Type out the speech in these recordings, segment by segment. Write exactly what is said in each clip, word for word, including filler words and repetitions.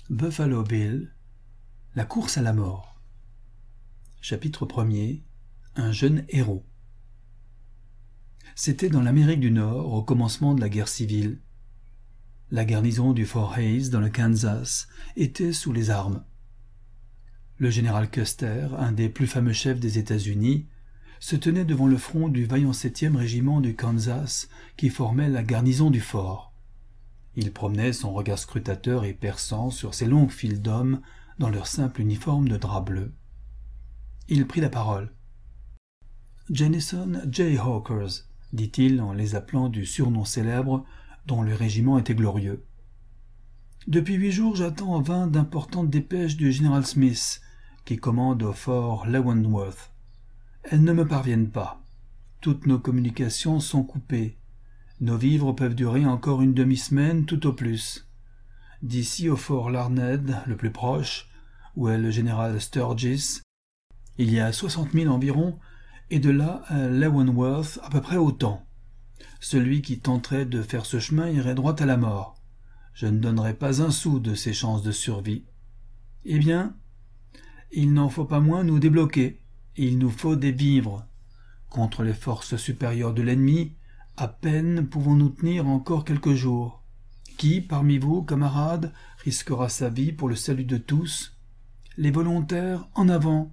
Buffalo Bill, la course à la mort. Chapitre premier. Un jeune héros. C'était dans l'Amérique du Nord, au commencement de la guerre civile. La garnison du Fort Hays, dans le Kansas, était sous les armes. Le général Custer, un des plus fameux chefs des États-Unis, se tenait devant le front du vaillant septième régiment du Kansas qui formait la garnison du fort. Il promenait son regard scrutateur et perçant sur ces longues files d'hommes dans leur simple uniforme de drap bleu. Il prit la parole. « Jennison Jayhawkers », dit-il en les appelant du surnom célèbre dont le régiment était glorieux. « Depuis huit jours, j'attends en vain d'importantes dépêches du général Smith, qui commande au fort Leavenworth. Elles ne me parviennent pas. Toutes nos communications sont coupées. Nos vivres peuvent durer encore une demi-semaine tout au plus. D'ici au fort Larned, le plus proche, où est le général Sturgis, il y a soixante milles environ, et de là à Leavenworth à peu près autant. Celui qui tenterait de faire ce chemin irait droit à la mort. Je ne donnerai pas un sou de ses chances de survie. Eh bien, il n'en faut pas moins nous débloquer. Il nous faut des vivres. Contre les forces supérieures de l'ennemi, à peine pouvons-nous tenir encore quelques jours. Qui, parmi vous, camarades, risquera sa vie pour le salut de tous? Les volontaires, en avant!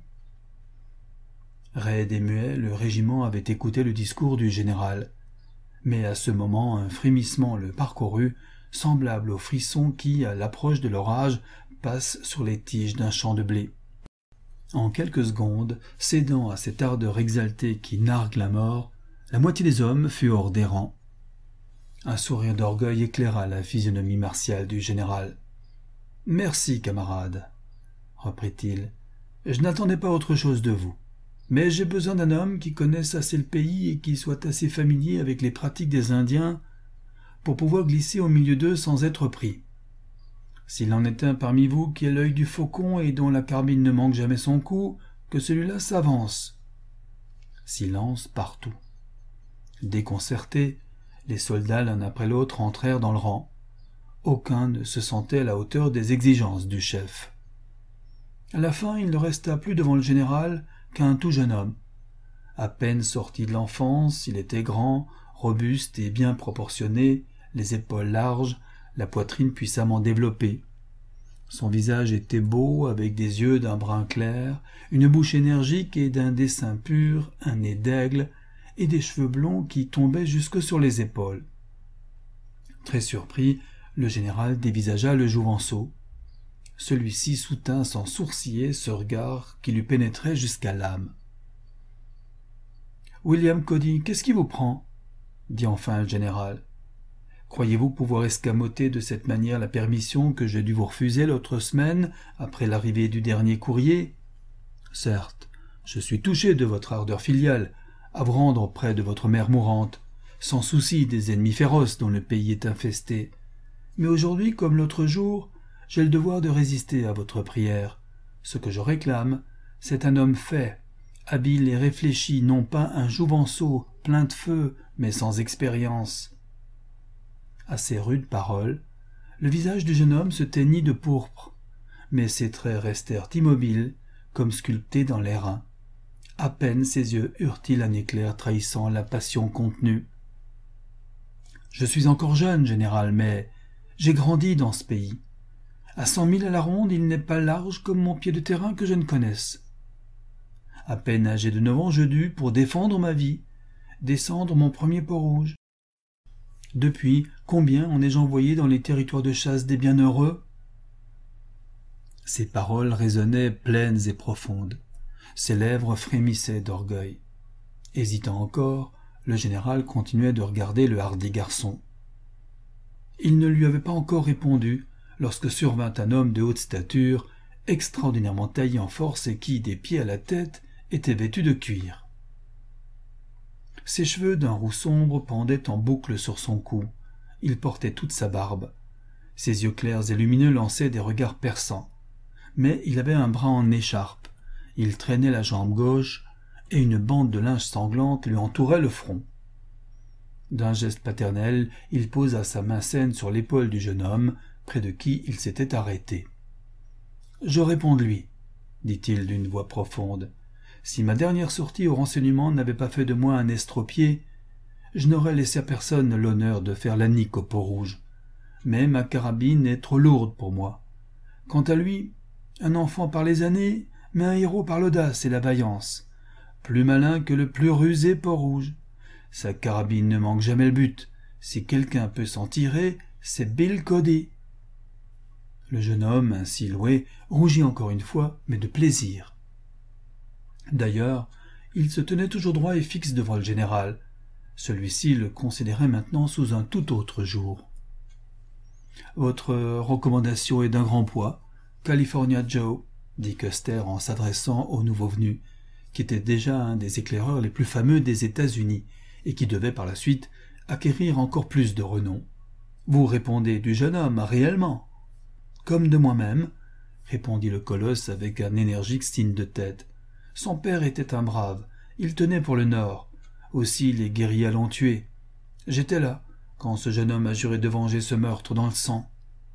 Raide et muet, le régiment avait écouté le discours du général. Mais à ce moment, un frémissement le parcourut, semblable au frisson qui, à l'approche de l'orage, passe sur les tiges d'un champ de blé. En quelques secondes, cédant à cette ardeur exaltée qui nargue la mort, la moitié des hommes fut hors des rangs. Un sourire d'orgueil éclaira la physionomie martiale du général. « Merci, camarade, » reprit-il. « Je n'attendais pas autre chose de vous. Mais j'ai besoin d'un homme qui connaisse assez le pays et qui soit assez familier avec les pratiques des Indiens pour pouvoir glisser au milieu d'eux sans être pris. S'il en est un parmi vous qui a l'œil du faucon et dont la carbine ne manque jamais son coup, que celui-là s'avance. » Silence partout. Déconcertés, les soldats l'un après l'autre entrèrent dans le rang. Aucun ne se sentait à la hauteur des exigences du chef. À la fin, il ne resta plus devant le général qu'un tout jeune homme. À peine sorti de l'enfance, il était grand, robuste et bien proportionné, les épaules larges, la poitrine puissamment développée. Son visage était beau, avec des yeux d'un brun clair, une bouche énergique et d'un dessin pur, un nez d'aigle, et des cheveux blonds qui tombaient jusque sur les épaules. Très surpris, le général dévisagea le Jouvenceau. Celui-ci soutint sans sourciller ce regard qui lui pénétrait jusqu'à l'âme. « William Cody, qu'est-ce qui vous prend ?» dit enfin le général. « Croyez-vous pouvoir escamoter de cette manière la permission que j'ai dû vous refuser l'autre semaine après l'arrivée du dernier courrier? Certes, je suis touché de votre ardeur filiale, à vous rendre près de votre mère mourante, sans souci des ennemis féroces dont le pays est infesté. Mais aujourd'hui, comme l'autre jour, j'ai le devoir de résister à votre prière. Ce que je réclame, c'est un homme fait, habile et réfléchi, non pas un jouvenceau plein de feu, mais sans expérience. » À ces rudes paroles, le visage du jeune homme se teignit de pourpre, mais ses traits restèrent immobiles, comme sculptés dans l'airain. À peine ses yeux eurent-ils un éclair trahissant la passion contenue. « Je suis encore jeune, général, mais j'ai grandi dans ce pays. À cent milles à la ronde, il n'est pas large comme mon pied de terrain que je ne connaisse. À peine âgé de neuf ans, je dus, pour défendre ma vie, descendre mon premier Port-Rouge. Depuis, combien en ai-je envoyé dans les territoires de chasse des bienheureux ?» Ces paroles résonnaient pleines et profondes. Ses lèvres frémissaient d'orgueil. Hésitant encore, le général continuait de regarder le hardi garçon. Il ne lui avait pas encore répondu lorsque survint un homme de haute stature, extraordinairement taillé en force et qui, des pieds à la tête, était vêtu de cuir. Ses cheveux d'un roux sombre pendaient en boucle sur son cou. Il portait toute sa barbe. Ses yeux clairs et lumineux lançaient des regards perçants. Mais il avait un bras en écharpe. Il traînait la jambe gauche, et une bande de linge sanglante lui entourait le front. D'un geste paternel, il posa sa main saine sur l'épaule du jeune homme, près de qui il s'était arrêté. Je réponds de lui, dit-il d'une voix profonde. Si ma dernière sortie au renseignement n'avait pas fait de moi un estropié, je n'aurais laissé à personne l'honneur de faire la nique au Peau-Rouge. Mais ma carabine est trop lourde pour moi. Quant à lui, un enfant par les années, mais un héros par l'audace et la vaillance. Plus malin que le plus rusé Peau-Rouge. Sa carabine ne manque jamais le but. Si quelqu'un peut s'en tirer, c'est Bill Cody. Le jeune homme, ainsi loué, rougit encore une fois, mais de plaisir. D'ailleurs, il se tenait toujours droit et fixe devant le général. Celui-ci le considérait maintenant sous un tout autre jour. « Votre recommandation est d'un grand poids, California Joe, » dit Custer en s'adressant au nouveau venu, qui était déjà un des éclaireurs les plus fameux des États-Unis et qui devait par la suite acquérir encore plus de renom. « Vous répondez du jeune homme, réellement. »« Comme de moi-même, » répondit le colosse avec un énergique signe de tête. « Son père était un brave, il tenait pour le Nord. Aussi les guérillas l'ont tué. J'étais là, quand ce jeune homme a juré de venger ce meurtre dans le sang. »«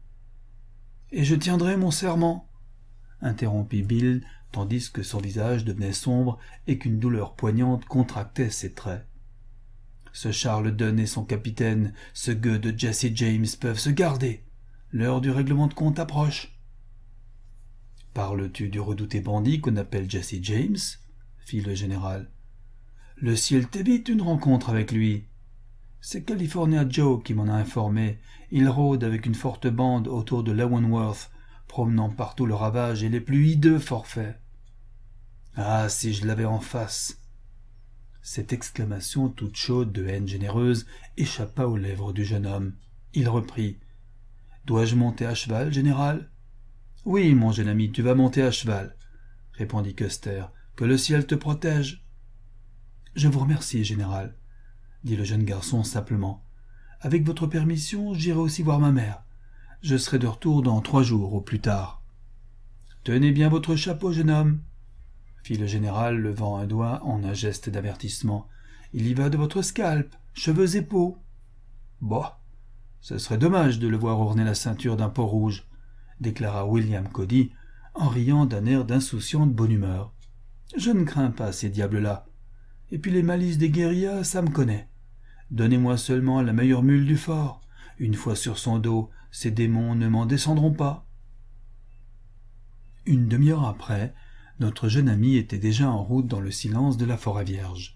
Et je tiendrai mon serment, » interrompit Bill, tandis que son visage devenait sombre et qu'une douleur poignante contractait ses traits. « Ce Charles Dunn et son capitaine, ce gueux de Jesse James, peuvent se garder. L'heure du règlement de compte approche. »« Parles-tu du redouté bandit qu'on appelle Jesse James ?» fit le général. « Le ciel t'évite une rencontre avec lui. C'est California Joe qui m'en a informé. Il rôde avec une forte bande autour de Leavenworth, promenant partout le ravage et les plus hideux forfaits. Ah, si je l'avais en face !» Cette exclamation toute chaude de haine généreuse échappa aux lèvres du jeune homme. Il reprit. « Dois-je monter à cheval, général ?»« Oui, mon jeune ami, tu vas monter à cheval, » répondit Custer. « Que le ciel te protège. »« Je vous remercie, général, » dit le jeune garçon simplement. « Avec votre permission, j'irai aussi voir ma mère. Je serai de retour dans trois jours au plus tard. »« Tenez bien votre chapeau, jeune homme, » fit le général, levant un doigt en un geste d'avertissement. « Il y va de votre scalp, cheveux et peau. »« Bah, ce serait dommage de le voir orner la ceinture d'un Peau-Rouge, » déclara William Cody, en riant d'un air d'insouciante bonne humeur. « Je ne crains pas ces diables-là. Et puis les malices des guérillas, ça me connaît. Donnez-moi seulement la meilleure mule du fort. Une fois sur son dos, ces démons ne m'en descendront pas. » Une demi-heure après, notre jeune ami était déjà en route dans le silence de la forêt vierge.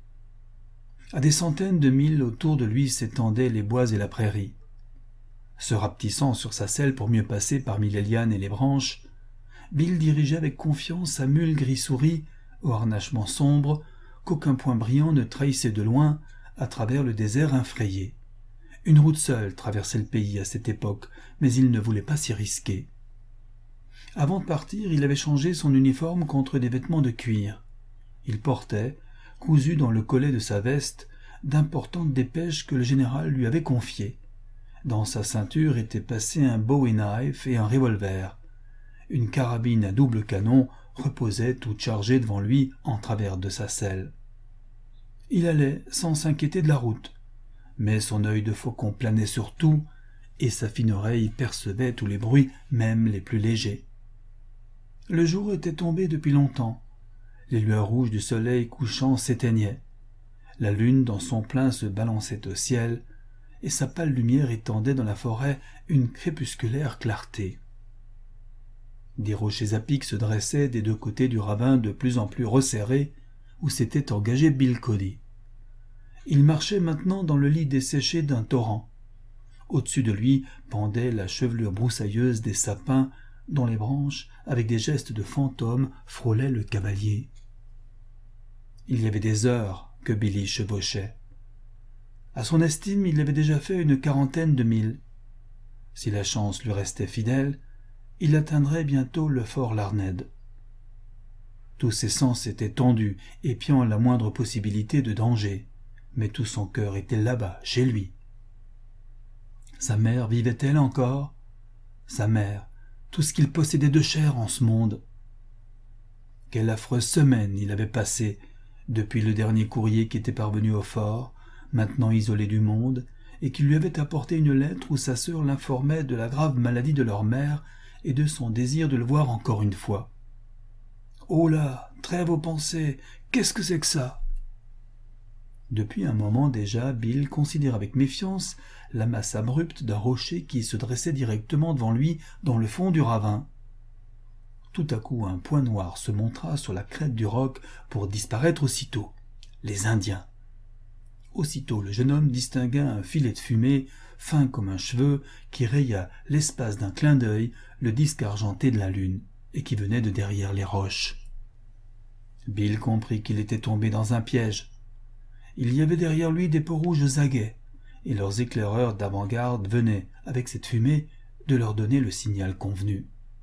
À des centaines de milles autour de lui s'étendaient les bois et la prairie. Se rapetissant sur sa selle pour mieux passer parmi les lianes et les branches, Bill dirigeait avec confiance sa mule gris-souris, au harnachement sombre, qu'aucun point brillant ne trahissait de loin à travers le désert infrayé. Une route seule traversait le pays à cette époque, mais il ne voulait pas s'y risquer. Avant de partir, il avait changé son uniforme contre des vêtements de cuir. Il portait, cousus dans le collet de sa veste, d'importantes dépêches que le général lui avait confiées. Dans sa ceinture étaient passés un bowie knife et un revolver. Une carabine à double canon reposait toute chargée devant lui en travers de sa selle. Il allait sans s'inquiéter de la route, mais son œil de faucon planait sur tout, et sa fine oreille percevait tous les bruits, même les plus légers. Le jour était tombé depuis longtemps. Les lueurs rouges du soleil couchant s'éteignaient. La lune dans son plein se balançait au ciel, et sa pâle lumière étendait dans la forêt une crépusculaire clarté. Des rochers à pic se dressaient des deux côtés du ravin de plus en plus resserré où s'était engagé Bill Cody. Il marchait maintenant dans le lit desséché d'un torrent. Au-dessus de lui pendait la chevelure broussailleuse des sapins dont les branches, avec des gestes de fantôme, frôlaient le cavalier. Il y avait des heures que Billy chevauchait. À son estime, il avait déjà fait une quarantaine de milles. Si la chance lui restait fidèle, il atteindrait bientôt le fort Larned. Tous ses sens étaient tendus, épiant la moindre possibilité de danger, mais tout son cœur était là-bas, chez lui. Sa mère vivait-elle encore? Sa mère, tout ce qu'il possédait de chair en ce monde. Quelle affreuse semaine il avait passée depuis le dernier courrier qui était parvenu au fort, maintenant isolé du monde, et qui lui avait apporté une lettre où sa sœur l'informait de la grave maladie de leur mère et de son désir de le voir encore une fois. « Oh là, trêve aux pensées, qu'est-ce que c'est que ça ?» Depuis un moment déjà, Bill considère avec méfiance la masse abrupte d'un rocher qui se dressait directement devant lui dans le fond du ravin. Tout à coup, un point noir se montra sur la crête du roc pour disparaître aussitôt. Les Indiens. Aussitôt, le jeune homme distingua un filet de fumée, fin comme un cheveu, qui raya l'espace d'un clin d'œil le disque argenté de la lune, et qui venait de derrière les roches. Bill comprit qu'il était tombé dans un piège. Il y avait derrière lui des peaux-rouges aguets, et leurs éclaireurs d'avant-garde venaient, avec cette fumée, de leur donner le signal convenu.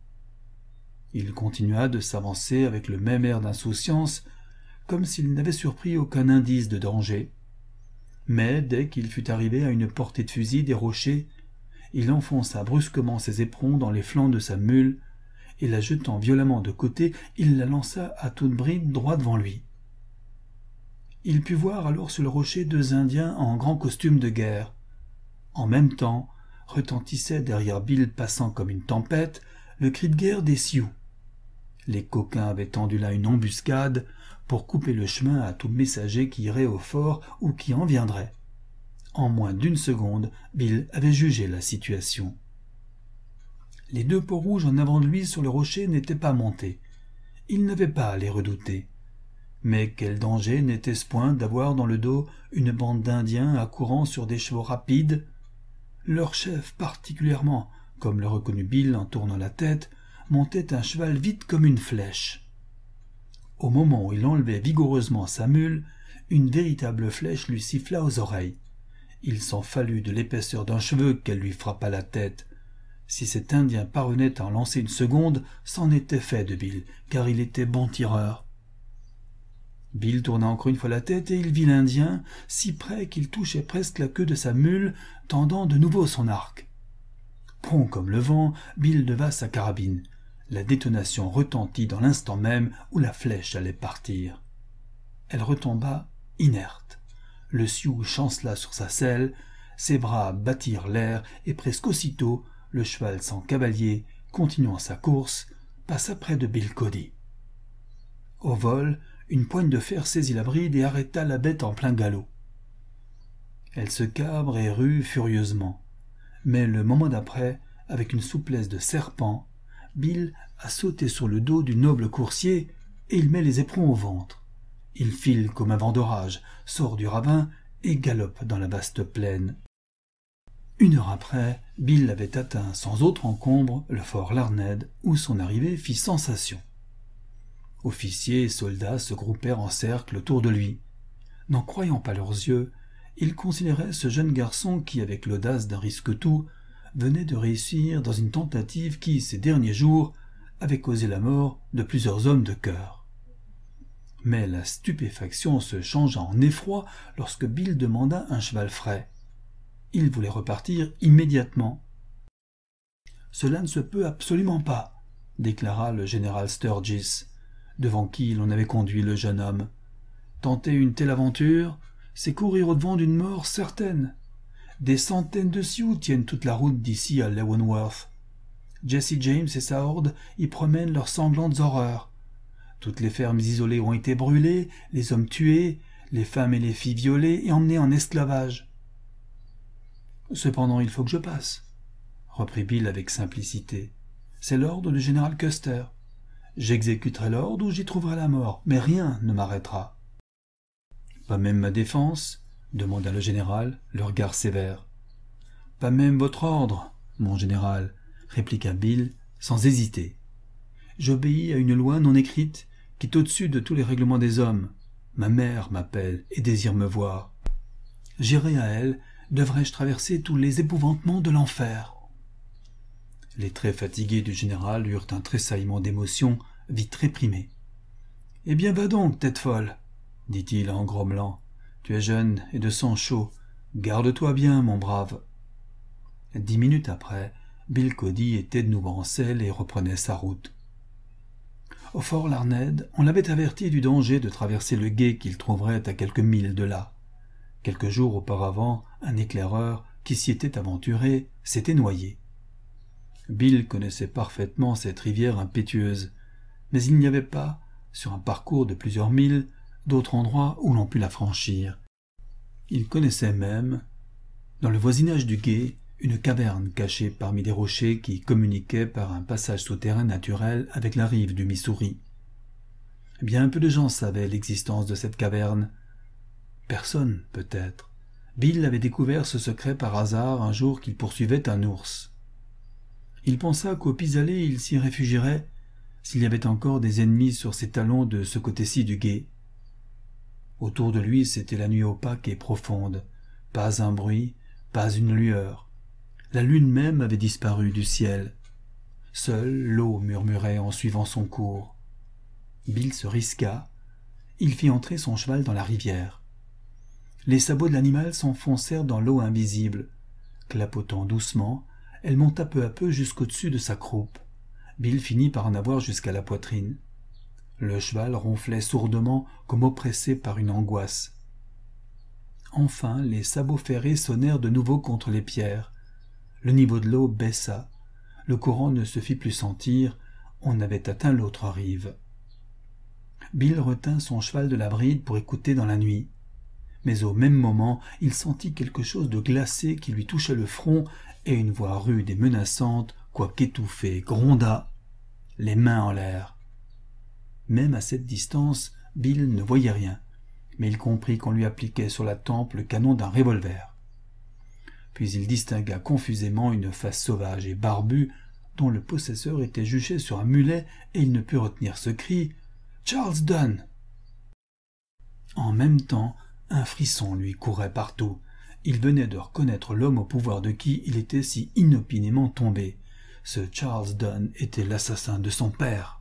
Il continua de s'avancer avec le même air d'insouciance, comme s'il n'avait surpris aucun indice de danger. Mais dès qu'il fut arrivé à une portée de fusil des rochers, il enfonça brusquement ses éperons dans les flancs de sa mule, et la jetant violemment de côté, il la lança à toute bride droit devant lui. Il put voir alors sur le rocher deux Indiens en grand costume de guerre. En même temps, retentissait derrière Bill passant comme une tempête le cri de guerre des Sioux. Les coquins avaient tendu là une embuscade pour couper le chemin à tout messager qui irait au fort ou qui en viendrait. En moins d'une seconde, Bill avait jugé la situation. Les deux peaux-rouges en avant de lui sur le rocher n'étaient pas montés. Il n'avait pas à les redouter. Mais quel danger n'était-ce point d'avoir dans le dos une bande d'Indiens accourant sur des chevaux rapides? Leur chef particulièrement, comme le reconnut Bill en tournant la tête, montait un cheval vite comme une flèche. Au moment où il enlevait vigoureusement sa mule, une véritable flèche lui siffla aux oreilles. Il s'en fallut de l'épaisseur d'un cheveu qu'elle lui frappa la tête. Si cet Indien parvenait à en lancer une seconde, c'en était fait de Bill, car il était bon tireur. Bill tourna encore une fois la tête et il vit l'Indien, si près qu'il touchait presque la queue de sa mule, tendant de nouveau son arc. Prompt comme le vent, Bill leva sa carabine. La détonation retentit dans l'instant même où la flèche allait partir. Elle retomba inerte. Le Sioux chancela sur sa selle, ses bras battirent l'air et presque aussitôt, le cheval sans cavalier, continuant sa course, passa près de Bill Cody. Au vol, une poigne de fer saisit la bride et arrêta la bête en plein galop. Elle se cabre et rue furieusement. Mais le moment d'après, avec une souplesse de serpent, Bill a sauté sur le dos du noble coursier et il met les éperons au ventre. Il file comme un vent d'orage, sort du ravin et galope dans la vaste plaine. Une heure après, Bill avait atteint sans autre encombre le fort Larned, où son arrivée fit sensation. Officiers et soldats se groupèrent en cercle autour de lui. N'en croyant pas leurs yeux, ils considéraient ce jeune garçon qui, avec l'audace d'un risque-tout, venait de réussir dans une tentative qui, ces derniers jours, avait causé la mort de plusieurs hommes de cœur. Mais la stupéfaction se changea en effroi lorsque Bill demanda un cheval frais. Il voulait repartir immédiatement. « Cela ne se peut absolument pas, » déclara le général Sturgis, devant qui l'on avait conduit le jeune homme. « Tenter une telle aventure, c'est courir au-devant d'une mort certaine. Des centaines de Sioux tiennent toute la route d'ici à Leavenworth. Jesse James et sa horde y promènent leurs sanglantes horreurs. Toutes les fermes isolées ont été brûlées, les hommes tués, les femmes et les filles violées et emmenées en esclavage. « Cependant, il faut que je passe, » reprit Bill avec simplicité. « C'est l'ordre du général Custer. J'exécuterai l'ordre ou j'y trouverai la mort, mais rien ne m'arrêtera. »« Pas même ma défense ?» demanda le général, le regard sévère. « Pas même votre ordre, mon général, » répliqua Bill, sans hésiter. « J'obéis à une loi non écrite qui est au-dessus de tous les règlements des hommes. Ma mère m'appelle et désire me voir. J'irai à elle, devrais-je traverser tous les épouvantements de l'enfer. » Les traits fatigués du général eurent un tressaillement d'émotion vite réprimé. « Eh bien, va donc, tête folle, » dit-il en grommelant. « Tu es jeune et de sang chaud. Garde-toi bien, mon brave. » Dix minutes après, Bill Cody était de nouveau en selle et reprenait sa route. Au fort Larned, on l'avait averti du danger de traverser le gué qu'il trouverait à quelques milles de là. Quelques jours auparavant, un éclaireur qui s'y était aventuré s'était noyé. Bill connaissait parfaitement cette rivière impétueuse, mais il n'y avait pas, sur un parcours de plusieurs milles, d'autre endroit où l'on pût la franchir. Il connaissait même, dans le voisinage du gué, une caverne cachée parmi des rochers qui communiquaient par un passage souterrain naturel avec la rive du Missouri. Bien peu de gens savaient l'existence de cette caverne. Personne, peut-être. Bill avait découvert ce secret par hasard un jour qu'il poursuivait un ours. Il pensa qu'au pis-aller il s'y réfugierait s'il y avait encore des ennemis sur ses talons de ce côté-ci du gué. Autour de lui, c'était la nuit opaque et profonde. Pas un bruit, pas une lueur. La lune même avait disparu du ciel. Seule l'eau murmurait en suivant son cours. Bill se risqua. Il fit entrer son cheval dans la rivière. Les sabots de l'animal s'enfoncèrent dans l'eau invisible. Clapotant doucement, elle monta peu à peu jusqu'au-dessus de sa croupe. Bill finit par en avoir jusqu'à la poitrine. Le cheval ronflait sourdement comme oppressé par une angoisse. Enfin, les sabots ferrés sonnèrent de nouveau contre les pierres. Le niveau de l'eau baissa. Le courant ne se fit plus sentir. On avait atteint l'autre rive. Bill retint son cheval de la bride pour écouter dans la nuit. Mais au même moment, il sentit quelque chose de glacé qui lui toucha le front et une voix rude et menaçante, quoiqu'étouffée, gronda, les mains en l'air. Même à cette distance, Bill ne voyait rien, mais il comprit qu'on lui appliquait sur la tempe le canon d'un revolver. Puis il distingua confusément une face sauvage et barbue dont le possesseur était juché sur un mulet et il ne put retenir ce cri « Charles Dunn !» En même temps, un frisson lui courait partout. Il venait de reconnaître l'homme au pouvoir de qui il était si inopinément tombé. Ce Charles Dunn était l'assassin de son père.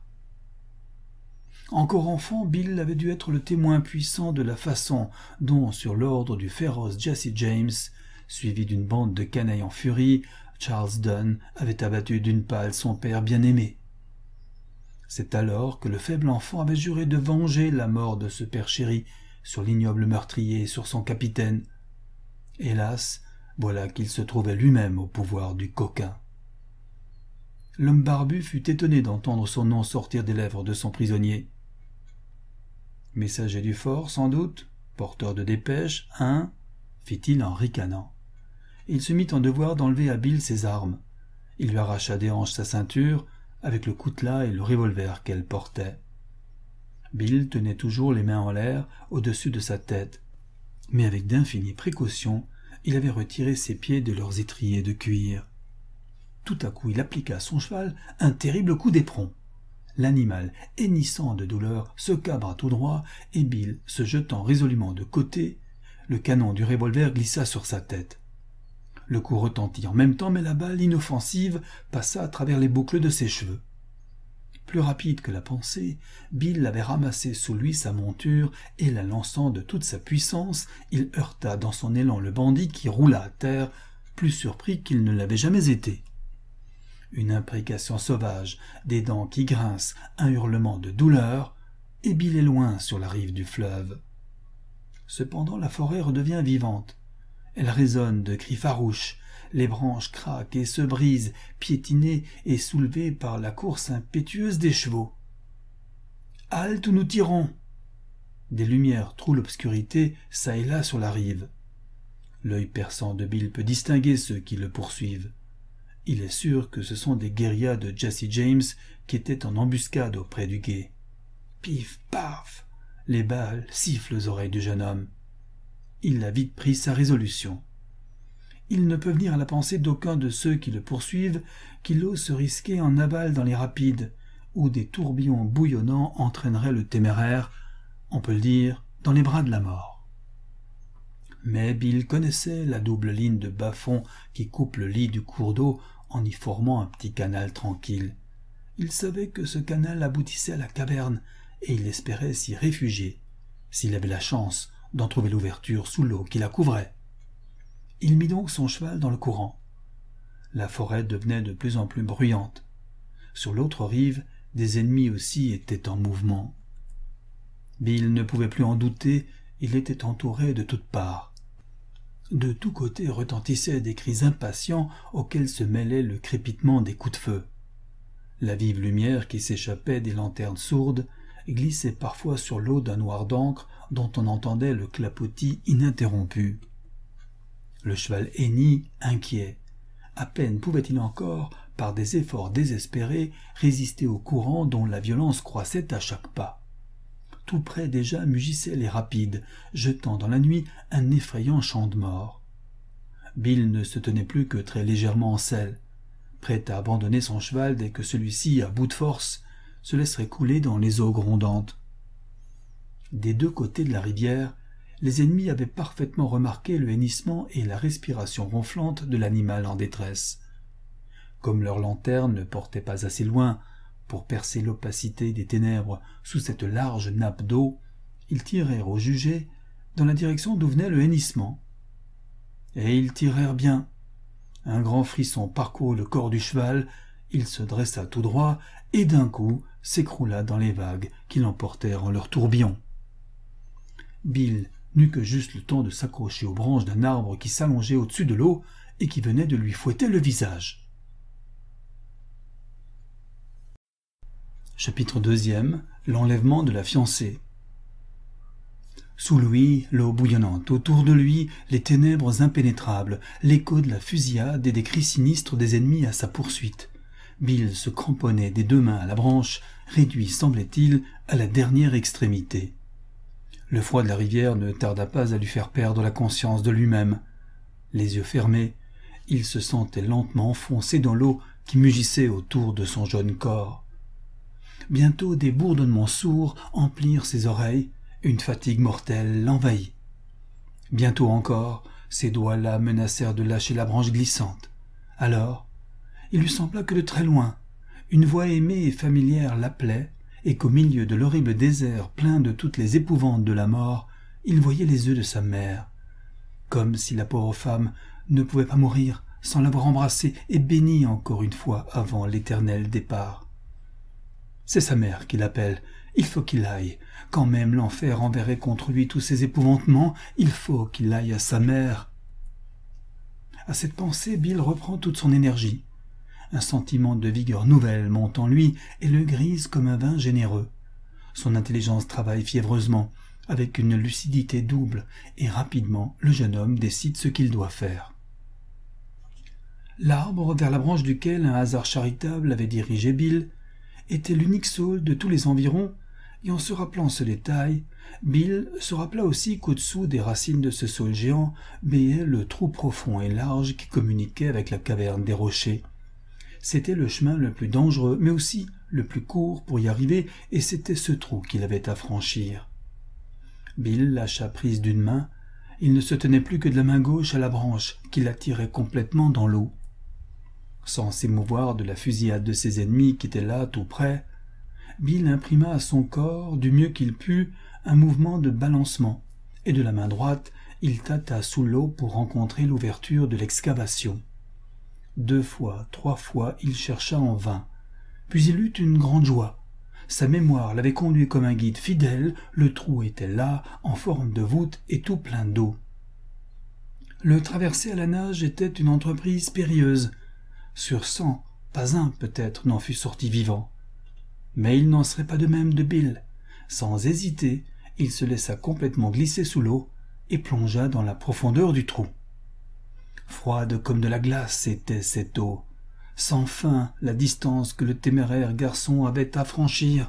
Encore enfant, Bill avait dû être le témoin puissant de la façon dont, sur l'ordre du féroce Jesse James, suivi d'une bande de canailles en furie, Charles Dunn avait abattu d'une palle son père bien-aimé. C'est alors que le faible enfant avait juré de venger la mort de ce père chéri sur l'ignoble meurtrier et sur son capitaine. Hélas, voilà qu'il se trouvait lui-même au pouvoir du coquin. L'homme barbu fut étonné d'entendre son nom sortir des lèvres de son prisonnier. Messager du fort, sans doute, porteur de dépêche, hein fit-il en ricanant. Il se mit en devoir d'enlever à Bill ses armes. Il lui arracha des hanches sa ceinture, avec le coutelas et le revolver qu'elle portait. Bill tenait toujours les mains en l'air, au-dessus de sa tête, mais avec d'infinies précautions, il avait retiré ses pieds de leurs étriers de cuir. Tout à coup, il appliqua à son cheval un terrible coup d'éperon. L'animal, hennissant de douleur, se cabra tout droit, et Bill, se jetant résolument de côté, le canon du revolver glissa sur sa tête. Le coup retentit en même temps, mais la balle inoffensive passa à travers les boucles de ses cheveux. Plus rapide que la pensée, Bill avait ramassé sous lui sa monture et, la lançant de toute sa puissance, il heurta dans son élan le bandit qui roula à terre, plus surpris qu'il ne l'avait jamais été. Une imprécation sauvage, des dents qui grincent, un hurlement de douleur, et Bill est loin sur la rive du fleuve. Cependant la forêt redevient vivante. Elle résonne de cris farouches, les branches craquent et se brisent, piétinées et soulevées par la course impétueuse des chevaux. « Halte ou nous tirons !» Des lumières trouent l'obscurité çà et là sur la rive. L'œil perçant de Bill peut distinguer ceux qui le poursuivent. Il est sûr que ce sont des guérillas de Jesse James qui étaient en embuscade auprès du gué. Pif, paf, les balles sifflent aux oreilles du jeune homme. Il a vite pris sa résolution. Il ne peut venir à la pensée d'aucun de ceux qui le poursuivent qu'il ose se risquer en aval dans les rapides, où des tourbillons bouillonnants entraîneraient le téméraire, on peut le dire, dans les bras de la mort. Mais Bill connaissait la double ligne de bas-fond qui coupe le lit du cours d'eau en y formant un petit canal tranquille. Il savait que ce canal aboutissait à la caverne, et il espérait s'y réfugier, s'il avait la chance d'en trouver l'ouverture sous l'eau qui la couvrait. Il mit donc son cheval dans le courant. La forêt devenait de plus en plus bruyante. Sur l'autre rive, des ennemis aussi étaient en mouvement. Bill ne pouvait plus en douter, il était entouré de toutes parts. De tous côtés retentissaient des cris impatients auxquels se mêlait le crépitement des coups de feu. La vive lumière qui s'échappait des lanternes sourdes glissait parfois sur l'eau d'un noir d'encre dont on entendait le clapotis ininterrompu. Le cheval henni, inquiet. À peine pouvait-il encore, par des efforts désespérés, résister au courant dont la violence croissait à chaque pas. Tout près déjà mugissaient les rapides, jetant dans la nuit un effrayant chant de mort. Bill ne se tenait plus que très légèrement en selle, prêt à abandonner son cheval dès que celui-ci, à bout de force, se laisserait couler dans les eaux grondantes. Des deux côtés de la rivière, les ennemis avaient parfaitement remarqué le hennissement et la respiration ronflante de l'animal en détresse. Comme leur lanterne ne portait pas assez loin pour percer l'opacité des ténèbres sous cette large nappe d'eau, ils tirèrent au jugé dans la direction d'où venait le hennissement. Et ils tirèrent bien. Un grand frisson parcourut le corps du cheval, il se dressa tout droit et d'un coup s'écroula dans les vagues qui l'emportèrent en leur tourbillon. Bill n'eut que juste le temps de s'accrocher aux branches d'un arbre qui s'allongeait au-dessus de l'eau et qui venait de lui fouetter le visage. Chapitre deuxième. L'enlèvement de la fiancée. Sous lui, l'eau bouillonnante, autour de lui, les ténèbres impénétrables, l'écho de la fusillade et des cris sinistres des ennemis à sa poursuite. Bill se cramponnait des deux mains à la branche, réduit, semblait-il, à la dernière extrémité. Le froid de la rivière ne tarda pas à lui faire perdre la conscience de lui-même. Les yeux fermés, il se sentait lentement enfoncé dans l'eau qui mugissait autour de son jeune corps. Bientôt des bourdonnements sourds emplirent ses oreilles, une fatigue mortelle l'envahit. Bientôt encore, ses doigts-là menacèrent de lâcher la branche glissante. Alors, il lui sembla que de très loin, une voix aimée et familière l'appelait, et qu'au milieu de l'horrible désert plein de toutes les épouvantes de la mort, il voyait les yeux de sa mère, comme si la pauvre femme ne pouvait pas mourir sans l'avoir embrassée et bénie encore une fois avant l'éternel départ. C'est sa mère qui l'appelle, il faut qu'il aille, quand même l'enfer enverrait contre lui tous ses épouvantements, il faut qu'il aille à sa mère. À cette pensée, Bill reprend toute son énergie. Un sentiment de vigueur nouvelle monte en lui et le grise comme un vin généreux. Son intelligence travaille fiévreusement, avec une lucidité double, et rapidement le jeune homme décide ce qu'il doit faire. L'arbre vers la branche duquel un hasard charitable avait dirigé Bill était l'unique saule de tous les environs, et en se rappelant ce détail, Bill se rappela aussi qu'au-dessous des racines de ce saule géant béait le trou profond et large qui communiquait avec la caverne des rochers. C'était le chemin le plus dangereux, mais aussi le plus court pour y arriver, et c'était ce trou qu'il avait à franchir. Bill lâcha prise d'une main, il ne se tenait plus que de la main gauche à la branche qui l'attirait complètement dans l'eau. Sans s'émouvoir de la fusillade de ses ennemis qui étaient là tout près, Bill imprima à son corps, du mieux qu'il put, un mouvement de balancement, et de la main droite, il tâta sous l'eau pour rencontrer l'ouverture de l'excavation. Deux fois, trois fois, il chercha en vain, puis il eut une grande joie. Sa mémoire l'avait conduit comme un guide fidèle, le trou était là, en forme de voûte et tout plein d'eau. Le traverser à la nage était une entreprise périlleuse. Sur cent, pas un peut-être n'en fut sorti vivant. Mais il n'en serait pas de même de Bill. Sans hésiter, il se laissa complètement glisser sous l'eau et plongea dans la profondeur du trou. Froide comme de la glace était cette eau, sans fin la distance que le téméraire garçon avait à franchir.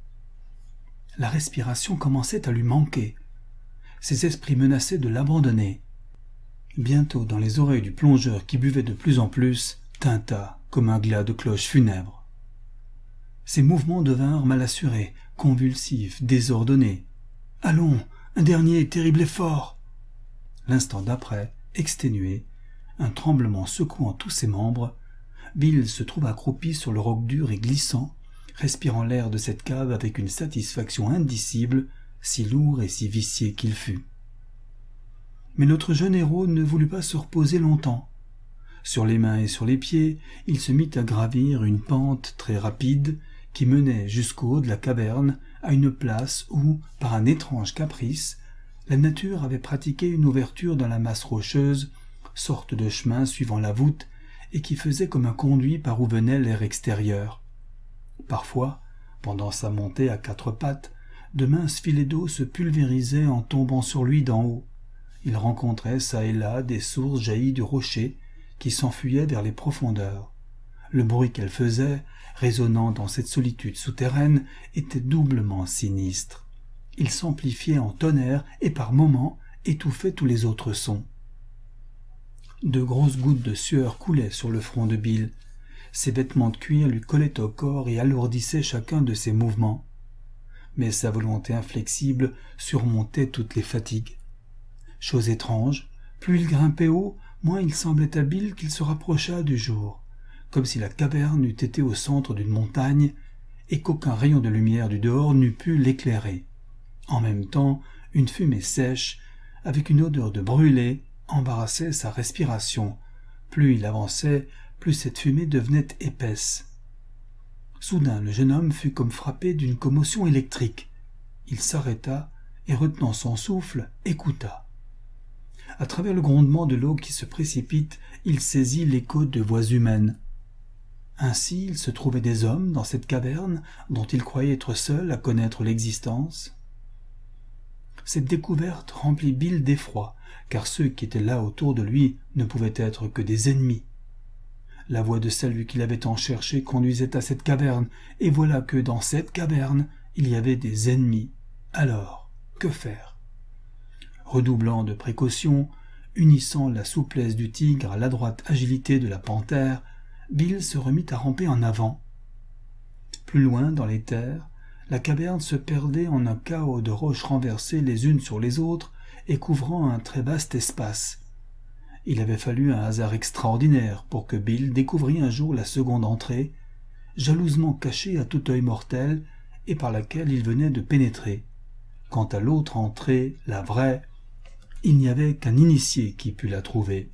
La respiration commençait à lui manquer. Ses esprits menaçaient de l'abandonner. Bientôt, dans les oreilles du plongeur qui buvait de plus en plus, tinta comme un glas de cloche funèbre. Ses mouvements devinrent mal assurés, convulsifs, désordonnés. « Allons, un dernier terrible effort !» L'instant d'après, exténué, un tremblement secouant tous ses membres, Bill se trouva accroupi sur le roc dur et glissant, respirant l'air de cette cave avec une satisfaction indicible, si lourd et si vicié qu'il fût. Mais notre jeune héros ne voulut pas se reposer longtemps. Sur les mains et sur les pieds, il se mit à gravir une pente très rapide qui menait jusqu'au haut de la caverne à une place où, par un étrange caprice, La nature avait pratiqué une ouverture dans la masse rocheuse, sorte de chemin suivant la voûte, et qui faisait comme un conduit par où venait l'air extérieur. Parfois, pendant sa montée à quatre pattes, de minces filets d'eau se pulvérisaient en tombant sur lui d'en haut. Il rencontrait çà et là des sources jaillies du rocher qui s'enfuyaient vers les profondeurs. Le bruit qu'elles faisaient, résonnant dans cette solitude souterraine, était doublement sinistre. Il s'amplifiait en tonnerre et par moments étouffait tous les autres sons. De grosses gouttes de sueur coulaient sur le front de Bill. Ses vêtements de cuir lui collaient au corps et alourdissaient chacun de ses mouvements. Mais sa volonté inflexible surmontait toutes les fatigues. Chose étrange, plus il grimpait haut, moins il semblait à Bill qu'il se rapprochât du jour, comme si la caverne eût été au centre d'une montagne et qu'aucun rayon de lumière du dehors n'eût pu l'éclairer. En même temps, une fumée sèche, avec une odeur de brûlé, embarrassait sa respiration. Plus il avançait, plus cette fumée devenait épaisse. Soudain, le jeune homme fut comme frappé d'une commotion électrique. Il s'arrêta et, retenant son souffle, écouta. À travers le grondement de l'eau qui se précipite, il saisit l'écho de voix humaines. Ainsi, il se trouvait des hommes dans cette caverne dont il croyait être seul à connaître l'existence. Cette découverte remplit Bill d'effroi, car ceux qui étaient là autour de lui ne pouvaient être que des ennemis. La voix de celui qu'il avait tant cherché conduisait à cette caverne, et voilà que dans cette caverne, il y avait des ennemis. Alors, que faire? Redoublant de précautions, unissant la souplesse du tigre à l'adroite agilité de la panthère, Bill se remit à ramper en avant. Plus loin, dans les terres, la caverne se perdait en un chaos de roches renversées les unes sur les autres et couvrant un très vaste espace. Il avait fallu un hasard extraordinaire pour que Bill découvrît un jour la seconde entrée, jalousement cachée à tout œil mortel et par laquelle il venait de pénétrer. Quant à l'autre entrée, la vraie, il n'y avait qu'un initié qui pût la trouver.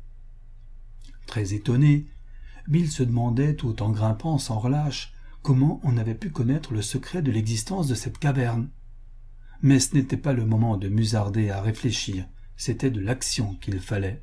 Très étonné, Bill se demandait, tout en grimpant sans relâche, comment on avait pu connaître le secret de l'existence de cette caverne. Mais ce n'était pas le moment de musarder à réfléchir, c'était de l'action qu'il fallait.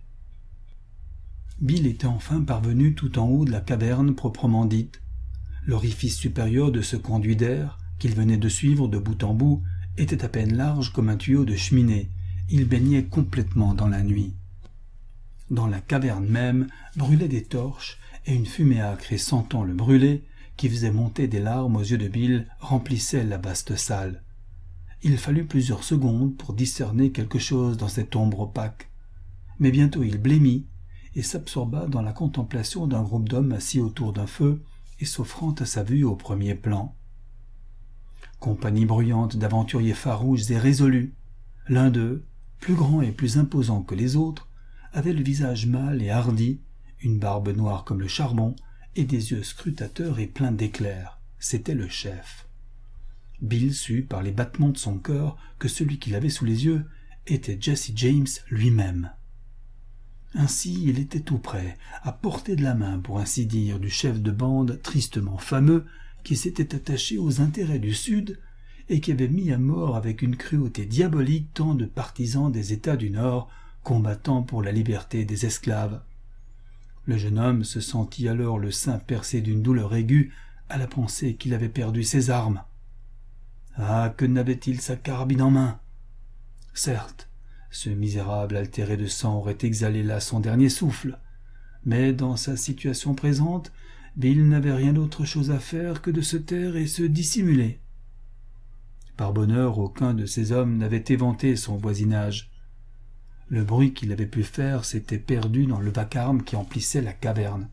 Bill était enfin parvenu tout en haut de la caverne proprement dite. L'orifice supérieur de ce conduit d'air, qu'il venait de suivre de bout en bout, était à peine large comme un tuyau de cheminée. Il baignait complètement dans la nuit. Dans la caverne même brûlaient des torches, et une fumée âcre et sentant le brûler, qui faisait monter des larmes aux yeux de Bill, remplissait la vaste salle. Il fallut plusieurs secondes pour discerner quelque chose dans cette ombre opaque. Mais bientôt il blêmit et s'absorba dans la contemplation d'un groupe d'hommes assis autour d'un feu et s'offrant à sa vue au premier plan. Compagnie bruyante d'aventuriers farouches et résolus. L'un d'eux, plus grand et plus imposant que les autres, avait le visage mâle et hardi, une barbe noire comme le charbon et des yeux scrutateurs et pleins d'éclairs. C'était le chef. Bill sut par les battements de son cœur que celui qu'il avait sous les yeux était Jesse James lui-même. Ainsi il était tout près, à portée de la main pour ainsi dire du chef de bande tristement fameux qui s'était attaché aux intérêts du Sud et qui avait mis à mort avec une cruauté diabolique tant de partisans des États du Nord combattant pour la liberté des esclaves. Le jeune homme se sentit alors le sein percé d'une douleur aiguë à la pensée qu'il avait perdu ses armes. Ah, que n'avait-il sa carabine en main? Certes, ce misérable altéré de sang aurait exhalé là son dernier souffle, mais dans sa situation présente, Bill n'avait rien d'autre chose à faire que de se taire et se dissimuler. Par bonheur, aucun de ces hommes n'avait éventé son voisinage. Le bruit qu'il avait pu faire s'était perdu dans le vacarme qui emplissait la caverne.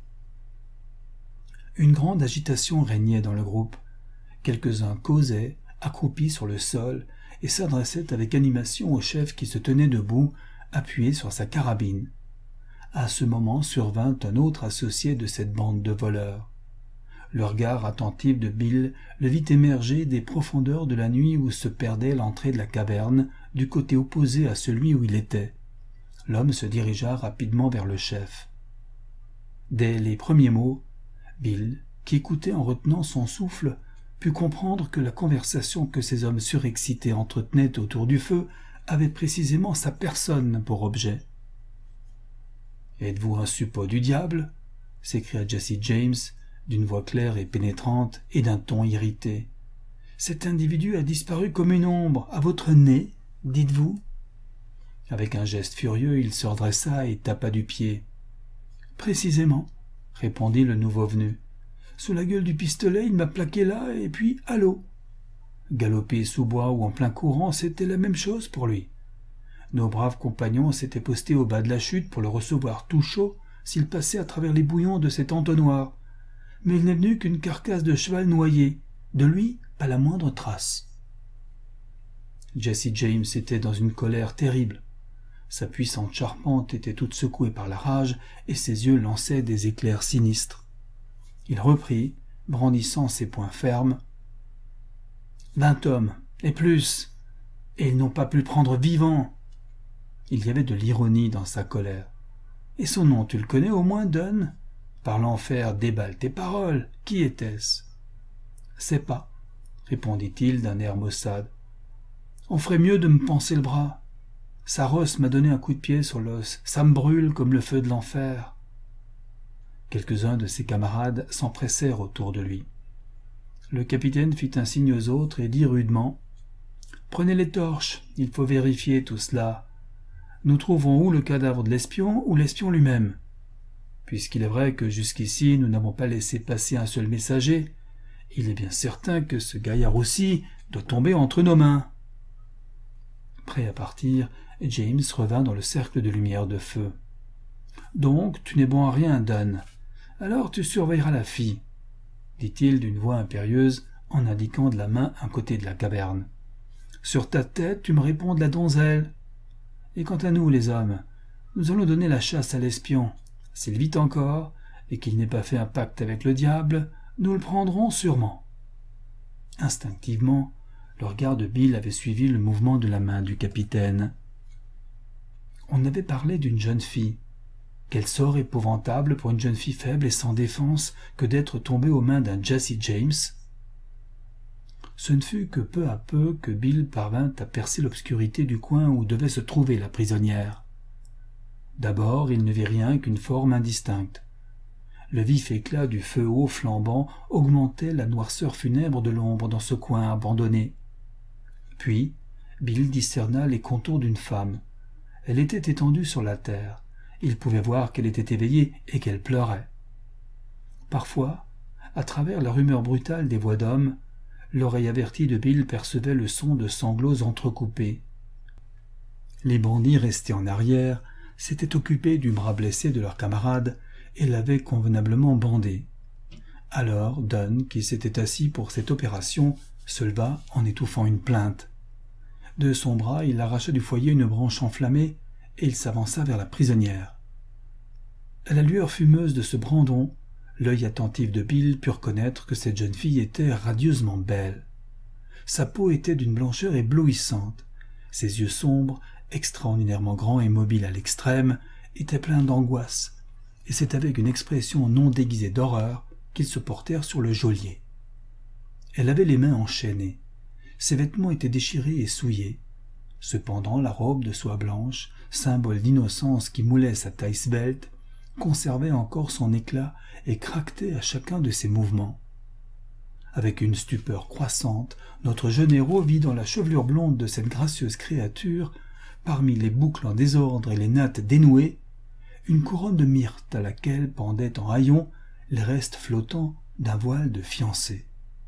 Une grande agitation régnait dans le groupe. Quelques-uns causaient, accroupis sur le sol, et s'adressaient avec animation au chef qui se tenait debout, appuyé sur sa carabine. À ce moment survint un autre associé de cette bande de voleurs. Le regard attentif de Bill le vit émerger des profondeurs de la nuit où se perdait l'entrée de la caverne, du côté opposé à celui où il était. L'homme se dirigea rapidement vers le chef. Dès les premiers mots, Bill, qui écoutait en retenant son souffle, put comprendre que la conversation que ces hommes surexcités entretenaient autour du feu avait précisément sa personne pour objet. « Êtes-vous un suppôt du diable ?» s'écria Jesse James, d'une voix claire et pénétrante et d'un ton irrité. « Cet individu a disparu comme une ombre, à votre nez, dites-vous ?» Avec un geste furieux, il se redressa et tapa du pied. « Précisément, » répondit le nouveau venu. « Sous la gueule du pistolet, il m'a plaqué là, et puis à l'eau. » Galoper sous bois ou en plein courant, c'était la même chose pour lui. Nos braves compagnons s'étaient postés au bas de la chute pour le recevoir tout chaud s'il passait à travers les bouillons de cet entonnoir. Mais il n'est venu qu'une carcasse de cheval noyé. De lui, pas la moindre trace. Jesse James était dans une colère terrible. Sa puissante charpente était toute secouée par la rage et ses yeux lançaient des éclairs sinistres. Il reprit, brandissant ses poings fermes. « Vingt hommes, et plus, et ils n'ont pas pu le prendre vivant. » Il y avait de l'ironie dans sa colère. « Et son nom, tu le connais au moins, Dunn ? Par l'enfer, déballe tes paroles. Qui était-ce ?»« C'est pas, » répondit-il d'un air maussade. « On ferait mieux de me panser le bras. Sa rosse m'a donné un coup de pied sur l'os. Ça me brûle comme le feu de l'enfer. » Quelques-uns de ses camarades s'empressèrent autour de lui. Le capitaine fit un signe aux autres et dit rudement « Prenez les torches, il faut vérifier tout cela. Nous trouvons ou le cadavre de l'espion ou l'espion lui-même. Puisqu'il est vrai que jusqu'ici nous n'avons pas laissé passer un seul messager, il est bien certain que ce gaillard aussi doit tomber entre nos mains. » Prêt à partir, James revint dans le cercle de lumière de feu. « Donc, tu n'es bon à rien, Dunn. Alors tu surveilleras la fille, » dit-il d'une voix impérieuse en indiquant de la main un côté de la caverne. « Sur ta tête, tu me réponds de la donzelle. Et quant à nous, les hommes, nous allons donner la chasse à l'espion. S'il vit encore, et qu'il n'ait pas fait un pacte avec le diable, nous le prendrons sûrement. » Instinctivement, le regard de Bill avait suivi le mouvement de la main du capitaine. On avait parlé d'une jeune fille. Quel sort épouvantable pour une jeune fille faible et sans défense que d'être tombée aux mains d'un Jesse James. Ce ne fut que peu à peu que Bill parvint à percer l'obscurité du coin où devait se trouver la prisonnière. D'abord, il ne vit rien qu'une forme indistincte. Le vif éclat du feu haut flambant augmentait la noirceur funèbre de l'ombre dans ce coin abandonné. Puis, Bill discerna les contours d'une femme. Elle était étendue sur la terre. Il pouvait voir qu'elle était éveillée et qu'elle pleurait. Parfois, à travers la rumeur brutale des voix d'hommes, l'oreille avertie de Bill percevait le son de sanglots entrecoupés. Les bandits restés en arrière s'étaient occupés du bras blessé de leur camarade et l'avaient convenablement bandé. Alors Dunn, qui s'était assis pour cette opération, se leva en étouffant une plainte. De son bras, il arracha du foyer une branche enflammée et il s'avança vers la prisonnière. À la lueur fumeuse de ce brandon, l'œil attentif de Bill put reconnaître que cette jeune fille était radieusement belle. Sa peau était d'une blancheur éblouissante. Ses yeux sombres, extraordinairement grands et mobiles à l'extrême, étaient pleins d'angoisse, et c'est avec une expression non déguisée d'horreur qu'ils se portèrent sur le geôlier. Elle avait les mains enchaînées. Ses vêtements étaient déchirés et souillés. Cependant, la robe de soie blanche, symbole d'innocence qui moulait sa taille svelte, conservait encore son éclat et craquetait à chacun de ses mouvements. Avec une stupeur croissante, notre jeune héros vit dans la chevelure blonde de cette gracieuse créature, parmi les boucles en désordre et les nattes dénouées, une couronne de myrte à laquelle pendaient en haillons les restes flottants d'un voile de fiancée.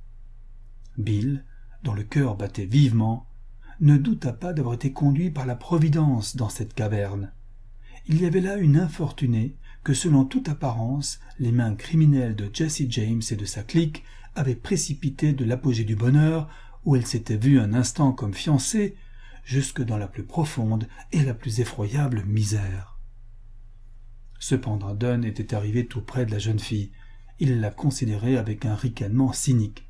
Bill, dont le cœur battait vivement, ne douta pas d'avoir été conduit par la Providence dans cette caverne. Il y avait là une infortunée que, selon toute apparence, les mains criminelles de Jesse James et de sa clique avaient précipitée de l'apogée du bonheur, où elle s'était vue un instant comme fiancée, jusque dans la plus profonde et la plus effroyable misère. Cependant Dunn était arrivé tout près de la jeune fille. Il la considérait avec un ricanement cynique.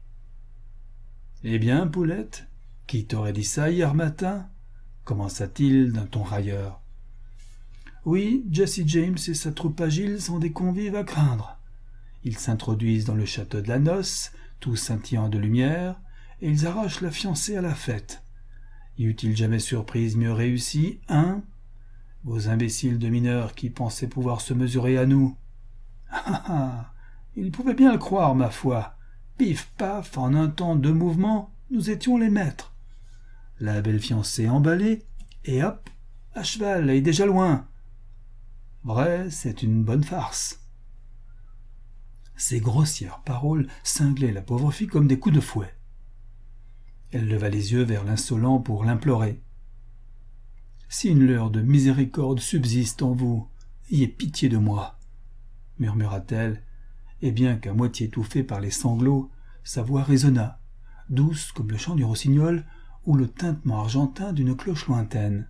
« Eh bien, poulette, qui t'aurait dit ça hier matin ?» commença-t-il d'un ton railleur. « Oui, Jesse James et sa troupe agile sont des convives à craindre. Ils s'introduisent dans le château de la noce, tout scintillant de lumière, et ils arrachent la fiancée à la fête. Y eut-il jamais surprise mieux réussie, hein? Vos imbéciles de mineurs qui pensaient pouvoir se mesurer à nous. Ah ah! Ils pouvaient bien le croire, ma foi. Pif paf, en un temps, deux mouvements, nous étions les maîtres. La belle fiancée emballée, et hop, à cheval et déjà loin. Vrai, c'est une bonne farce. Ces grossières paroles cinglaient la pauvre fille comme des coups de fouet. Elle leva les yeux vers l'insolent pour l'implorer. « Si une lueur de miséricorde subsiste en vous, ayez pitié de moi, » murmura-t-elle, et bien qu'à moitié étouffée par les sanglots, sa voix résonna, douce comme le chant du rossignol ou le tintement argentin d'une cloche lointaine.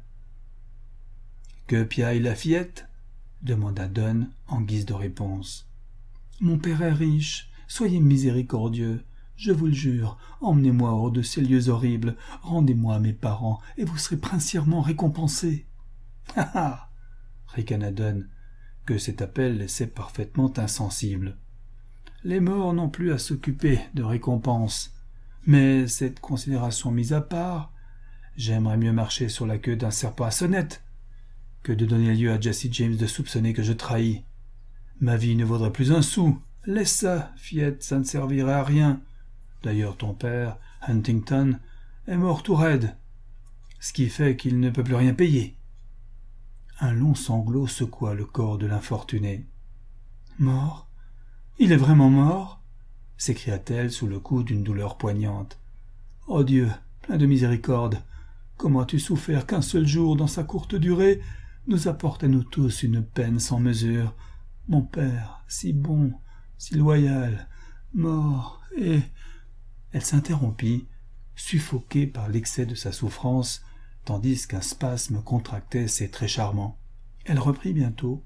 « Que piaille la fillette ?» demanda Dunn en guise de réponse. « Mon père est riche, soyez miséricordieux. Je vous le jure, emmenez-moi hors de ces lieux horribles, rendez-moi à mes parents, et vous serez princièrement récompensé. »« Ha ha !» ricana Dunn, que cet appel laissait parfaitement insensible. « Les morts n'ont plus à s'occuper de récompenses. Mais cette considération mise à part, j'aimerais mieux marcher sur la queue d'un serpent à sonnette que de donner lieu à Jesse James de soupçonner que je trahis. Ma vie ne vaudrait plus un sou. Laisse ça, fillette, ça ne servirait à rien. D'ailleurs, ton père, Huntington, est mort tout raide, ce qui fait qu'il ne peut plus rien payer. » Un long sanglot secoua le corps de l'infortuné. « Mort? Il est vraiment mort ?» s'écria-t-elle sous le coup d'une douleur poignante. « Oh Dieu, plein de miséricorde, comment as-tu souffert qu'un seul jour, dans sa courte durée, nous apporte à nous tous une peine sans mesure. Mon père, si bon, si loyal, mort, et... » Elle s'interrompit, suffoquée par l'excès de sa souffrance, tandis qu'un spasme contractait ses traits charmants. Elle reprit bientôt.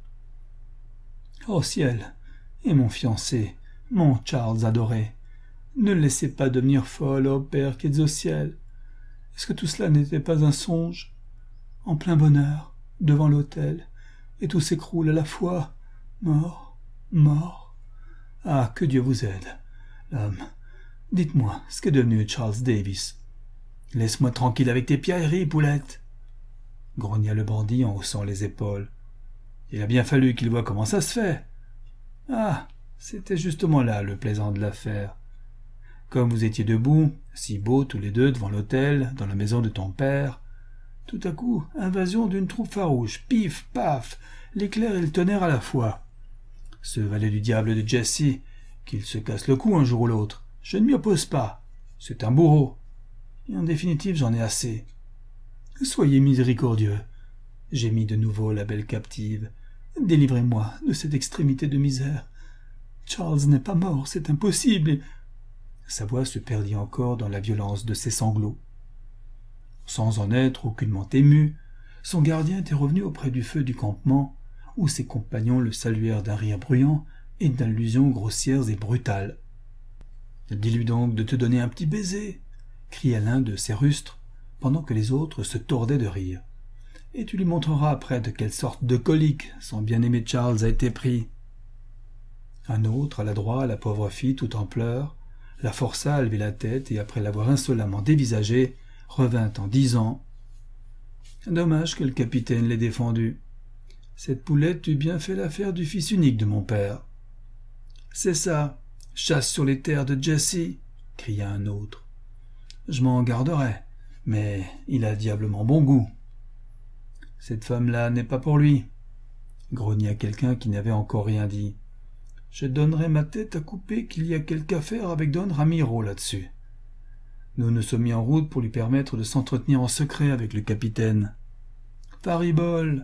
« Oh ciel, et mon fiancé, mon Charles adoré, ne le laissez pas devenir folle, ô Père qui êtes au ciel. Est-ce que tout cela n'était pas un songe? En plein bonheur, devant l'autel, et tout s'écroule à la fois. Mort, mort. Ah, que Dieu vous aide, l'homme. Dites-moi, ce qu'est devenu Charles Davis. Laisse-moi tranquille avec tes pierreries, poulette, grogna le bandit en haussant les épaules. Il a bien fallu qu'il voie comment ça se fait. Ah, c'était justement là le plaisant de l'affaire. Comme vous étiez debout, si beaux tous les deux devant l'autel, dans la maison de ton père, tout à coup, invasion d'une troupe farouche, pif, paf, l'éclair et le tonnerre à la fois. Ce valet du diable de Jesse, qu'il se casse le cou un jour ou l'autre, je ne m'y oppose pas, c'est un bourreau. Et en définitive, j'en ai assez. Soyez miséricordieux, gémit de nouveau la belle captive. Délivrez-moi de cette extrémité de misère. Charles n'est pas mort, c'est impossible. Et... Sa voix se perdit encore dans la violence de ses sanglots. Sans en être aucunement ému, son gardien était revenu auprès du feu du campement, où ses compagnons le saluèrent d'un rire bruyant et d'allusions grossières et brutales. « Dis-lui donc de te donner un petit baiser !» cria l'un de ces rustres, pendant que les autres se tordaient de rire. « Et tu lui montreras après de quelle sorte de colique son bien-aimé Charles a été pris. » Un autre, à la droite, la pauvre fille, tout en pleurs, la força à lever la tête et, après l'avoir insolemment dévisagée, revint en disant « Dommage que le capitaine l'ait défendu. Cette poulette eût bien fait l'affaire du fils unique de mon père. »« C'est ça, chasse sur les terres de Jesse !» cria un autre. « Je m'en garderai, mais il a diablement bon goût. »« Cette femme-là n'est pas pour lui, » grogna quelqu'un qui n'avait encore rien dit. « Je donnerai ma tête à couper qu'il y a quelque affaire avec Don Ramiro là-dessus. Nous nous sommes mis en route pour lui permettre de s'entretenir en secret avec le capitaine. »« Faribole !»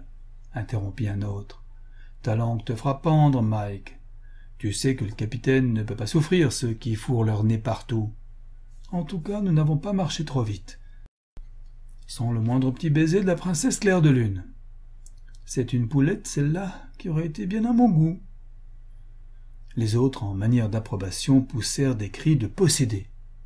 interrompit un autre. « Ta langue te fera pendre, Mike. Tu sais que le capitaine ne peut pas souffrir ceux qui fourrent leur nez partout. En tout cas, nous n'avons pas marché trop vite. Sans le moindre petit baiser de la princesse Claire de Lune. C'est une poulette, celle-là, qui aurait été bien à mon goût. » Les autres, en manière d'approbation, poussèrent des cris de possédés.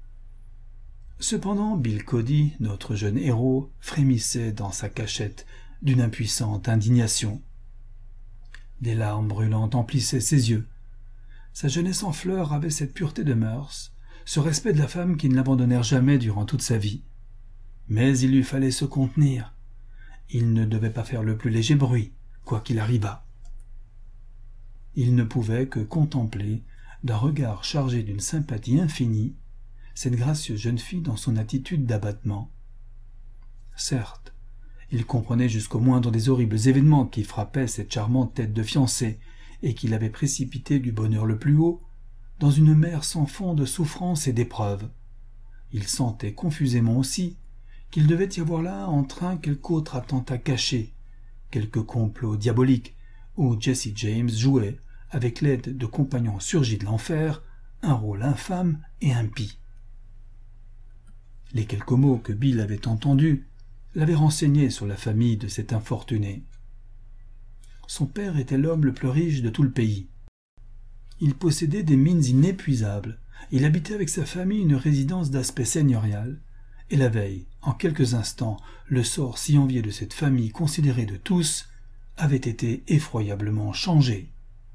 Cependant, Bill Cody, notre jeune héros, frémissait dans sa cachette d'une impuissante indignation. Des larmes brûlantes emplissaient ses yeux. Sa jeunesse en fleurs avait cette pureté de mœurs, ce respect de la femme qui ne l'abandonnèrent jamais durant toute sa vie. mais il lui fallait se contenir. Il ne devait pas faire le plus léger bruit, quoi qu'il arrivât. Il ne pouvait que contempler, d'un regard chargé d'une sympathie infinie, cette gracieuse jeune fille dans son attitude d'abattement. Certes, il comprenait jusqu'au moindre des horribles événements qui frappaient cette charmante tête de fiancée et qui l'avaient précipité du bonheur le plus haut dans une mer sans fond de souffrances et d'épreuves. Il sentait confusément aussi qu'il devait y avoir là en train quelque autre attentat caché, quelque complot diabolique où Jesse James jouait, avec l'aide de compagnons surgis de l'enfer, un rôle infâme et impie. Les quelques mots que Bill avait entendus l'avaient renseigné sur la famille de cet infortuné. Son père était l'homme le plus riche de tout le pays. Il possédait des mines inépuisables, il habitait avec sa famille une résidence d'aspect seigneurial, et la veille, en quelques instants, le sort si envié de cette famille considérée de tous avait été effroyablement changé.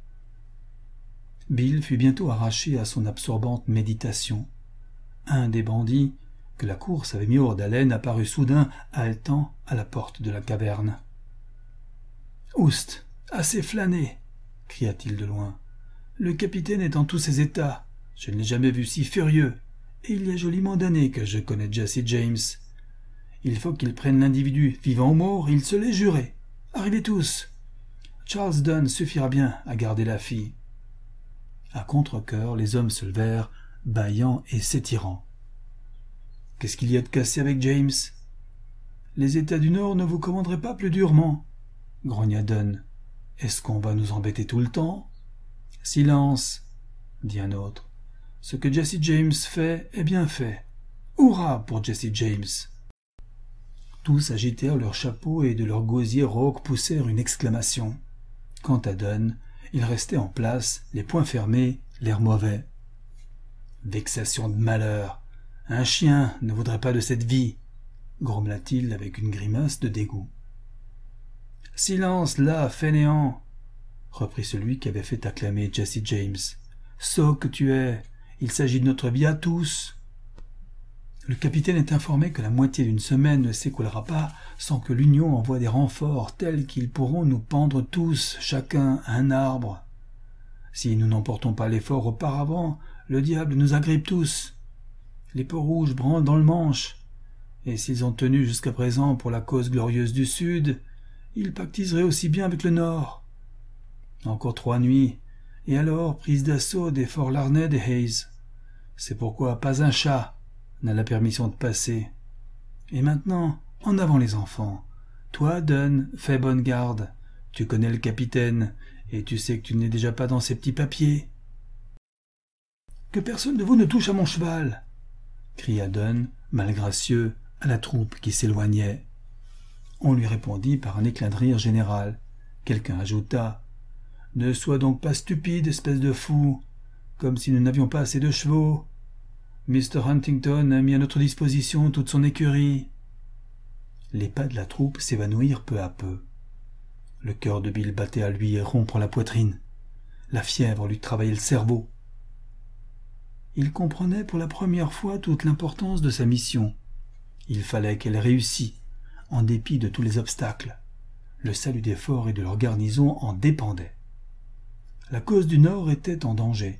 Bill fut bientôt arraché à son absorbante méditation. Un des bandits, que la course avait mis hors d'haleine, apparut soudain, haletant à la porte de la caverne. « Oust, assez flâné !» cria-t-il de loin. « Le capitaine est en tous ses états. Je ne l'ai jamais vu si furieux, et il y a joliment d'années que je connais Jesse James. Il faut qu'il prenne l'individu, vivant ou mort, il se l'est juré. Arrivez tous. Charles Dunn suffira bien à garder la fille. » À contre-cœur, les hommes se levèrent, bâillant et s'étirant. « Qu'est-ce qu'il y a de cassé avec James ? Les États du Nord ne vous commanderaient pas plus durement, » grogna Dunn. « Est-ce qu'on va nous embêter tout le temps ? » « Silence, » dit un autre. « Ce que Jesse James fait est bien fait. Hurrah pour Jesse James !» Tous agitèrent leurs chapeaux et de leurs gosiers rauques poussèrent une exclamation. Quant à Dunn, il restait en place, les poings fermés, l'air mauvais. « Vexation de malheur ! Un chien ne voudrait pas de cette vie !» grommela-t-il avec une grimace de dégoût. « Silence là, fainéant !» reprit celui qui avait fait acclamer Jesse James. « Sot que tu es, il s'agit de notre vie à tous. » Le capitaine est informé que la moitié d'une semaine ne s'écoulera pas sans que l'Union envoie des renforts tels qu'ils pourront nous pendre tous, chacun à un arbre. Si nous n'emportons pas l'effort auparavant, le diable nous agrippe tous. Les peaux-rouges branlent dans le manche, et s'ils ont tenu jusqu'à présent pour la cause glorieuse du Sud, ils pactiseraient aussi bien avec le Nord. Encore trois nuits, et alors prise d'assaut des forts Larned et Hayes. C'est pourquoi pas un chat n'a la permission de passer. Et maintenant, en avant les enfants. Toi, Dunn, fais bonne garde. Tu connais le capitaine, et tu sais que tu n'es déjà pas dans ces petits papiers. « Que personne de vous ne touche à mon cheval !» cria Dunn, malgracieux, à la troupe qui s'éloignait. On lui répondit par un éclat de rire général. Quelqu'un ajouta « Ne sois donc pas stupide, espèce de fou, comme si nous n'avions pas assez de chevaux. Mister Huntington a mis à notre disposition toute son écurie. » Les pas de la troupe s'évanouirent peu à peu. Le cœur de Bill battait à lui rompre la poitrine. La fièvre lui travaillait le cerveau. Il comprenait pour la première fois toute l'importance de sa mission. Il fallait qu'elle réussît, en dépit de tous les obstacles. Le salut des forts et de leur garnison en dépendait. La cause du Nord était en danger.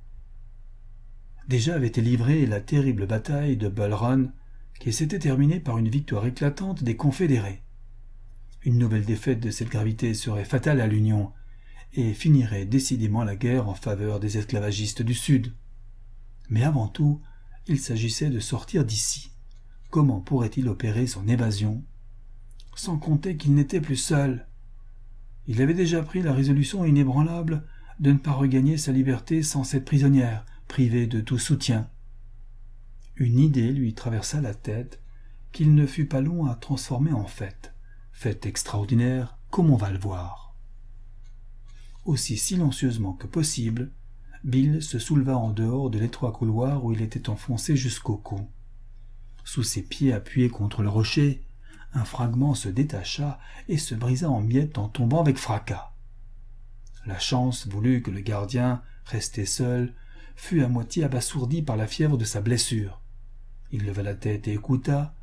Déjà avait été livrée la terrible bataille de Bull Run, qui s'était terminée par une victoire éclatante des Confédérés. Une nouvelle défaite de cette gravité serait fatale à l'Union et finirait décidément la guerre en faveur des esclavagistes du Sud. Mais avant tout, il s'agissait de sortir d'ici. Comment pourrait-il opérer son évasion ? Sans compter qu'il n'était plus seul. Il avait déjà pris la résolution inébranlable de ne pas regagner sa liberté sans cette prisonnière, privée de tout soutien. Une idée lui traversa la tête qu'il ne fut pas long à transformer en fait. Fait extraordinaire, comme on va le voir. Aussi silencieusement que possible, Bill se souleva en dehors de l'étroit couloir où il était enfoncé jusqu'au cou. Sous ses pieds appuyés contre le rocher, un fragment se détacha et se brisa en miettes en tombant avec fracas. La chance voulut que le gardien, resté seul, fût à moitié abasourdi par la fièvre de sa blessure. Il leva la tête et écouta,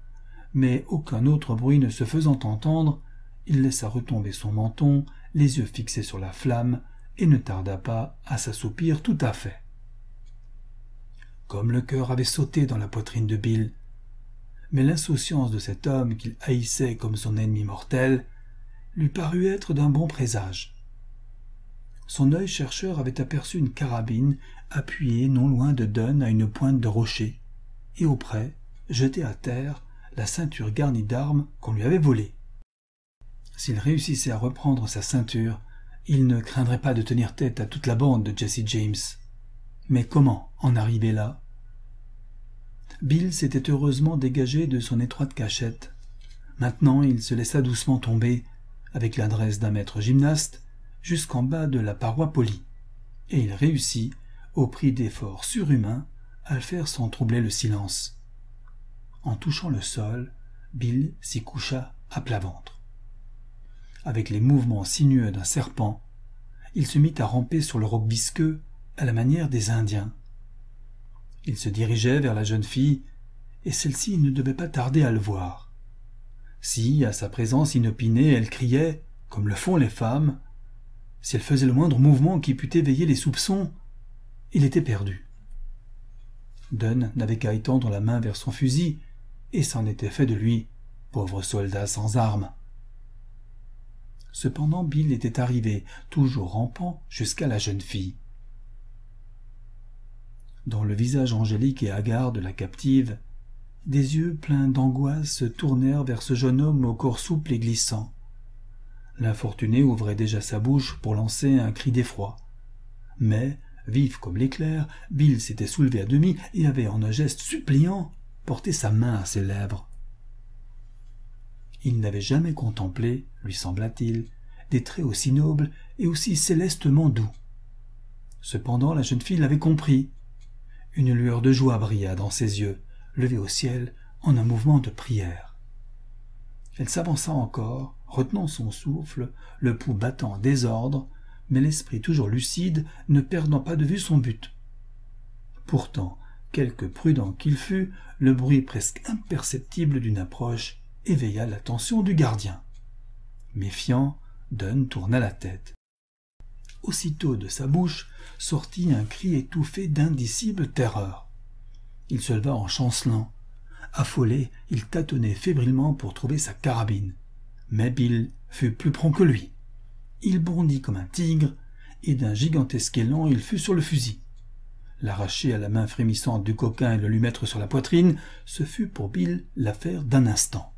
mais aucun autre bruit ne se faisant entendre, il laissa retomber son menton, les yeux fixés sur la flamme, et ne tarda pas à s'assoupir tout à fait. Comme le cœur avait sauté dans la poitrine de Bill, mais l'insouciance de cet homme qu'il haïssait comme son ennemi mortel lui parut être d'un bon présage. Son œil chercheur avait aperçu une carabine appuyée non loin de Dunn à une pointe de rocher, et auprès, jetée à terre, la ceinture garnie d'armes qu'on lui avait volée. S'il réussissait à reprendre sa ceinture, il ne craindrait pas de tenir tête à toute la bande de Jesse James. Mais comment en arriver là? Bill s'était heureusement dégagé de son étroite cachette. Maintenant, il se laissa doucement tomber, avec l'adresse d'un maître gymnaste, jusqu'en bas de la paroi polie, et il réussit, au prix d'efforts surhumains, à le faire sans troubler le silence. En touchant le sol, Bill s'y coucha à plat ventre. Avec les mouvements sinueux d'un serpent, il se mit à ramper sur le roc visqueux à la manière des Indiens. Il se dirigeait vers la jeune fille, et celle-ci ne devait pas tarder à le voir. Si, à sa présence inopinée, elle criait, comme le font les femmes, si elle faisait le moindre mouvement qui pût éveiller les soupçons, il était perdu. Dunn n'avait qu'à étendre la main vers son fusil, et c'en était fait de lui, pauvre soldat sans armes. Cependant, Bill était arrivé, toujours rampant, jusqu'à la jeune fille. Dans le visage angélique et hagard de la captive, des yeux pleins d'angoisse se tournèrent vers ce jeune homme au corps souple et glissant. L'infortuné ouvrait déjà sa bouche pour lancer un cri d'effroi. Mais, vif comme l'éclair, Bill s'était soulevé à demi et avait, en un geste suppliant, porté sa main à ses lèvres. Il n'avait jamais contemplé, lui sembla-t-il, des traits aussi nobles et aussi célestement doux. Cependant, la jeune fille l'avait compris. Une lueur de joie brilla dans ses yeux, levés au ciel en un mouvement de prière. Elle s'avança encore, retenant son souffle, le pouls battant en désordre, mais l'esprit toujours lucide, ne perdant pas de vue son but. Pourtant, quelque prudent qu'il fût, le bruit presque imperceptible d'une approche éveilla l'attention du gardien. Méfiant, Dunn tourna la tête. Aussitôt de sa bouche sortit un cri étouffé d'indicible terreur. Il se leva en chancelant. Affolé, il tâtonnait fébrilement pour trouver sa carabine. Mais Bill fut plus prompt que lui. Il bondit comme un tigre, et d'un gigantesque élan il fut sur le fusil. L'arracher à la main frémissante du coquin et le lui mettre sur la poitrine, ce fut pour Bill l'affaire d'un instant.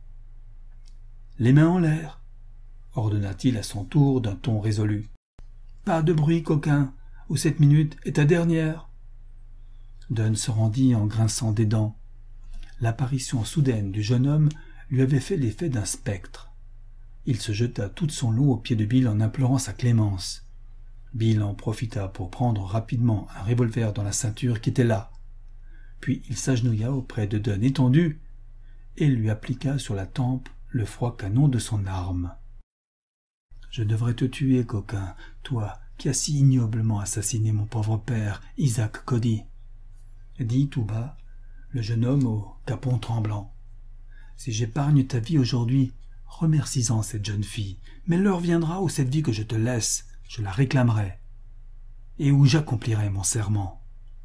« Les mains en l'air !» ordonna-t-il à son tour d'un ton résolu. « Pas de bruit, coquin, ou cette minute est ta dernière !» Dunn se rendit en grinçant des dents. L'apparition soudaine du jeune homme lui avait fait l'effet d'un spectre. Il se jeta toute son lot aux pieds de Bill en implorant sa clémence. Bill en profita pour prendre rapidement un revolver dans la ceinture qui était là. Puis il s'agenouilla auprès de Dunn étendu et lui appliqua sur la tempe le froid canon de son arme. « Je devrais te tuer, coquin, toi qui as si ignoblement assassiné mon pauvre père, Isaac Cody. » dit tout bas le jeune homme au capon tremblant. « Si j'épargne ta vie aujourd'hui, remercie-en cette jeune fille, mais l'heure viendra où cette vie que je te laisse, je la réclamerai, et où j'accomplirai mon serment. »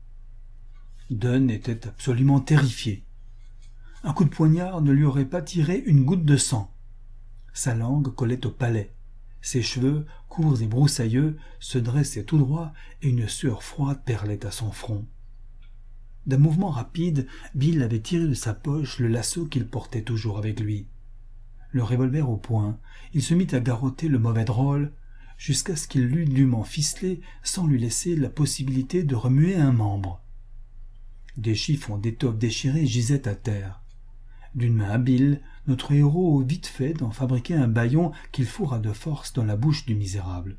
Dunn était absolument terrifié. Un coup de poignard ne lui aurait pas tiré une goutte de sang. Sa langue collait au palais, ses cheveux, courts et broussailleux, se dressaient tout droit et une sueur froide perlait à son front. D'un mouvement rapide, Bill avait tiré de sa poche le lasso qu'il portait toujours avec lui. Le revolver au poing, il se mit à garrotter le mauvais drôle, jusqu'à ce qu'il l'eût dûment ficelé sans lui laisser la possibilité de remuer un membre. Des chiffons d'étoffe déchirés gisaient à terre. D'une main habile, notre héros eut vite fait d'en fabriquer un bâillon qu'il fourra de force dans la bouche du misérable.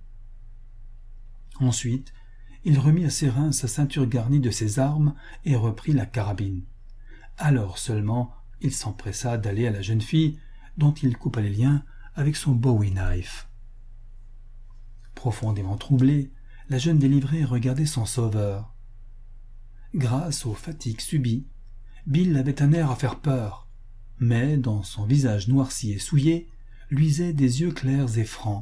Ensuite, il remit à ses reins sa ceinture garnie de ses armes et reprit la carabine. Alors seulement, il s'empressa d'aller à la jeune fille, dont il coupa les liens avec son bowie knife. Profondément troublée, la jeune délivrée regardait son sauveur. Grâce aux fatigues subies, Bill avait un air à faire peur, mais dans son visage noirci et souillé luisaient des yeux clairs et francs.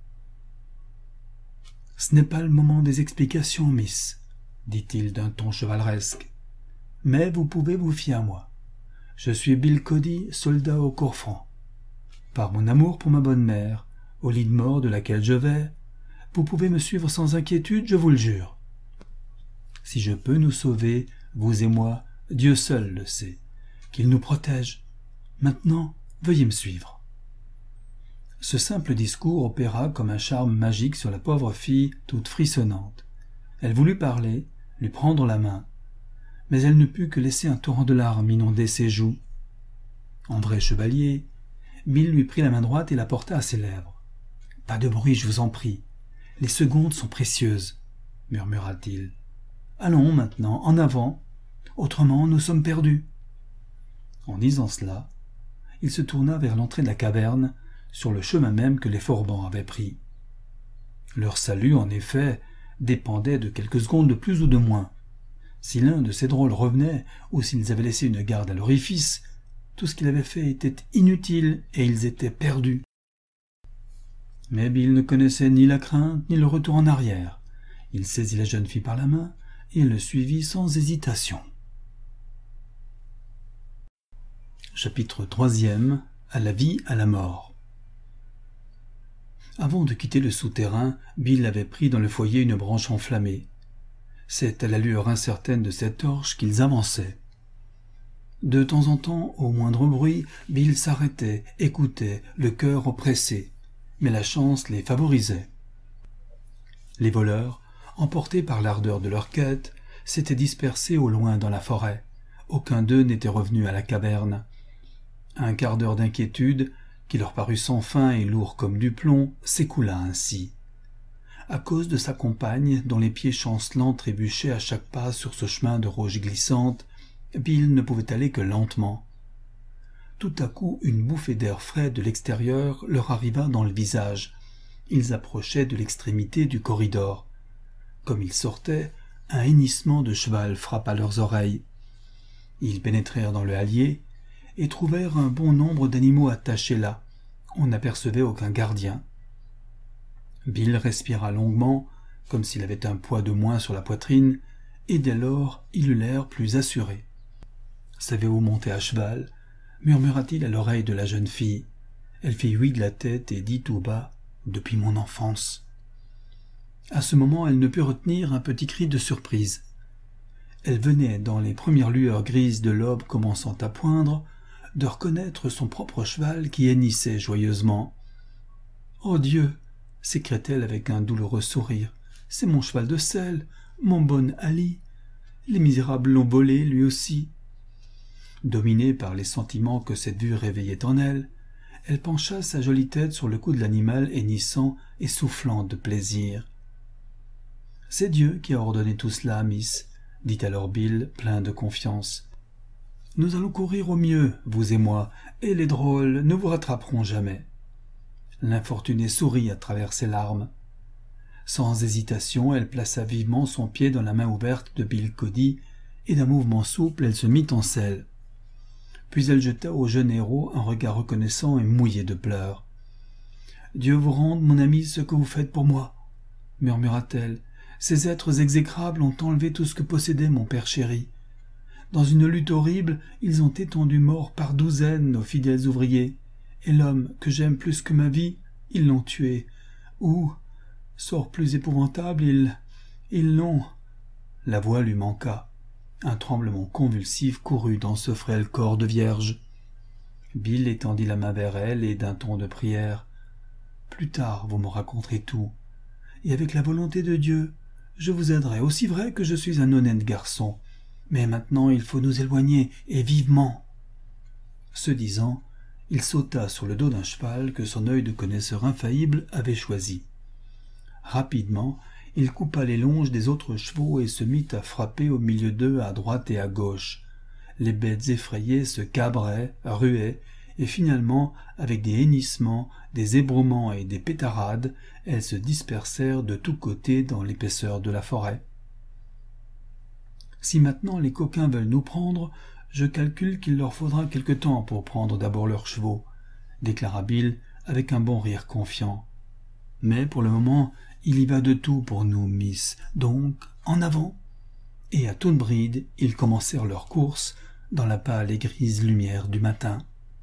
« Ce n'est pas le moment des explications, miss, dit-il d'un ton chevaleresque, mais vous pouvez vous fier à moi. Je suis Bill Cody, soldat au corps franc. Par mon amour pour ma bonne mère, au lit de mort de laquelle je vais, vous pouvez me suivre sans inquiétude, je vous le jure. Si je peux nous sauver, vous et moi, Dieu seul le sait, qu'il nous protège. Maintenant, veuillez me suivre. » Ce simple discours opéra comme un charme magique sur la pauvre fille toute frissonnante. Elle voulut parler, lui prendre la main, mais elle ne put que laisser un torrent de larmes inonder ses joues. En vrai chevalier, Bill lui prit la main droite et la porta à ses lèvres. « Pas de bruit, je vous en prie. Les secondes sont précieuses, » murmura-t-il. « Allons maintenant, en avant, autrement nous sommes perdus. » En disant cela, il se tourna vers l'entrée de la caverne, sur le chemin même que les forbans avaient pris. Leur salut, en effet, dépendait de quelques secondes de plus ou de moins. Si l'un de ces drôles revenait, ou s'ils avaient laissé une garde à l'orifice, tout ce qu'il avait fait était inutile et ils étaient perdus. Mais Bill ne connaissait ni la crainte ni le retour en arrière. Il saisit la jeune fille par la main et le suivit sans hésitation. Chapitre troisième. À la vie, à la mort. Avant de quitter le souterrain, Bill avait pris dans le foyer une branche enflammée. C'est à la lueur incertaine de cette torche qu'ils avançaient. De temps en temps, au moindre bruit, Bill s'arrêtait, écoutait, le cœur oppressé, mais la chance les favorisait. Les voleurs, emportés par l'ardeur de leur quête, s'étaient dispersés au loin dans la forêt. Aucun d'eux n'était revenu à la caverne. Un quart d'heure d'inquiétude, qui leur parut sans fin et lourd comme du plomb, s'écoula ainsi. À cause de sa compagne, dont les pieds chancelants trébuchaient à chaque pas sur ce chemin de roches glissantes, Bill ne pouvait aller que lentement. Tout à coup, une bouffée d'air frais de l'extérieur leur arriva dans le visage. Ils approchaient de l'extrémité du corridor. Comme ils sortaient, un hennissement de cheval frappa leurs oreilles. Ils pénétrèrent dans le hallier et trouvèrent un bon nombre d'animaux attachés là. On n'apercevait aucun gardien. Bill respira longuement, comme s'il avait un poids de moins sur la poitrine, et dès lors il eut l'air plus assuré. « Savez-vous monter à cheval ?» murmura-t-il à l'oreille de la jeune fille. Elle fit oui de la tête et dit tout bas « Depuis mon enfance. » À ce moment, elle ne put retenir un petit cri de surprise. Elle venait, dans les premières lueurs grises de l'aube commençant à poindre, de reconnaître son propre cheval qui hennissait joyeusement. « Oh Dieu !» s'écria-t-elle avec un douloureux sourire. « C'est mon cheval de selle, mon bon Ali. Les misérables l'ont volé, lui aussi. » Dominée par les sentiments que cette vue réveillait en elle, elle pencha sa jolie tête sur le cou de l'animal hennissant et soufflant de plaisir. « C'est Dieu qui a ordonné tout cela, miss, » dit alors Bill, plein de confiance. « Nous allons courir au mieux, vous et moi, et les drôles ne vous rattraperont jamais. » L'infortunée sourit à travers ses larmes. Sans hésitation, elle plaça vivement son pied dans la main ouverte de Bill Cody, et d'un mouvement souple, elle se mit en selle. Puis elle jeta au jeune héros un regard reconnaissant et mouillé de pleurs. « Dieu vous rende, mon ami, ce que vous faites pour moi, » murmura-t-elle. « Ces êtres exécrables ont enlevé tout ce que possédait mon père chéri. Dans une lutte horrible, ils ont étendu mort par douzaines nos fidèles ouvriers, et l'homme que j'aime plus que ma vie, ils l'ont tué. Ou, sort plus épouvantable, ils... ils l'ont... » La voix lui manqua. Un tremblement convulsif courut dans ce frêle corps de vierge. Bill étendit la main vers elle et d'un ton de prière. « Plus tard, vous me raconterez tout. Et avec la volonté de Dieu, je vous aiderai, aussi vrai que je suis un honnête garçon. Mais maintenant, il faut nous éloigner, et vivement. » Ce disant, il sauta sur le dos d'un cheval que son œil de connaisseur infaillible avait choisi. Rapidement, il coupa les longes des autres chevaux et se mit à frapper au milieu d'eux à droite et à gauche. Les bêtes effrayées se cabraient, ruaient, et finalement, avec des hennissements, des ébrouements et des pétarades, elles se dispersèrent de tous côtés dans l'épaisseur de la forêt. « Si maintenant les coquins veulent nous prendre, Je calcule qu'il leur faudra quelque temps pour prendre d'abord leurs chevaux, déclara Bill avec un bon rire confiant. Mais pour le moment, il y va de tout pour nous, Miss. Donc, en avant. Et à toute bride, ils commencèrent leur course dans la pâle et grise lumière du matin.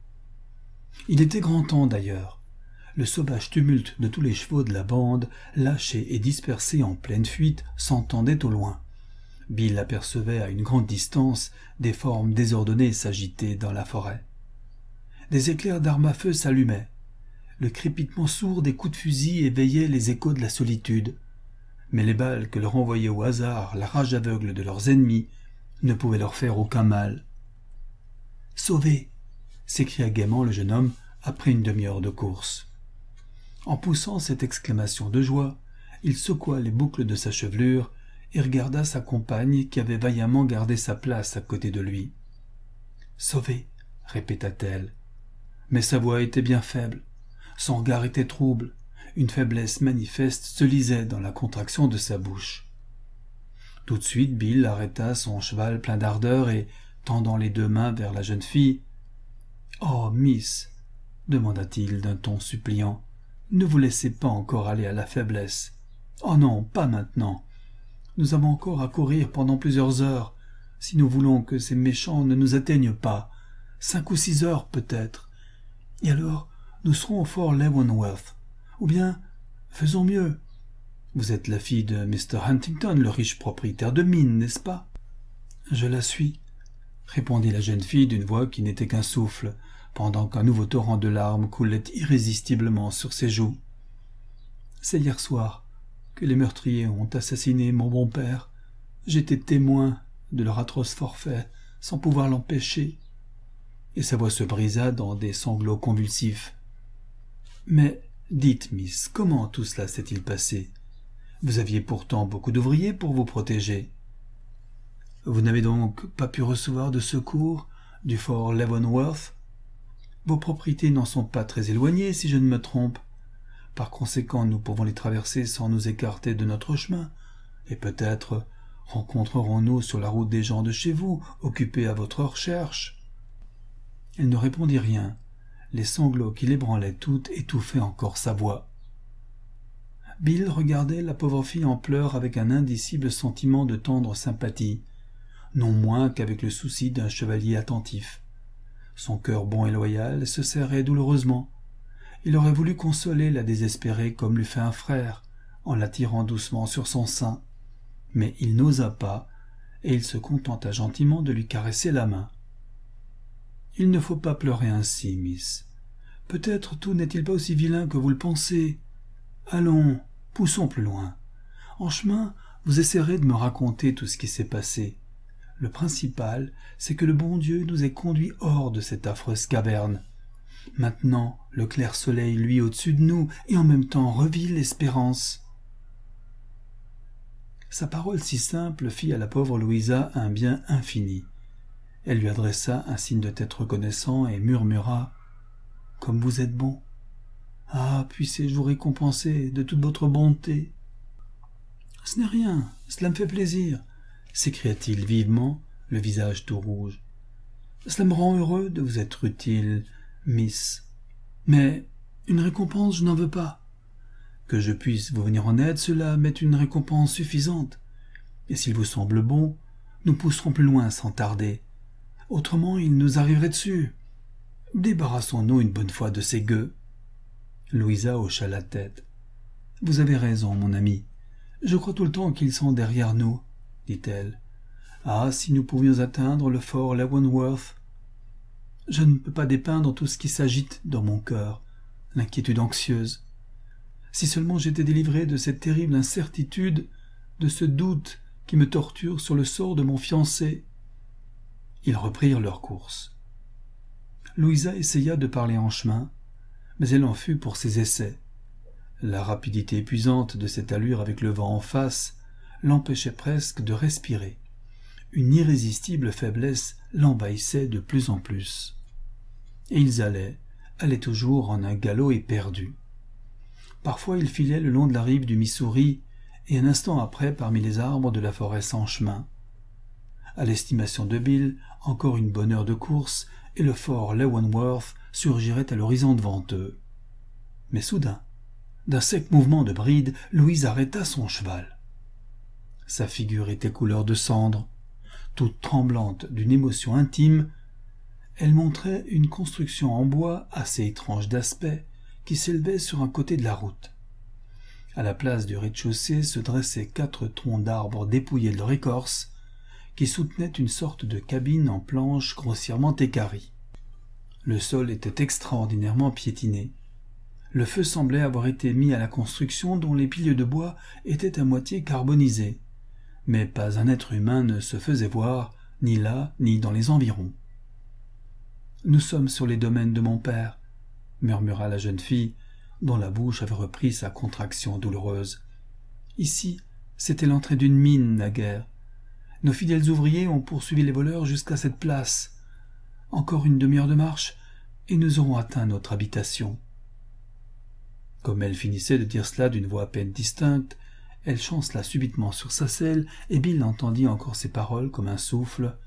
Il était grand temps d'ailleurs. Le sauvage tumulte de tous les chevaux de la bande, lâchés et dispersés en pleine fuite, s'entendait au loin. Bill apercevait à une grande distance des formes désordonnées s'agiter dans la forêt. Des éclairs d'armes à feu s'allumaient. Le crépitement sourd des coups de fusil éveillait les échos de la solitude. Mais les balles que leur envoyait au hasard la rage aveugle de leurs ennemis ne pouvaient leur faire aucun mal. « Sauvé !» s'écria gaiement le jeune homme après une demi-heure de course. En poussant cette exclamation de joie, il secoua les boucles de sa chevelure et regarda sa compagne qui avait vaillamment gardé sa place à côté de lui. « Sauvé !» répéta-t-elle. Mais sa voix était bien faible, son regard était trouble, une faiblesse manifeste se lisait dans la contraction de sa bouche. Tout de suite, Bill arrêta son cheval plein d'ardeur et, tendant les deux mains vers la jeune fille, « Oh, Miss !» demanda-t-il d'un ton suppliant, « ne vous laissez pas encore aller à la faiblesse. Oh non, pas maintenant. Nous avons encore à courir pendant plusieurs heures, si nous voulons que ces méchants ne nous atteignent pas. Cinq ou six heures peut-être. Et alors, nous serons au fort Leavenworth. Ou bien, faisons mieux. Vous êtes la fille de mister Huntington, le riche propriétaire de mines, n'est-ce pas? Je la suis, répondit la jeune fille d'une voix qui n'était qu'un souffle, pendant qu'un nouveau torrent de larmes coulait irrésistiblement sur ses joues. C'est hier soir que les meurtriers ont assassiné mon bon père. J'étais témoin de leur atroce forfait, sans pouvoir l'empêcher. Et sa voix se brisa dans des sanglots convulsifs. Mais, dites, Miss, comment tout cela s'est-il passé? Vous aviez pourtant beaucoup d'ouvriers pour vous protéger. Vous n'avez donc pas pu recevoir de secours du fort Leavenworth? Vos propriétés n'en sont pas très éloignées, si je ne me trompe. Par conséquent, nous pouvons les traverser sans nous écarter de notre chemin, et peut-être rencontrerons-nous sur la route des gens de chez vous, occupés à votre recherche. Elle ne répondit rien. Les sanglots qui l'ébranlaient toutes étouffaient encore sa voix. Bill regardait la pauvre fille en pleurs avec un indicible sentiment de tendre sympathie, non moins qu'avec le souci d'un chevalier attentif. Son cœur bon et loyal se serrait douloureusement. Il aurait voulu consoler la désespérée comme l'eût fait un frère, en la tirant doucement sur son sein. Mais il n'osa pas, et il se contenta gentiment de lui caresser la main. « Il ne faut pas pleurer ainsi, Miss. Peut-être tout n'est-il pas aussi vilain que vous le pensez. Allons, poussons plus loin. En chemin, vous essaierez de me raconter tout ce qui s'est passé. Le principal, c'est que le bon Dieu nous ait conduits hors de cette affreuse caverne. Maintenant, le clair soleil luit au-dessus de nous et en même temps revit l'espérance. » Sa parole si simple fit à la pauvre Louisa un bien infini. Elle lui adressa un signe de tête reconnaissant et murmura « Comme vous êtes bon! Ah, puissez-je vous récompenser de toute votre bonté !»« Ce n'est rien, cela me fait plaisir !» s'écria-t-il vivement, le visage tout rouge. « Cela me rend heureux de vous être utile, Miss. Mais une récompense, je n'en veux pas. Que je puisse vous venir en aide, cela m'est une récompense suffisante. Et s'il vous semble bon, nous pousserons plus loin sans tarder. Autrement, il nous arriverait dessus. Débarrassons-nous une bonne fois de ces gueux. » Louisa hocha la tête. « Vous avez raison, mon ami. Je crois tout le temps qu'ils sont derrière nous, » dit-elle. « Ah, si nous pouvions atteindre le fort Leavenworth ! Je ne peux pas dépeindre tout ce qui s'agite dans mon cœur, l'inquiétude anxieuse. Si seulement j'étais délivré de cette terrible incertitude, de ce doute qui me torture sur le sort de mon fiancé. » Ils reprirent leur course. Louisa essaya de parler en chemin, mais elle en fut pour ses essais. La rapidité épuisante de cette allure avec le vent en face l'empêchait presque de respirer. Une irrésistible faiblesse l'envahissait de plus en plus. Et ils allaient, allaient toujours en un galop éperdu. Parfois ils filaient le long de la rive du Missouri, et un instant après parmi les arbres de la forêt sans chemin. À l'estimation de Bill, encore une bonne heure de course, et le fort Leavenworth surgirait à l'horizon devant eux. Mais soudain, d'un sec mouvement de bride, Louise arrêta son cheval. Sa figure était couleur de cendre. Toute tremblante d'une émotion intime, elle montrait une construction en bois assez étrange d'aspect qui s'élevait sur un côté de la route. À la place du rez-de-chaussée se dressaient quatre troncs d'arbres dépouillés de leur écorce qui soutenaient une sorte de cabine en planches grossièrement équarrie. Le sol était extraordinairement piétiné. Le feu semblait avoir été mis à la construction dont les piliers de bois étaient à moitié carbonisés. Mais pas un être humain ne se faisait voir, ni là, ni dans les environs. « Nous sommes sur les domaines de mon père, » murmura la jeune fille, dont la bouche avait repris sa contraction douloureuse. « Ici, c'était l'entrée d'une mine, naguère. Nos fidèles ouvriers ont poursuivi les voleurs jusqu'à cette place. Encore une demi-heure de marche, et nous aurons atteint notre habitation. » Comme elle finissait de dire cela d'une voix à peine distincte, elle chancela subitement sur sa selle, et Bill entendit encore ces paroles comme un souffle.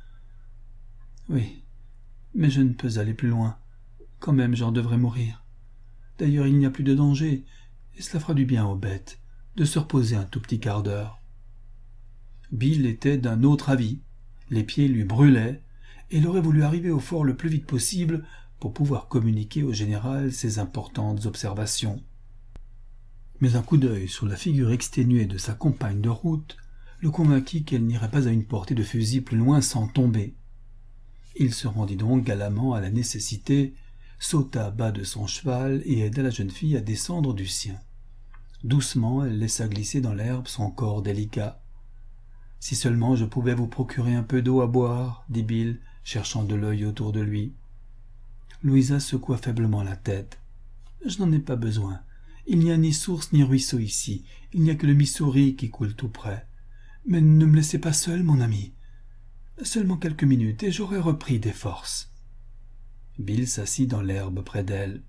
« Oui, mais je ne peux aller plus loin. Quand même, j'en devrais mourir. D'ailleurs, il n'y a plus de danger, et cela fera du bien aux bêtes, de se reposer un tout petit quart d'heure. » Bill était d'un autre avis. Les pieds lui brûlaient, et il aurait voulu arriver au fort le plus vite possible pour pouvoir communiquer au général ses importantes observations. Mais un coup d'œil sur la figure exténuée de sa compagne de route le convainquit qu'elle n'irait pas à une portée de fusil plus loin sans tomber. Il se rendit donc galamment à la nécessité, sauta bas de son cheval et aida la jeune fille à descendre du sien. Doucement, elle laissa glisser dans l'herbe son corps délicat. « Si seulement je pouvais vous procurer un peu d'eau à boire, » dit Bill, cherchant de l'œil autour de lui. Louisa secoua faiblement la tête. « Je n'en ai pas besoin. Il n'y a ni source ni ruisseau ici. Il n'y a que le Missouri qui coule tout près. Mais ne me laissez pas seul, mon ami. Seulement quelques minutes et j'aurai repris des forces. » Bill s'assit dans l'herbe près d'elle.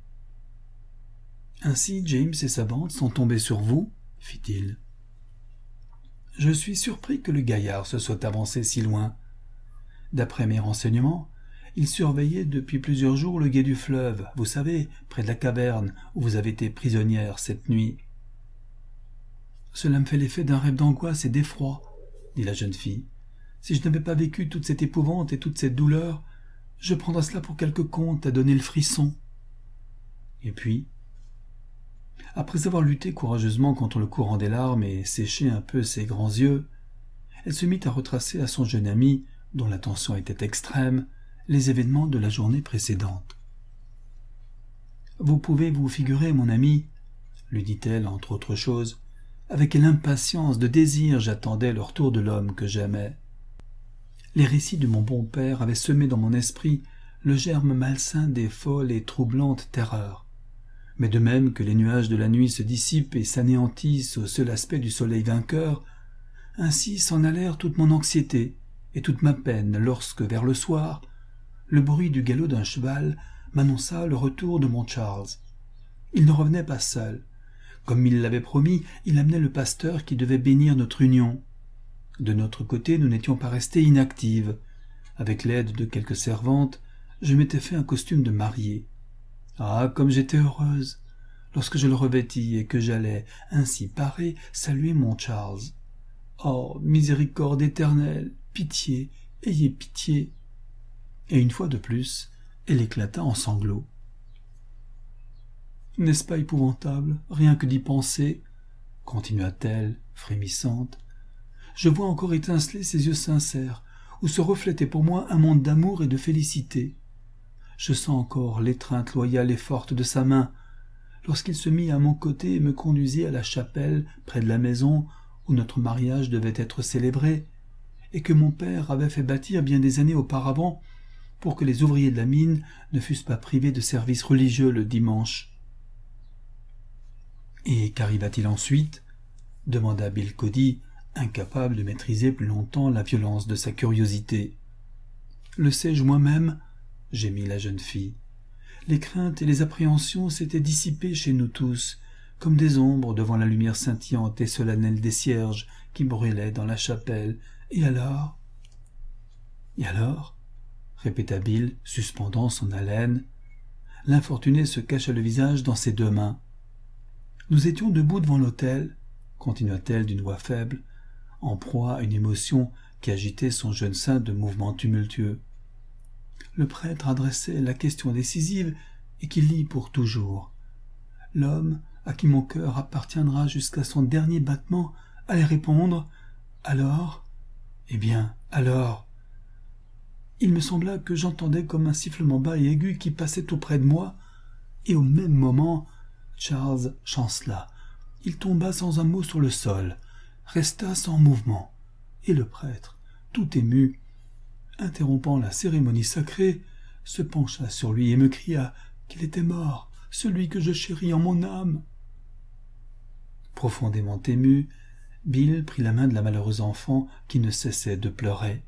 « Ainsi James et sa bande sont tombés sur vous ?» fit-il. « Je suis surpris que le gaillard se soit avancé si loin. D'après mes renseignements, il surveillait depuis plusieurs jours le gué du fleuve, vous savez, près de la caverne où vous avez été prisonnière cette nuit. »« Cela me fait l'effet d'un rêve d'angoisse et d'effroi, » dit la jeune fille. « Si je n'avais pas vécu toute cette épouvante et toute cette douleur, je prendrais cela pour quelque conte à donner le frisson. » Et puis, après avoir lutté courageusement contre le courant des larmes et séché un peu ses grands yeux, elle se mit à retracer à son jeune ami, dont l'attention était extrême, les événements de la journée précédente. « Vous pouvez vous figurer, mon ami, » lui dit-elle entre autres choses, « avec quelle impatience de désir j'attendais le retour de l'homme que j'aimais. Les récits de mon bon père avaient semé dans mon esprit le germe malsain des folles et troublantes terreurs. Mais de même que les nuages de la nuit se dissipent et s'anéantissent au seul aspect du soleil vainqueur, ainsi s'en allèrent toute mon anxiété et toute ma peine lorsque, vers le soir, le bruit du galop d'un cheval m'annonça le retour de mon Charles. Il ne revenait pas seul. Comme il l'avait promis, il amenait le pasteur qui devait bénir notre union. De notre côté, nous n'étions pas restés inactives. Avec l'aide de quelques servantes, je m'étais fait un costume de mariée. Ah, comme j'étais heureuse lorsque je le revêtis et que j'allais, ainsi parée, saluer mon Charles. Oh, miséricorde éternelle, pitié, ayez pitié. Et une fois de plus, elle éclata en sanglots. « N'est-ce pas épouvantable, rien que d'y penser ?» continua-t-elle, frémissante. « Je vois encore étinceler ses yeux sincères, où se reflétait pour moi un monde d'amour et de félicité. Je sens encore l'étreinte loyale et forte de sa main, lorsqu'il se mit à mon côté et me conduisit à la chapelle près de la maison où notre mariage devait être célébré, et que mon père avait fait bâtir bien des années auparavant pour que les ouvriers de la mine ne fussent pas privés de services religieux le dimanche. »« Et qu'arriva-t-il ensuite ?» demanda Bill Cody, incapable de maîtriser plus longtemps la violence de sa curiosité. « Le sais-je moi-même ?» gémit la jeune fille. « Les craintes et les appréhensions s'étaient dissipées chez nous tous, comme des ombres devant la lumière scintillante et solennelle des cierges qui brûlaient dans la chapelle. Et alors ?» Et alors, répéta Bill, suspendant son haleine. L'infortuné se cacha le visage dans ses deux mains. Nous étions debout devant l'autel, continua-t-elle d'une voix faible, en proie à une émotion qui agitait son jeune sein de mouvements tumultueux. Le prêtre adressait la question décisive et qui lie pour toujours. L'homme à qui mon cœur appartiendra jusqu'à son dernier battement allait répondre « Alors ?» Eh bien, alors Il me sembla que j'entendais comme un sifflement bas et aigu qui passait tout près de moi, et au même moment, Charles chancela. Il tomba sans un mot sur le sol, resta sans mouvement, et le prêtre, tout ému, interrompant la cérémonie sacrée, se pencha sur lui et me cria qu'il était mort, celui que je chéris en mon âme. Profondément ému, Bill prit la main de la malheureuse enfant qui ne cessait de pleurer.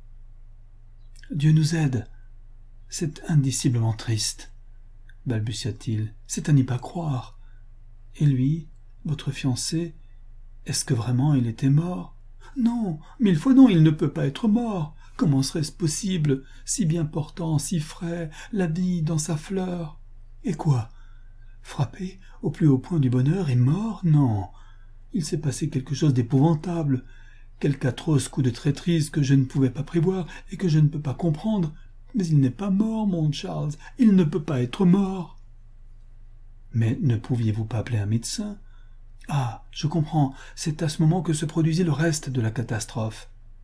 « Dieu nous aide. C'est indiciblement triste, » balbutia-t-il. « C'est à n'y pas croire. Et lui, votre fiancé, est-ce que vraiment il était mort ? Non, mille fois non, il ne peut pas être mort. Comment serait-ce possible, si bien portant, si frais, la vie dans sa fleur ? Et quoi ? Frappé au plus haut point du bonheur et mort ? Non. Il s'est passé quelque chose d'épouvantable, quelque atroce coup de traîtrise que je ne pouvais pas prévoir et que je ne peux pas comprendre. Mais il n'est pas mort, mon Charles, il ne peut pas être mort. Mais ne pouviez-vous pas appeler un médecin ? Ah, je comprends, c'est à ce moment que se produisit le reste de la catastrophe.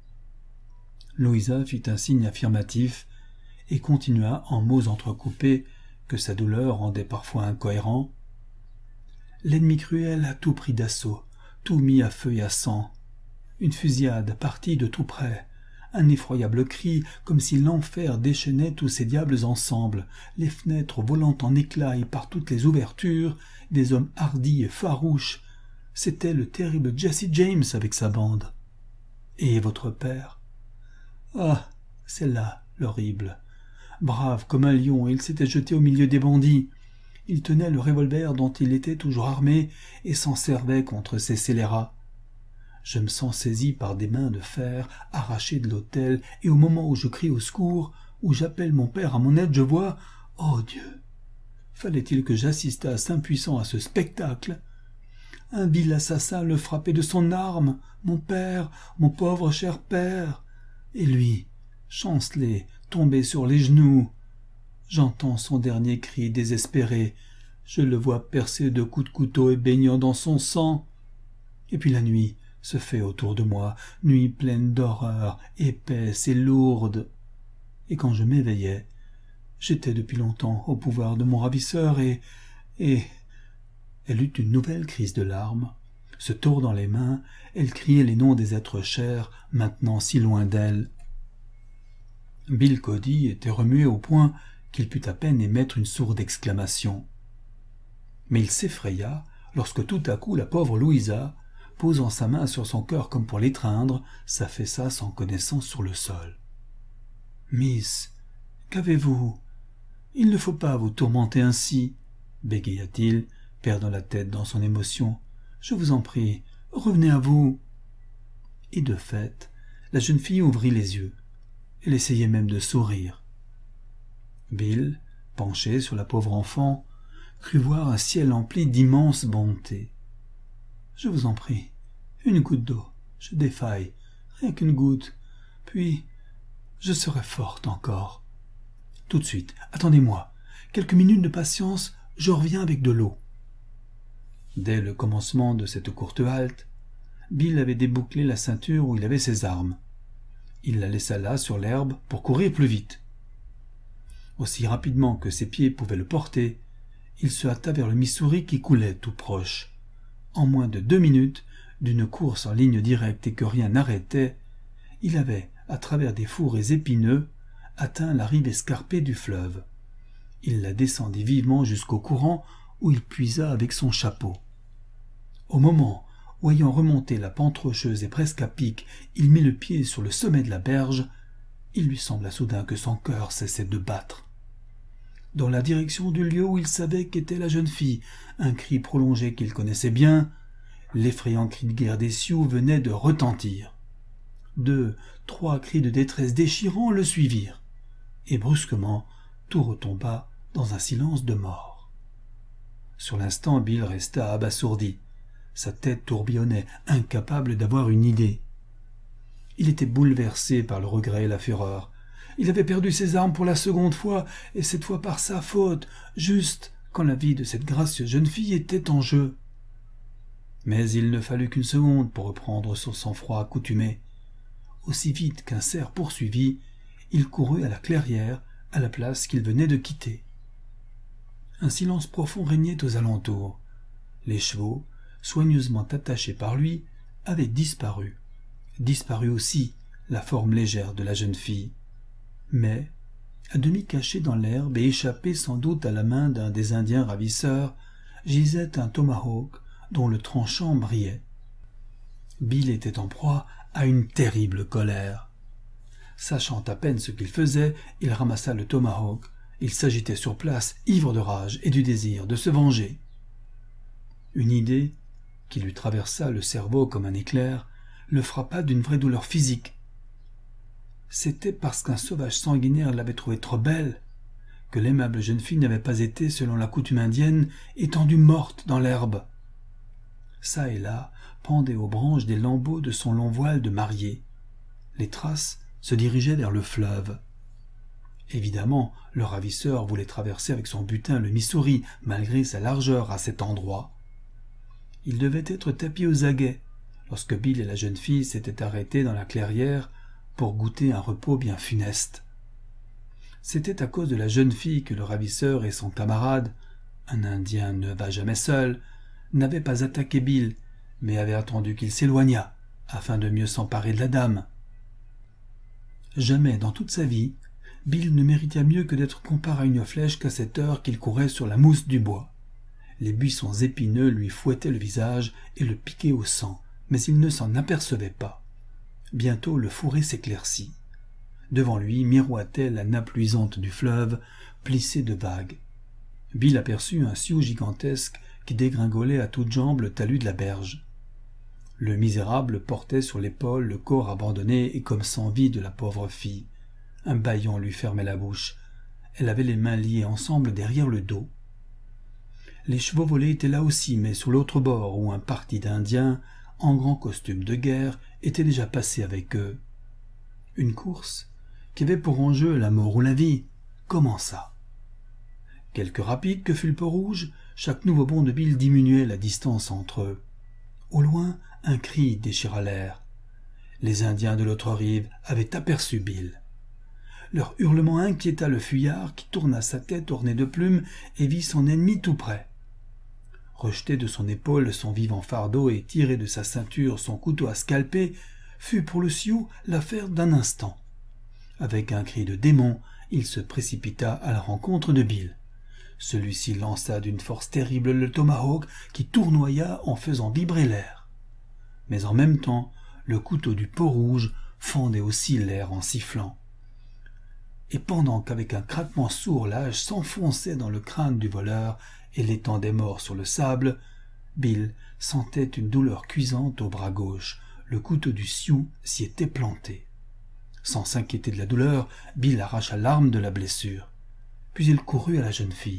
Louisa fit un signe affirmatif et continua en mots entrecoupés que sa douleur rendait parfois incohérents. L'ennemi cruel a tout pris d'assaut, tout mis à feu et à sang. Une fusillade partie de tout près, un effroyable cri comme si l'enfer déchaînait tous ces diables ensemble, les fenêtres volant en éclats et par toutes les ouvertures, des hommes hardis et farouches. C'était le terrible Jesse James avec sa bande. Et votre père ? Ah, c'est là l'horrible. Brave comme un lion, il s'était jeté au milieu des bandits. Il tenait le revolver dont il était toujours armé et s'en servait contre ces scélérats. Je me sens saisi par des mains de fer arrachées de l'autel, et au moment où je crie au secours, où j'appelle mon père à mon aide, je vois... Oh Dieu ! Fallait-il que j'assistasse impuissant à ce spectacle ? Un vil assassin le frappait de son arme, mon père, mon pauvre cher père. Et lui, chancelé, tombé sur les genoux. J'entends son dernier cri désespéré. Je le vois percé de coups de couteau et baignant dans son sang. Et puis la nuit se fait autour de moi, nuit pleine d'horreur, épaisse et lourde. Et quand je m'éveillais, j'étais depuis longtemps au pouvoir de mon ravisseur et... et... Elle eut une nouvelle crise de larmes. Se tordant les mains, elle criait les noms des êtres chers, maintenant si loin d'elle. Bill Cody était remué au point qu'il put à peine émettre une sourde exclamation. Mais il s'effraya lorsque tout à coup la pauvre Louisa, posant sa main sur son cœur comme pour l'étreindre, s'affaissa sans connaissance sur le sol. « Miss, qu'avez-vous ? Il ne faut pas vous tourmenter ainsi, » bégaya-t-il, perdant la tête dans son émotion. « Je vous en prie, revenez à vous. » Et de fait, la jeune fille ouvrit les yeux. Elle essayait même de sourire. Bill, penché sur la pauvre enfant, crut voir un ciel empli d'immense bonté. « Je vous en prie, une goutte d'eau, je défaille, rien qu'une goutte, puis je serai forte encore. Tout de suite, attendez-moi, quelques minutes de patience, je reviens avec de l'eau. » Dès le commencement de cette courte halte, Bill avait débouclé la ceinture où il avait ses armes. Il la laissa là sur l'herbe pour courir plus vite. Aussi rapidement que ses pieds pouvaient le porter, il se hâta vers le Missouri qui coulait tout proche. En moins de deux minutes, d'une course en ligne directe et que rien n'arrêtait, il avait, à travers des fourrés épineux, atteint la rive escarpée du fleuve. Il la descendit vivement jusqu'au courant où il puisa avec son chapeau. Au moment où, ayant remonté la pente rocheuse et presque à pic, il mit le pied sur le sommet de la berge, il lui sembla soudain que son cœur cessait de battre. Dans la direction du lieu où il savait qu'était la jeune fille, un cri prolongé qu'il connaissait bien, l'effrayant cri de guerre des Sioux venait de retentir. Deux, trois cris de détresse déchirants le suivirent, et brusquement tout retomba dans un silence de mort. Sur l'instant, Bill resta abasourdi. Sa tête tourbillonnait, incapable d'avoir une idée. Il était bouleversé par le regret et la fureur. Il avait perdu ses armes pour la seconde fois, et cette fois par sa faute, juste quand la vie de cette gracieuse jeune fille était en jeu. Mais il ne fallut qu'une seconde pour reprendre son sang-froid accoutumé. Aussi vite qu'un cerf poursuivit, il courut à la clairière, à la place qu'il venait de quitter. Un silence profond régnait aux alentours. Les chevaux, soigneusement attachés par lui, avaient disparu. Disparut aussi la forme légère de la jeune fille. Mais, à demi caché dans l'herbe et échappé sans doute à la main d'un des Indiens ravisseurs, gisait un tomahawk dont le tranchant brillait. Bill était en proie à une terrible colère. Sachant à peine ce qu'il faisait, il ramassa le tomahawk. Il s'agitait sur place, ivre de rage et du désir de se venger. Une idée, qui lui traversa le cerveau comme un éclair, le frappa d'une vraie douleur physique. C'était parce qu'un sauvage sanguinaire l'avait trouvée trop belle, que l'aimable jeune fille n'avait pas été, selon la coutume indienne, étendue morte dans l'herbe. Ça et là pendaient aux branches des lambeaux de son long voile de mariée. Les traces se dirigeaient vers le fleuve. Évidemment, le ravisseur voulait traverser avec son butin le Missouri, malgré sa largeur à cet endroit. Il devait être tapis aux aguets, lorsque Bill et la jeune fille s'étaient arrêtés dans la clairière pour goûter un repos bien funeste. C'était à cause de la jeune fille que le ravisseur et son camarade, un Indien ne va jamais seul, n'avaient pas attaqué Bill, mais avaient attendu qu'il s'éloignât, afin de mieux s'emparer de la dame. Jamais dans toute sa vie, Bill ne méritait mieux que d'être comparé à une flèche qu'à cette heure qu'il courait sur la mousse du bois. Les buissons épineux lui fouettaient le visage et le piquaient au sang, mais il ne s'en apercevait pas. Bientôt le fourré s'éclaircit. Devant lui miroitait la nappe luisante du fleuve, plissée de vagues. Bill aperçut un sioux gigantesque qui dégringolait à toutes jambes le talus de la berge. Le misérable portait sur l'épaule le corps abandonné et comme sans vie de la pauvre fille. Un bâillon lui fermait la bouche. Elle avait les mains liées ensemble derrière le dos. Les chevaux volés étaient là aussi, mais sous l'autre bord, où un parti d'Indiens, en grand costume de guerre, était déjà passé avec eux. Une course, qui avait pour enjeu la mort ou la vie, commença. Quelque rapide que fût le Peau-Rouge, chaque nouveau bond de Bill diminuait la distance entre eux. Au loin, un cri déchira l'air. Les Indiens de l'autre rive avaient aperçu Bill. Leur hurlement inquiéta le fuyard qui tourna sa tête ornée de plumes et vit son ennemi tout près. Rejeter de son épaule son vivant fardeau et tirer de sa ceinture son couteau à scalper fut pour le Sioux l'affaire d'un instant. Avec un cri de démon, il se précipita à la rencontre de Bill. Celui-ci lança d'une force terrible le tomahawk qui tournoya en faisant vibrer l'air. Mais en même temps, le couteau du Peau-Rouge fendait aussi l'air en sifflant. Et pendant qu'avec un craquement sourd l'âge s'enfonçait dans le crâne du voleur et l'étendait mort sur le sable, Bill sentait une douleur cuisante au bras gauche. Le couteau du Sioux s'y était planté. Sans s'inquiéter de la douleur, Bill arracha l'arme de la blessure. Puis il courut à la jeune fille.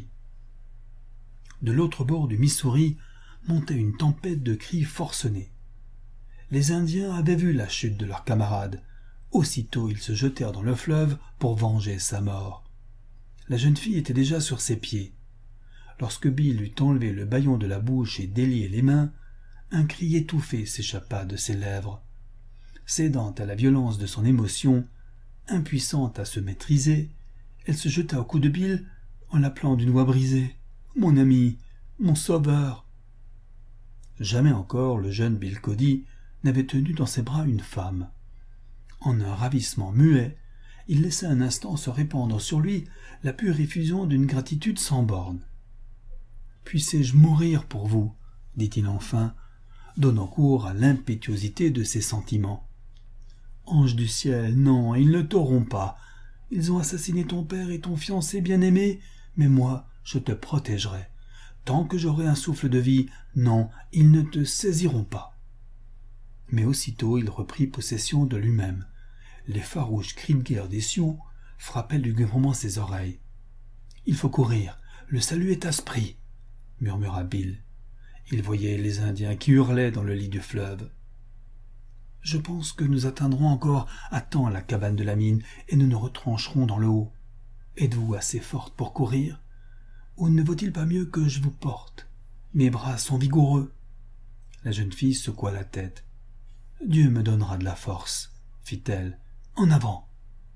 De l'autre bord du Missouri montait une tempête de cris forcenés. Les Indiens avaient vu la chute de leur camarade. Aussitôt ils se jetèrent dans le fleuve pour venger sa mort. La jeune fille était déjà sur ses pieds. Lorsque Bill eut enlevé le bâillon de la bouche et délié les mains, un cri étouffé s'échappa de ses lèvres. Cédant à la violence de son émotion, impuissante à se maîtriser, elle se jeta au cou de Bill en l'appelant d'une voix brisée. « Mon ami, mon sauveur !» Jamais encore le jeune Bill Cody n'avait tenu dans ses bras une femme. En un ravissement muet, il laissa un instant se répandre sur lui la pure effusion d'une gratitude sans borne. « Puissé-je mourir pour vous ?» dit-il enfin, donnant cours à l'impétuosité de ses sentiments. « Ange du ciel, non, ils ne t'auront pas. Ils ont assassiné ton père et ton fiancé bien-aimé, mais moi, je te protégerai. Tant que j'aurai un souffle de vie, non, ils ne te saisiront pas. » Mais aussitôt il reprit possession de lui-même. Les farouches cris de guerre des Sioux frappaient lugubrement ses oreilles. « Il faut courir, le salut est à ce prix !» murmura Bill. Il voyait les Indiens qui hurlaient dans le lit du fleuve. « Je pense que nous atteindrons encore à temps la cabane de la mine et nous nous retrancherons dans le haut. Êtes-vous assez forte pour courir? Ou ne vaut-il pas mieux que je vous porte? Mes bras sont vigoureux. » La jeune fille secoua la tête. « Dieu me donnera de la force, » fit-elle. « En avant !»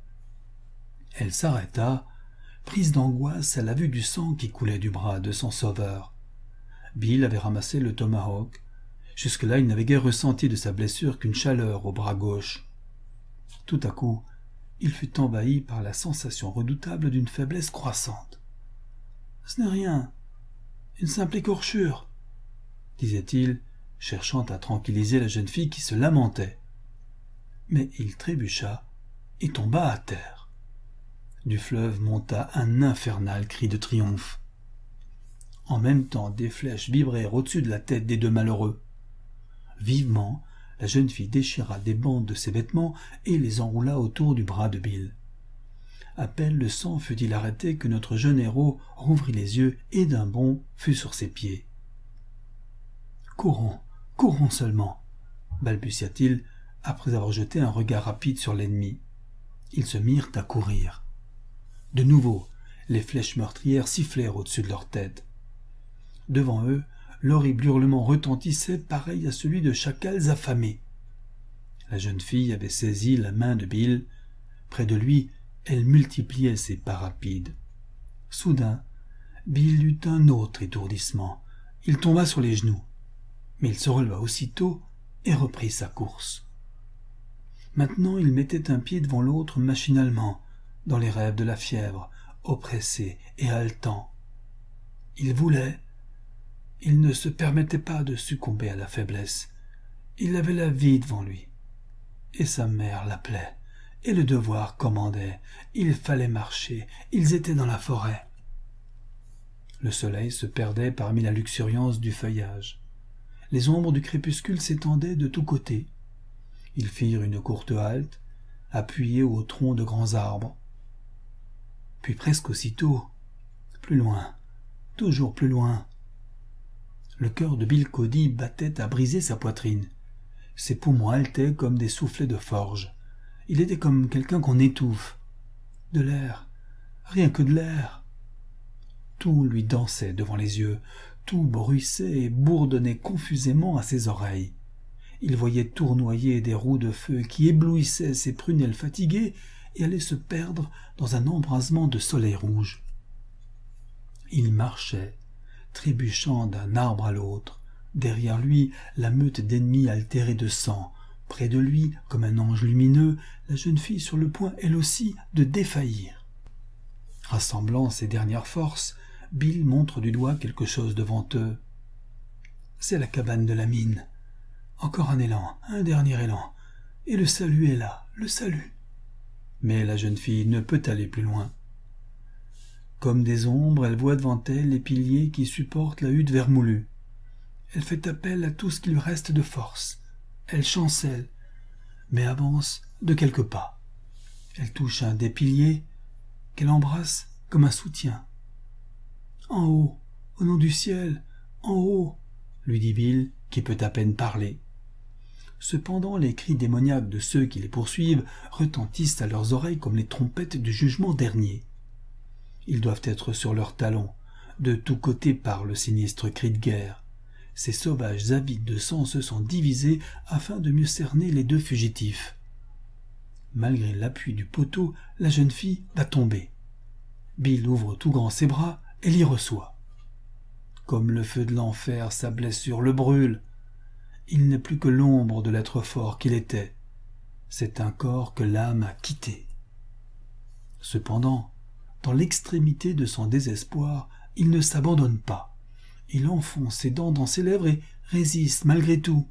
Elle s'arrêta, prise d'angoisse à la vue du sang qui coulait du bras de son sauveur. Bill avait ramassé le tomahawk. Jusque-là, il n'avait guère ressenti de sa blessure qu'une chaleur au bras gauche. Tout à coup, il fut envahi par la sensation redoutable d'une faiblesse croissante. « Ce n'est rien, une simple écorchure, » disait-il, cherchant à tranquilliser la jeune fille qui se lamentait. Mais il trébucha et tomba à terre. Du fleuve monta un infernal cri de triomphe. En même temps, des flèches vibrèrent au-dessus de la tête des deux malheureux. Vivement, la jeune fille déchira des bandes de ses vêtements et les enroula autour du bras de Bill. À peine le sang fut-il arrêté que notre jeune héros rouvrit les yeux et d'un bond fut sur ses pieds. « Courons, courons seulement !» balbutia-t-il après avoir jeté un regard rapide sur l'ennemi. Ils se mirent à courir. De nouveau, les flèches meurtrières sifflèrent au-dessus de leur tête. Devant eux, l'horrible hurlement retentissait pareil à celui de chacals affamés. La jeune fille avait saisi la main de Bill. Près de lui, elle multipliait ses pas rapides. Soudain, Bill eut un autre étourdissement. Il tomba sur les genoux. Mais il se releva aussitôt et reprit sa course. Maintenant, il mettait un pied devant l'autre machinalement, dans les rêves de la fièvre, oppressé et haletant. Il voulait, il ne se permettait pas de succomber à la faiblesse. Il avait la vie devant lui. Et sa mère l'appelait, et le devoir commandait. Il fallait marcher, ils étaient dans la forêt. Le soleil se perdait parmi la luxuriance du feuillage. Les ombres du crépuscule s'étendaient de tous côtés. Ils firent une courte halte, appuyés au tronc de grands arbres. Puis presque aussitôt, plus loin, toujours plus loin. Le cœur de Bill Cody battait à briser sa poitrine. Ses poumons haletaient comme des soufflets de forge. Il était comme quelqu'un qu'on étouffe. De l'air, rien que de l'air. Tout lui dansait devant les yeux, tout bruissait et bourdonnait confusément à ses oreilles. Il voyait tournoyer des roues de feu qui éblouissaient ses prunelles fatiguées et allaient se perdre dans un embrasement de soleil rouge. Il marchait, trébuchant d'un arbre à l'autre. Derrière lui, la meute d'ennemis altérés de sang. Près de lui, comme un ange lumineux, la jeune fille sur le point, elle aussi, de défaillir. Rassemblant ses dernières forces, Bill montre du doigt quelque chose devant eux. C'est la cabane de la mine. Encore un élan, un dernier élan, et le salut est là, le salut. Mais la jeune fille ne peut aller plus loin. Comme des ombres, elle voit devant elle les piliers qui supportent la hutte vermoulue. Elle fait appel à tout ce qui lui reste de force. Elle chancelle, mais avance de quelques pas. Elle touche un des piliers qu'elle embrasse comme un soutien. « En haut, au nom du ciel, en haut !» lui dit Bill, qui peut à peine parler. Cependant, les cris démoniaques de ceux qui les poursuivent retentissent à leurs oreilles comme les trompettes du jugement dernier. Ils doivent être sur leurs talons. De tous côtés part le sinistre cri de guerre. Ces sauvages avides de sang se sont divisés afin de mieux cerner les deux fugitifs. Malgré l'appui du poteau, la jeune fille va tomber. Bill ouvre tout grand ses bras et l'y reçoit. Comme le feu de l'enfer, sa blessure le brûle. Il n'est plus que l'ombre de l'être fort qu'il était. C'est un corps que l'âme a quitté. Cependant, dans l'extrémité de son désespoir, il ne s'abandonne pas. Il enfonce ses dents dans ses lèvres et résiste malgré tout.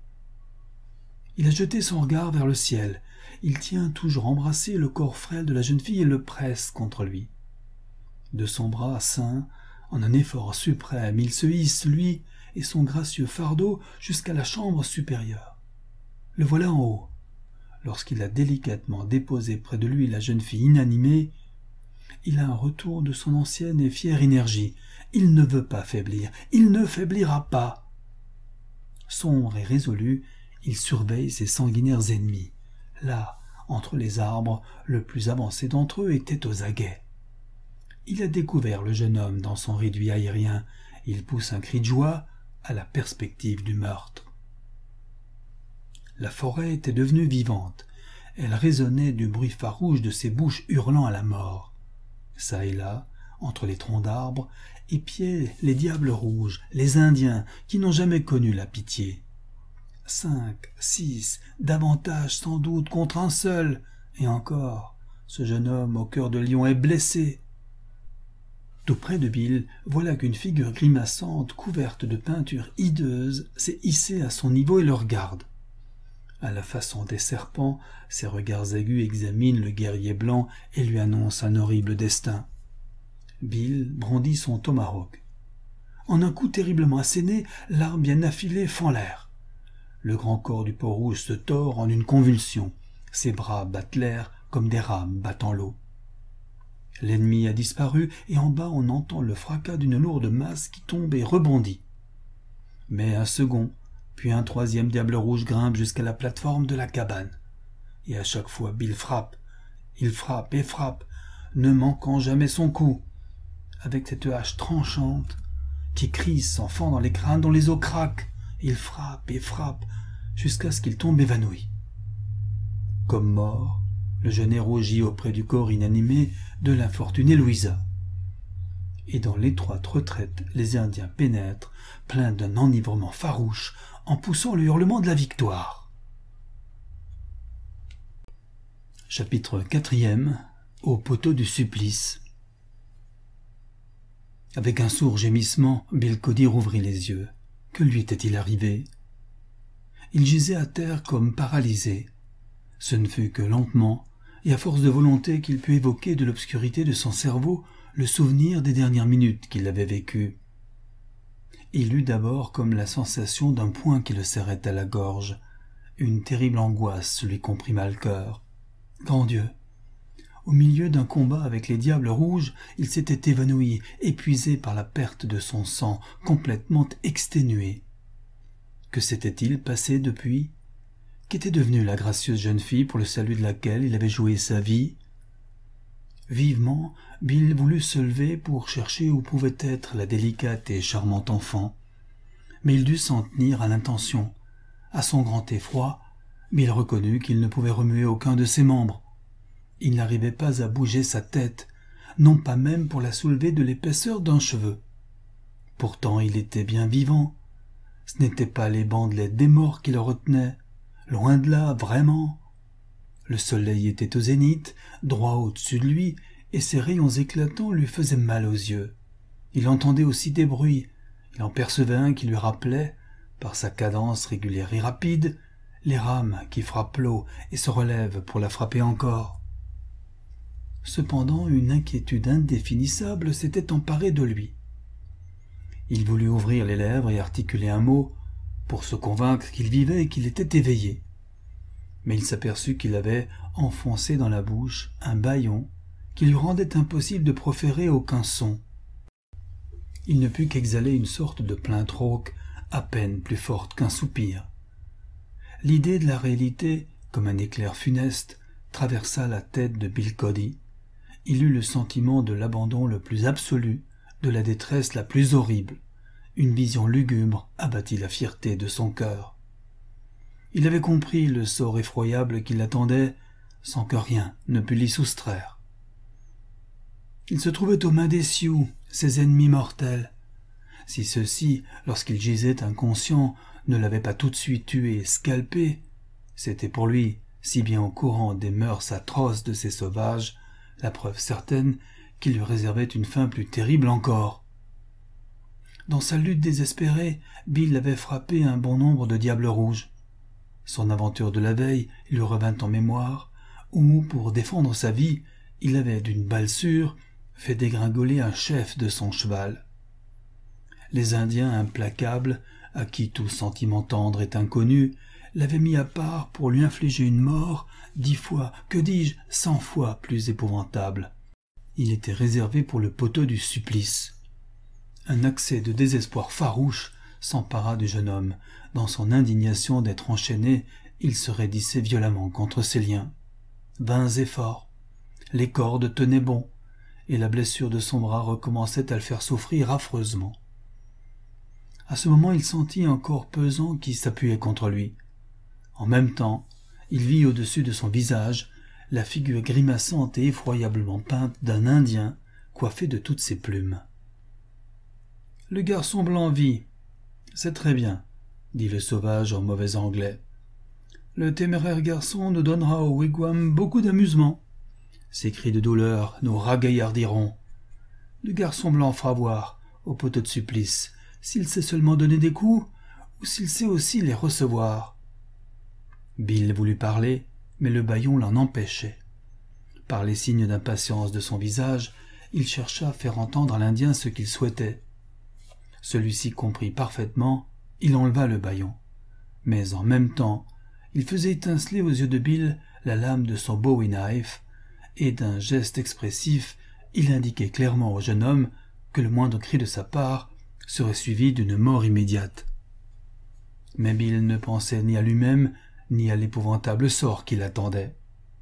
Il a jeté son regard vers le ciel. Il tient toujours embrassé le corps frêle de la jeune fille et le presse contre lui. De son bras saint, en un effort suprême, il se hisse, lui, et son gracieux fardeau jusqu'à la chambre supérieure. Le voilà en haut. Lorsqu'il a délicatement déposé près de lui la jeune fille inanimée, il a un retour de son ancienne et fière énergie. Il ne veut pas faiblir, il ne faiblira pas. Sombre et résolu, il surveille ses sanguinaires ennemis. Là, entre les arbres, le plus avancé d'entre eux était aux aguets. Il a découvert le jeune homme dans son réduit aérien. Il pousse un cri de joie à la perspective du meurtre. La forêt était devenue vivante. Elle résonnait du bruit farouche de ses bouches hurlant à la mort. Ça et là, entre les troncs d'arbres, épiaient les diables rouges, les Indiens, qui n'ont jamais connu la pitié. Cinq, six, davantage sans doute contre un seul, et encore, ce jeune homme au cœur de lion est blessé. Tout près de Bill, voilà qu'une figure grimaçante, couverte de peinture hideuse, s'est hissée à son niveau et le regarde. À la façon des serpents, ses regards aigus examinent le guerrier blanc et lui annoncent un horrible destin. Bill brandit son tomahawk. En un coup terriblement asséné, l'arme bien affilée fend l'air. Le grand corps du peau-rouge se tord en une convulsion. Ses bras battent l'air comme des rames battant l'eau. L'ennemi a disparu et en bas on entend le fracas d'une lourde masse qui tombe et rebondit. Mais un second, puis un troisième diable rouge grimpe jusqu'à la plate-forme de la cabane. Et à chaque fois Bill frappe, il frappe et frappe, ne manquant jamais son coup, avec cette hache tranchante qui crie sans fend dans les crânes dont les os craquent. Il frappe et frappe jusqu'à ce qu'il tombe évanoui. Comme mort, le jeune héros gît auprès du corps inanimé de l'infortunée Louisa. Et dans l'étroite retraite, les Indiens pénètrent, pleins d'un enivrement farouche, en poussant le hurlement de la victoire. Chapitre quatrième. Au poteau du supplice. Avec un sourd gémissement, Bill Cody rouvrit les yeux. Que lui était-il arrivé? Il gisait à terre comme paralysé. Ce ne fut que lentement, et à force de volonté qu'il put évoquer de l'obscurité de son cerveau le souvenir des dernières minutes qu'il avait vécues. Il eut d'abord comme la sensation d'un poing qui le serrait à la gorge. Une terrible angoisse lui comprima le cœur. Grand Dieu! Au milieu d'un combat avec les diables rouges, il s'était évanoui, épuisé par la perte de son sang, complètement exténué. Que s'était-il passé depuis? Qu'était devenue la gracieuse jeune fille pour le salut de laquelle il avait joué sa vie? Vivement, Bill voulut se lever pour chercher où pouvait être la délicate et charmante enfant. Mais il dut s'en tenir à l'intention. À son grand effroi, Bill reconnut qu'il ne pouvait remuer aucun de ses membres. Il n'arrivait pas à bouger sa tête, non pas même pour la soulever de l'épaisseur d'un cheveu. Pourtant il était bien vivant. Ce n'étaient pas les bandelettes des morts qui le retenaient. Loin de là, vraiment. Le soleil était au zénith, droit au-dessus de lui, et ses rayons éclatants lui faisaient mal aux yeux. Il entendait aussi des bruits. Il en percevait un qui lui rappelait, par sa cadence régulière et rapide, les rames qui frappent l'eau et se relèvent pour la frapper encore. Cependant, une inquiétude indéfinissable s'était emparée de lui. Il voulut ouvrir les lèvres et articuler un mot, pour se convaincre qu'il vivait et qu'il était éveillé. Mais il s'aperçut qu'il avait enfoncé dans la bouche un bâillon qui lui rendait impossible de proférer aucun son. Il ne put qu'exhaler une sorte de plainte rauque, à peine plus forte qu'un soupir. L'idée de la réalité, comme un éclair funeste, traversa la tête de Bill Cody. Il eut le sentiment de l'abandon le plus absolu, de la détresse la plus horrible. Une vision lugubre abattit la fierté de son cœur. Il avait compris le sort effroyable qui l'attendait, sans que rien ne pût l'y soustraire. Il se trouvait aux mains des Sioux, ses ennemis mortels. Si ceux-ci, lorsqu'il gisait inconscient, ne l'avaient pas tout de suite tué et scalpé, c'était pour lui, si bien au courant des mœurs atroces de ces sauvages, la preuve certaine qu'il lui réservait une fin plus terrible encore. Dans sa lutte désespérée, Bill avait frappé un bon nombre de diables rouges. Son aventure de la veille lui revint en mémoire, où, pour défendre sa vie, il avait, d'une balle sûre, fait dégringoler un chef de son cheval. Les Indiens implacables, à qui tout sentiment tendre est inconnu, l'avait mis à part pour lui infliger une mort dix fois, que dis-je, cent fois plus épouvantable. Il était réservé pour le poteau du supplice. Un accès de désespoir farouche s'empara du jeune homme. Dans son indignation d'être enchaîné, il se raidissait violemment contre ses liens. Vains efforts. Les cordes tenaient bon, et la blessure de son bras recommençait à le faire souffrir affreusement. À ce moment, il sentit un corps pesant qui s'appuyait contre lui. En même temps, il vit au-dessus de son visage la figure grimaçante et effroyablement peinte d'un Indien coiffé de toutes ses plumes. « Le garçon blanc vit. C'est très bien, » dit le sauvage en mauvais anglais. « Le téméraire garçon nous donnera au wigwam beaucoup d'amusement. Ses cris de douleur nous ragaillardiront. Le garçon blanc fera voir, au poteau de supplice, s'il sait seulement donner des coups, ou s'il sait aussi les recevoir. » Bill voulut parler, mais le bâillon l'en empêchait. Par les signes d'impatience de son visage, il chercha à faire entendre à l'Indien ce qu'il souhaitait. Celui-ci comprit parfaitement, il enleva le bâillon. Mais en même temps, il faisait étinceler aux yeux de Bill la lame de son bowie knife, et d'un geste expressif, il indiquait clairement au jeune homme que le moindre cri de sa part serait suivi d'une mort immédiate. Mais Bill ne pensait ni à lui-même, ni à l'épouvantable sort qui l'attendait.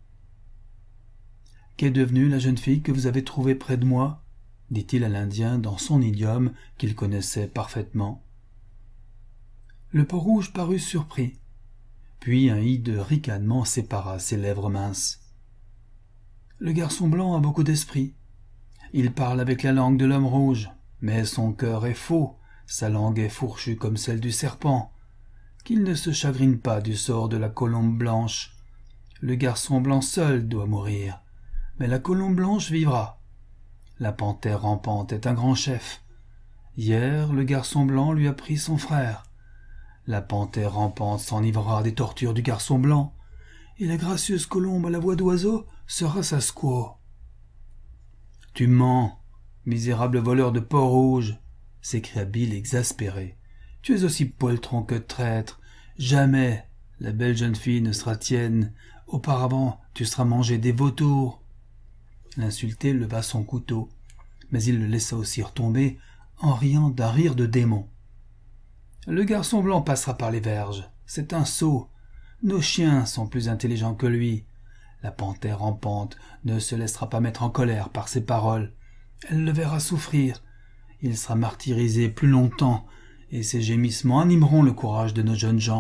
« Qu'est devenue la jeune fille que vous avez trouvée près de moi ?» dit-il à l'Indien dans son idiome qu'il connaissait parfaitement. Le peau-rouge parut surpris, puis un hideux ricanement sépara ses lèvres minces. « Le garçon blanc a beaucoup d'esprit. Il parle avec la langue de l'homme rouge, mais son cœur est faux, sa langue est fourchue comme celle du serpent. Qu'il ne se chagrine pas du sort de la colombe blanche. Le garçon blanc seul doit mourir, mais la colombe blanche vivra. La panthère rampante est un grand chef. Hier, le garçon blanc lui a pris son frère. La panthère rampante s'enivrera des tortures du garçon blanc, et la gracieuse colombe à la voix d'oiseau sera sa squaw. »« Tu mens, misérable voleur de peau-rouge !» s'écria Bill exaspéré. « Tu es aussi poltron que traître. Jamais la belle jeune fille ne sera tienne. Auparavant, tu seras mangé des vautours. » L'insulté leva son couteau, mais il le laissa aussi retomber en riant d'un rire de démon. « Le garçon blanc passera par les verges. C'est un sot. Nos chiens sont plus intelligents que lui. La panthère rampante ne se laissera pas mettre en colère par ses paroles. Elle le verra souffrir. Il sera martyrisé plus longtemps, et ses gémissements animeront le courage de nos jeunes gens. »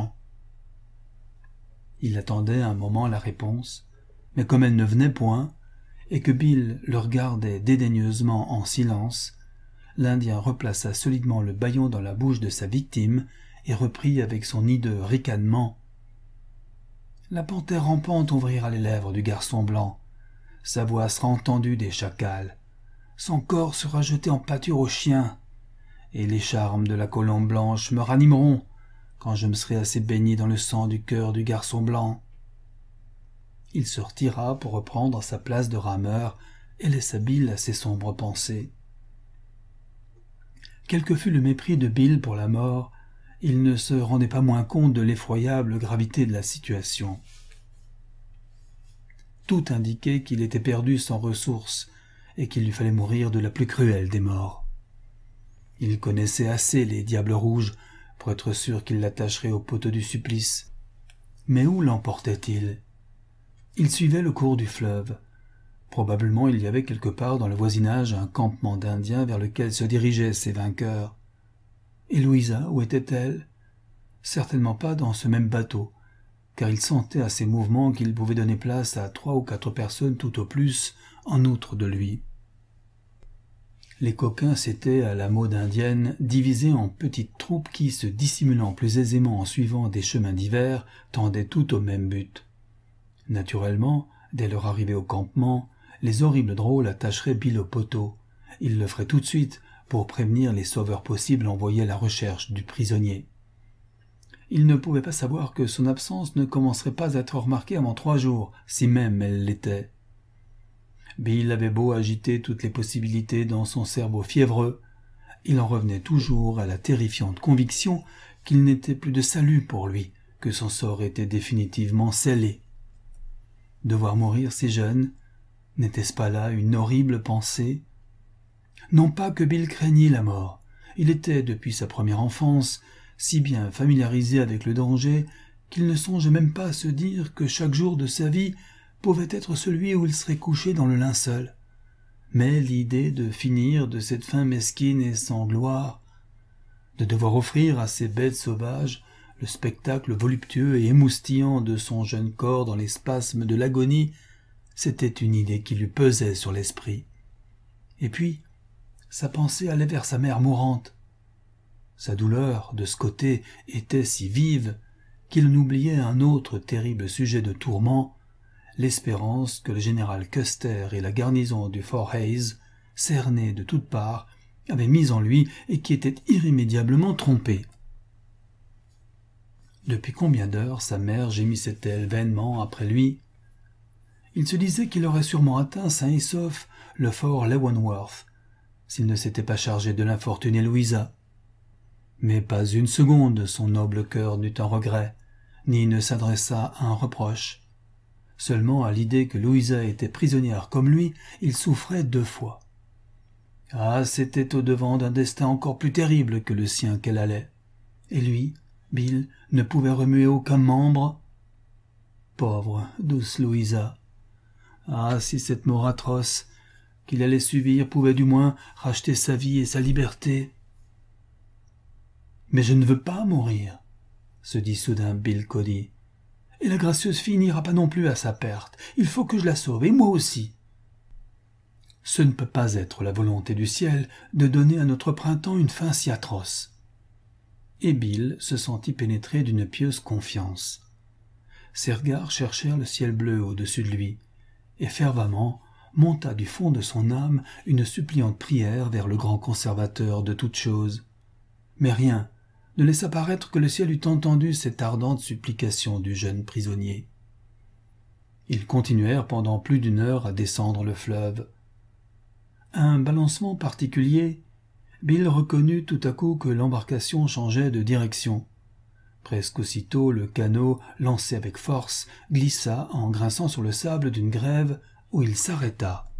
Il attendait un moment la réponse, mais comme elle ne venait point, et que Bill le regardait dédaigneusement en silence, l'Indien replaça solidement le bâillon dans la bouche de sa victime et reprit avec son hideux ricanement. « La panthère rampante ouvrira les lèvres du garçon blanc. Sa voix sera entendue des chacals. Son corps sera jeté en pâture aux chiens. Et les charmes de la colombe blanche me ranimeront quand je me serai assez baigné dans le sang du cœur du garçon blanc. » Il se retira pour reprendre sa place de rameur et laissa Bill à ses sombres pensées. Quel que fût le mépris de Bill pour la mort, il ne se rendait pas moins compte de l'effroyable gravité de la situation. Tout indiquait qu'il était perdu sans ressources et qu'il lui fallait mourir de la plus cruelle des morts. Il connaissait assez les diables rouges pour être sûr qu'il l'attacherait au poteau du supplice. Mais où l'emportait-il ? Il suivait le cours du fleuve. Probablement il y avait quelque part dans le voisinage un campement d'Indiens vers lequel se dirigeaient ces vainqueurs. Et Louisa, où était-elle ? Certainement pas dans ce même bateau, car il sentait à ses mouvements qu'il pouvait donner place à trois ou quatre personnes tout au plus, en outre de lui. Les coquins s'étaient, à la mode indienne, divisés en petites troupes qui, se dissimulant plus aisément en suivant des chemins divers, tendaient toutes au même but. Naturellement, dès leur arrivée au campement, les horribles drôles attacheraient Bill au poteau. Ils le feraient tout de suite pour prévenir les sauveurs possibles envoyés à la recherche du prisonnier. Il ne pouvait pas savoir que son absence ne commencerait pas à être remarquée avant trois jours, si même elle l'était. Bill avait beau agiter toutes les possibilités dans son cerveau fiévreux, il en revenait toujours à la terrifiante conviction qu'il n'était plus de salut pour lui, que son sort était définitivement scellé. Devoir mourir si jeune, n'était-ce pas là une horrible pensée? Non pas que Bill craignît la mort, il était, depuis sa première enfance, si bien familiarisé avec le danger qu'il ne songeait même pas à se dire que chaque jour de sa vie pouvait être celui où il serait couché dans le linceul. Mais l'idée de finir de cette fin mesquine et sans gloire, de devoir offrir à ces bêtes sauvages le spectacle voluptueux et émoustillant de son jeune corps dans les spasmes de l'agonie, c'était une idée qui lui pesait sur l'esprit. Et puis, sa pensée allait vers sa mère mourante. Sa douleur, de ce côté, était si vive qu'il en oubliait un autre terrible sujet de tourment, l'espérance que le général Custer et la garnison du Fort Hays, cernés de toutes parts, avaient mise en lui et qui était irrémédiablement trompée. Depuis combien d'heures sa mère gémissait-elle vainement après lui? Il se disait qu'il aurait sûrement atteint sain et sauf le fort Leavenworth, s'il ne s'était pas chargé de l'infortunée Louisa. Mais pas une seconde son noble cœur n'eut un regret, ni ne s'adressa à un reproche. Seulement à l'idée que Louisa était prisonnière comme lui, il souffrait deux fois. Ah, c'était au-devant d'un destin encore plus terrible que le sien qu'elle allait. Et lui, Bill, ne pouvait remuer aucun membre. Pauvre, douce Louisa. Ah, si cette mort atroce qu'il allait subir pouvait du moins racheter sa vie et sa liberté. « Mais je ne veux pas mourir, » se dit soudain Bill Cody. « Et la gracieuse fille n'ira pas non plus à sa perte. Il faut que je la sauve, et moi aussi. » Ce ne peut pas être la volonté du ciel de donner à notre printemps une fin si atroce. Et Bill se sentit pénétré d'une pieuse confiance. Ses regards cherchèrent le ciel bleu au-dessus de lui, et fervemment monta du fond de son âme une suppliante prière vers le grand conservateur de toutes choses. Mais rien ne laissa paraître que le ciel eût entendu cette ardente supplication du jeune prisonnier. Ils continuèrent pendant plus d'une heure à descendre le fleuve. À un balancement particulier, Bill reconnut tout à coup que l'embarcation changeait de direction. Presque aussitôt, le canot, lancé avec force, glissa en grinçant sur le sable d'une grève où il s'arrêta.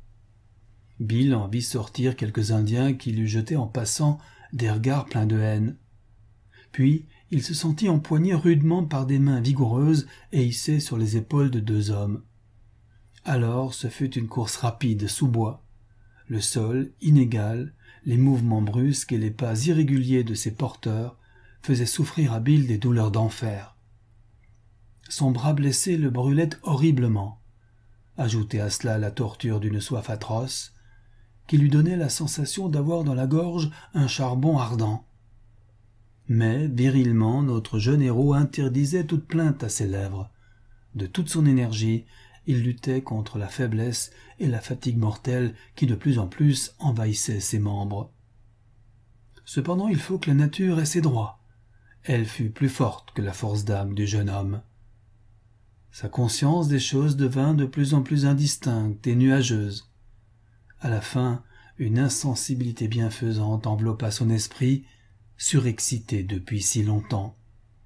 Bill en vit sortir quelques Indiens qui lui jetaient en passant des regards pleins de haine. Puis il se sentit empoigné rudement par des mains vigoureuses et hissé sur les épaules de deux hommes. Alors ce fut une course rapide sous bois. Le sol inégal, les mouvements brusques et les pas irréguliers de ses porteurs faisaient souffrir à Bill des douleurs d'enfer. Son bras blessé le brûlait horriblement. Ajoutez à cela la torture d'une soif atroce, qui lui donnait la sensation d'avoir dans la gorge un charbon ardent. Mais, virilement, notre jeune héros interdisait toute plainte à ses lèvres. De toute son énergie, il luttait contre la faiblesse et la fatigue mortelle qui de plus en plus envahissaient ses membres. Cependant, il faut que la nature ait ses droits. Elle fut plus forte que la force d'âme du jeune homme. Sa conscience des choses devint de plus en plus indistincte et nuageuse. À la fin, une insensibilité bienfaisante enveloppa son esprit, surexcité depuis si longtemps.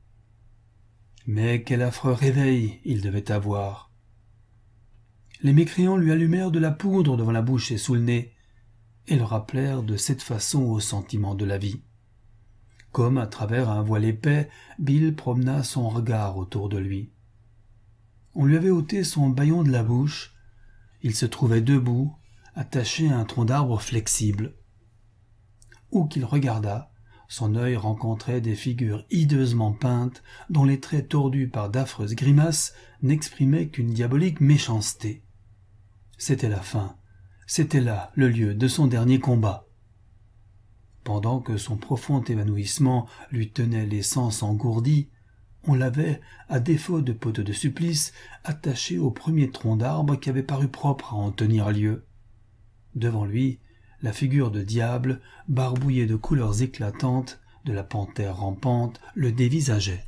Mais quel affreux réveil il devait avoir! Les mécréants lui allumèrent de la poudre devant la bouche et sous le nez, et le rappelèrent de cette façon au sentiment de la vie. Comme à travers un voile épais, Bill promena son regard autour de lui. On lui avait ôté son bâillon de la bouche, il se trouvait debout, attaché à un tronc d'arbre flexible. Où qu'il regardât, son œil rencontrait des figures hideusement peintes, dont les traits tordus par d'affreuses grimaces n'exprimaient qu'une diabolique méchanceté. C'était la fin, c'était là le lieu de son dernier combat. Pendant que son profond évanouissement lui tenait les sens engourdis, on l'avait, à défaut de poteau de supplice, attaché au premier tronc d'arbre qui avait paru propre à en tenir lieu. Devant lui, la figure de diable, barbouillée de couleurs éclatantes, de la panthère rampante, le dévisageait.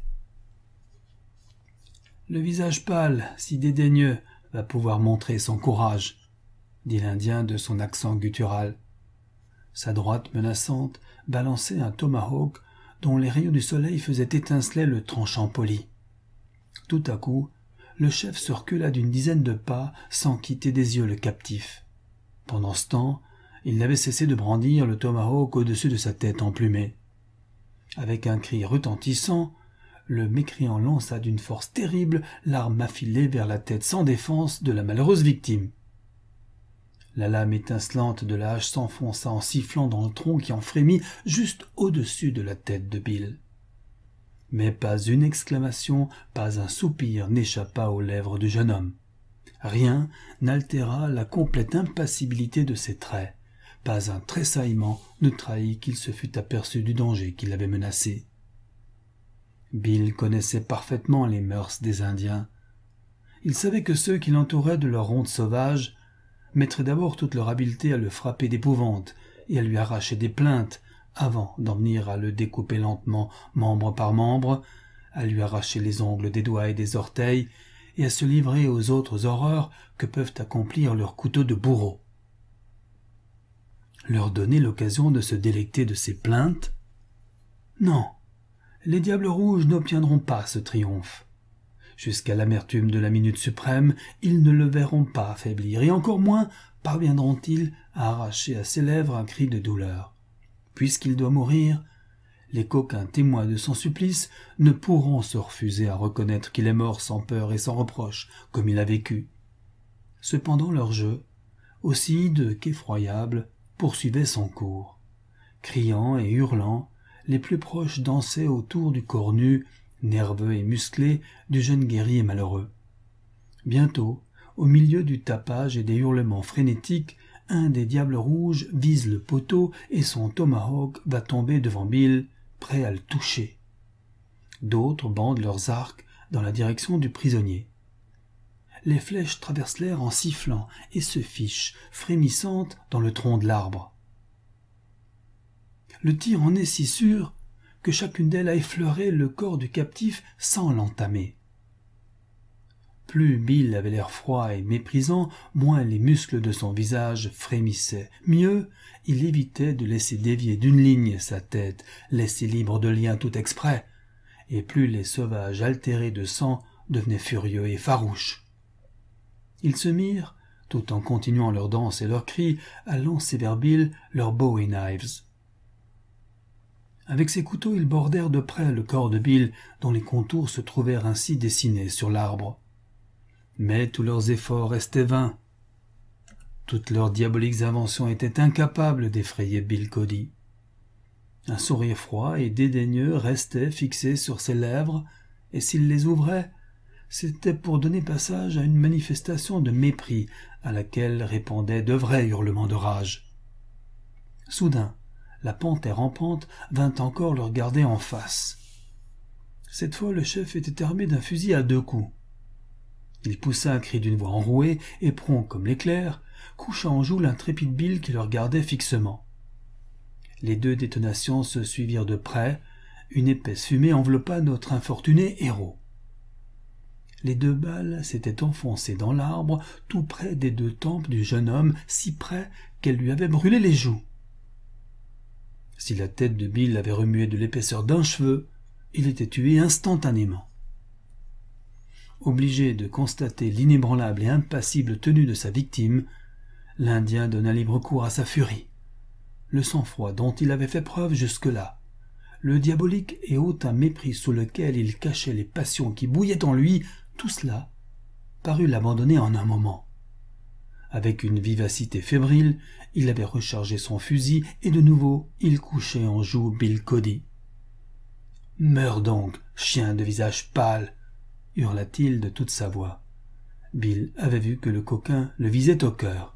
« Le visage pâle, si dédaigneux, va pouvoir montrer son courage, » dit l'Indien de son accent guttural. Sa droite menaçante balançait un tomahawk dont les rayons du soleil faisaient étinceler le tranchant poli. Tout à coup, le chef se recula d'une dizaine de pas sans quitter des yeux le captif. Pendant ce temps, il n'avait cessé de brandir le tomahawk au-dessus de sa tête emplumée. Avec un cri retentissant, le mécréant lança d'une force terrible l'arme affilée vers la tête sans défense de la malheureuse victime. La lame étincelante de la hache s'enfonça en sifflant dans le tronc qui en frémit juste au-dessus de la tête de Bill. Mais pas une exclamation, pas un soupir n'échappa aux lèvres du jeune homme. Rien n'altéra la complète impassibilité de ses traits. Pas un tressaillement ne trahit qu'il se fût aperçu du danger qui l'avait menacé. Bill connaissait parfaitement les mœurs des Indiens. Il savait que ceux qui l'entouraient de leur ronde sauvage mettraient d'abord toute leur habileté à le frapper d'épouvante et à lui arracher des plaintes avant d'en venir à le découper lentement, membre par membre, à lui arracher les ongles des doigts et des orteils et à se livrer aux autres horreurs que peuvent accomplir leurs couteaux de bourreau. Leur donner l'occasion de se délecter de ces plaintes? Non, les diables rouges n'obtiendront pas ce triomphe. Jusqu'à l'amertume de la minute suprême, ils ne le verront pas affaiblir, et encore moins parviendront-ils à arracher à ses lèvres un cri de douleur. Puisqu'il doit mourir, les coquins témoins de son supplice ne pourront se refuser à reconnaître qu'il est mort sans peur et sans reproche, comme il a vécu. Cependant leur jeu, aussi hideux qu'effroyable, poursuivait son cours. Criant et hurlant, les plus proches dansaient autour du corps nu, nerveux et musclé, du jeune guerrier malheureux. Bientôt, au milieu du tapage et des hurlements frénétiques, un des diables rouges vise le poteau et son tomahawk va tomber devant Bill, prêt à le toucher. D'autres bandent leurs arcs dans la direction du prisonnier. Les flèches traversent l'air en sifflant et se fichent, frémissantes, dans le tronc de l'arbre. Le tir en est si sûr que chacune d'elles a effleuré le corps du captif sans l'entamer. Plus Bill avait l'air froid et méprisant, moins les muscles de son visage frémissaient. Mieux, il évitait de laisser dévier d'une ligne sa tête, laissée libre de lien tout exprès, et plus les sauvages altérés de sang devenaient furieux et farouches. Ils se mirent, tout en continuant leur danse et leurs cris, à lancer vers Bill leurs bowie knives. Avec ses couteaux, ils bordèrent de près le corps de Bill, dont les contours se trouvèrent ainsi dessinés sur l'arbre. Mais tous leurs efforts restaient vains. Toutes leurs diaboliques inventions étaient incapables d'effrayer Bill Cody. Un sourire froid et dédaigneux restait fixé sur ses lèvres, et s'il les ouvrait, c'était pour donner passage à une manifestation de mépris à laquelle répondaient de vrais hurlements de rage. Soudain, la panthère rampante vint encore le regarder en face. Cette fois, le chef était armé d'un fusil à deux coups. Il poussa un cri d'une voix enrouée et prompt comme l'éclair, coucha en joue l'intrépide Bill qui le regardait fixement. Les deux détonations se suivirent de près, une épaisse fumée enveloppa notre infortuné héros. Les deux balles s'étaient enfoncées dans l'arbre, tout près des deux tempes du jeune homme, si près qu'elles lui avaient brûlé les joues. Si la tête de Bill avait remué de l'épaisseur d'un cheveu, il était tué instantanément. Obligé de constater l'inébranlable et impassible tenue de sa victime, l'Indien donna libre cours à sa furie. Le sang-froid dont il avait fait preuve jusque-là, le diabolique et hautain mépris sous lequel il cachait les passions qui bouillaient en lui, tout cela parut l'abandonner en un moment. Avec une vivacité fébrile, il avait rechargé son fusil et de nouveau il couchait en joue Bill Cody. « Meurs donc, chien de visage pâle !» hurla-t-il de toute sa voix. Bill avait vu que le coquin le visait au cœur.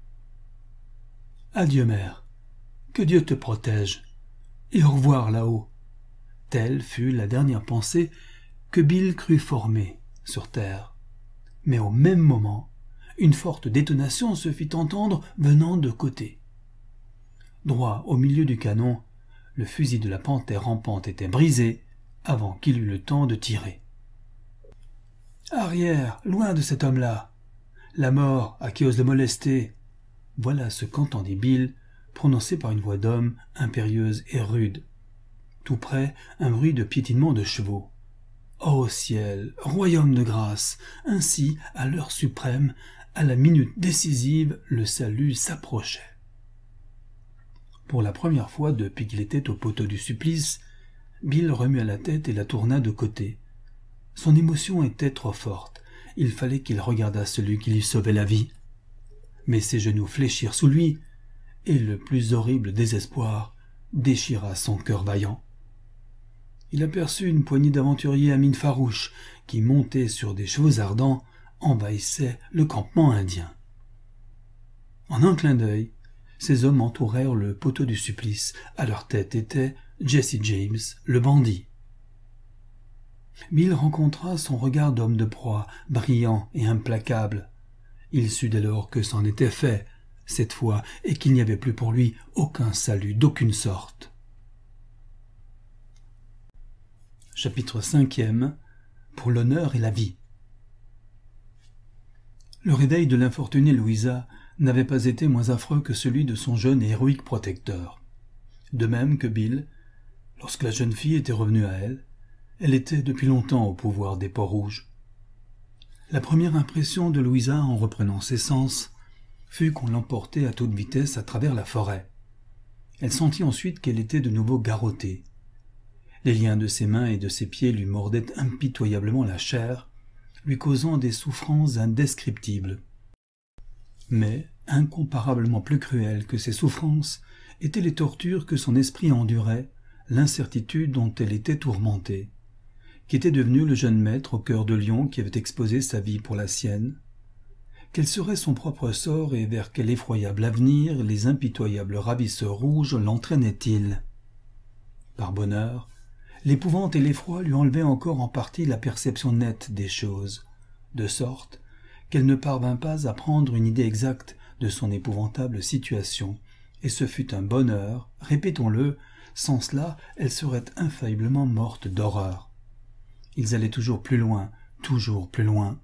« Adieu, mère. Que Dieu te protège. Et au revoir là-haut. » Telle fut la dernière pensée que Bill crut former sur terre. Mais au même moment, une forte détonation se fit entendre venant de côté. Droit au milieu du canon, le fusil de la panthère rampante était brisé avant qu'il eût le temps de tirer. « Arrière, loin de cet homme-là. La mort à qui ose le molester. » Voilà ce qu'entendit Bill, prononcé par une voix d'homme impérieuse et rude. Tout près, un bruit de piétinement de chevaux. Ô ciel, royaume de grâce, ainsi, à l'heure suprême, à la minute décisive, le salut s'approchait. Pour la première fois depuis qu'il était au poteau du supplice, Bill remua la tête et la tourna de côté. Son émotion était trop forte. Il fallait qu'il regardât celui qui lui sauvait la vie. Mais ses genoux fléchirent sous lui, et le plus horrible désespoir déchira son cœur vaillant. Il aperçut une poignée d'aventuriers à mine farouche qui, montés sur des chevaux ardents, envahissaient le campement indien. En un clin d'œil, ces hommes entourèrent le poteau du supplice. À leur tête était Jesse James, le bandit. Bill rencontra son regard d'homme de proie, brillant et implacable. Il sut dès lors que c'en était fait, cette fois, et qu'il n'y avait plus pour lui aucun salut d'aucune sorte. Chapitre cinquième. Pour l'honneur et la vie. Le réveil de l'infortunée Louisa n'avait pas été moins affreux que celui de son jeune et héroïque protecteur. De même que Bill, lorsque la jeune fille était revenue à elle, elle était depuis longtemps au pouvoir des Peaux-Rouges. La première impression de Louisa en reprenant ses sens fut qu'on l'emportait à toute vitesse à travers la forêt. Elle sentit ensuite qu'elle était de nouveau garrottée. Les liens de ses mains et de ses pieds lui mordaient impitoyablement la chair, lui causant des souffrances indescriptibles. Mais, incomparablement plus cruelles que ces souffrances, étaient les tortures que son esprit endurait, l'incertitude dont elle était tourmentée. Qu'était devenu le jeune maître au cœur de lion qui avait exposé sa vie pour la sienne? Quel serait son propre sort et vers quel effroyable avenir les impitoyables ravisseurs rouges l'entraînaient-ils? Par bonheur, l'épouvante et l'effroi lui enlevaient encore en partie la perception nette des choses, de sorte qu'elle ne parvint pas à prendre une idée exacte de son épouvantable situation, et ce fut un bonheur, répétons-le, sans cela elle serait infailliblement morte d'horreur. Ils allaient toujours plus loin, toujours plus loin.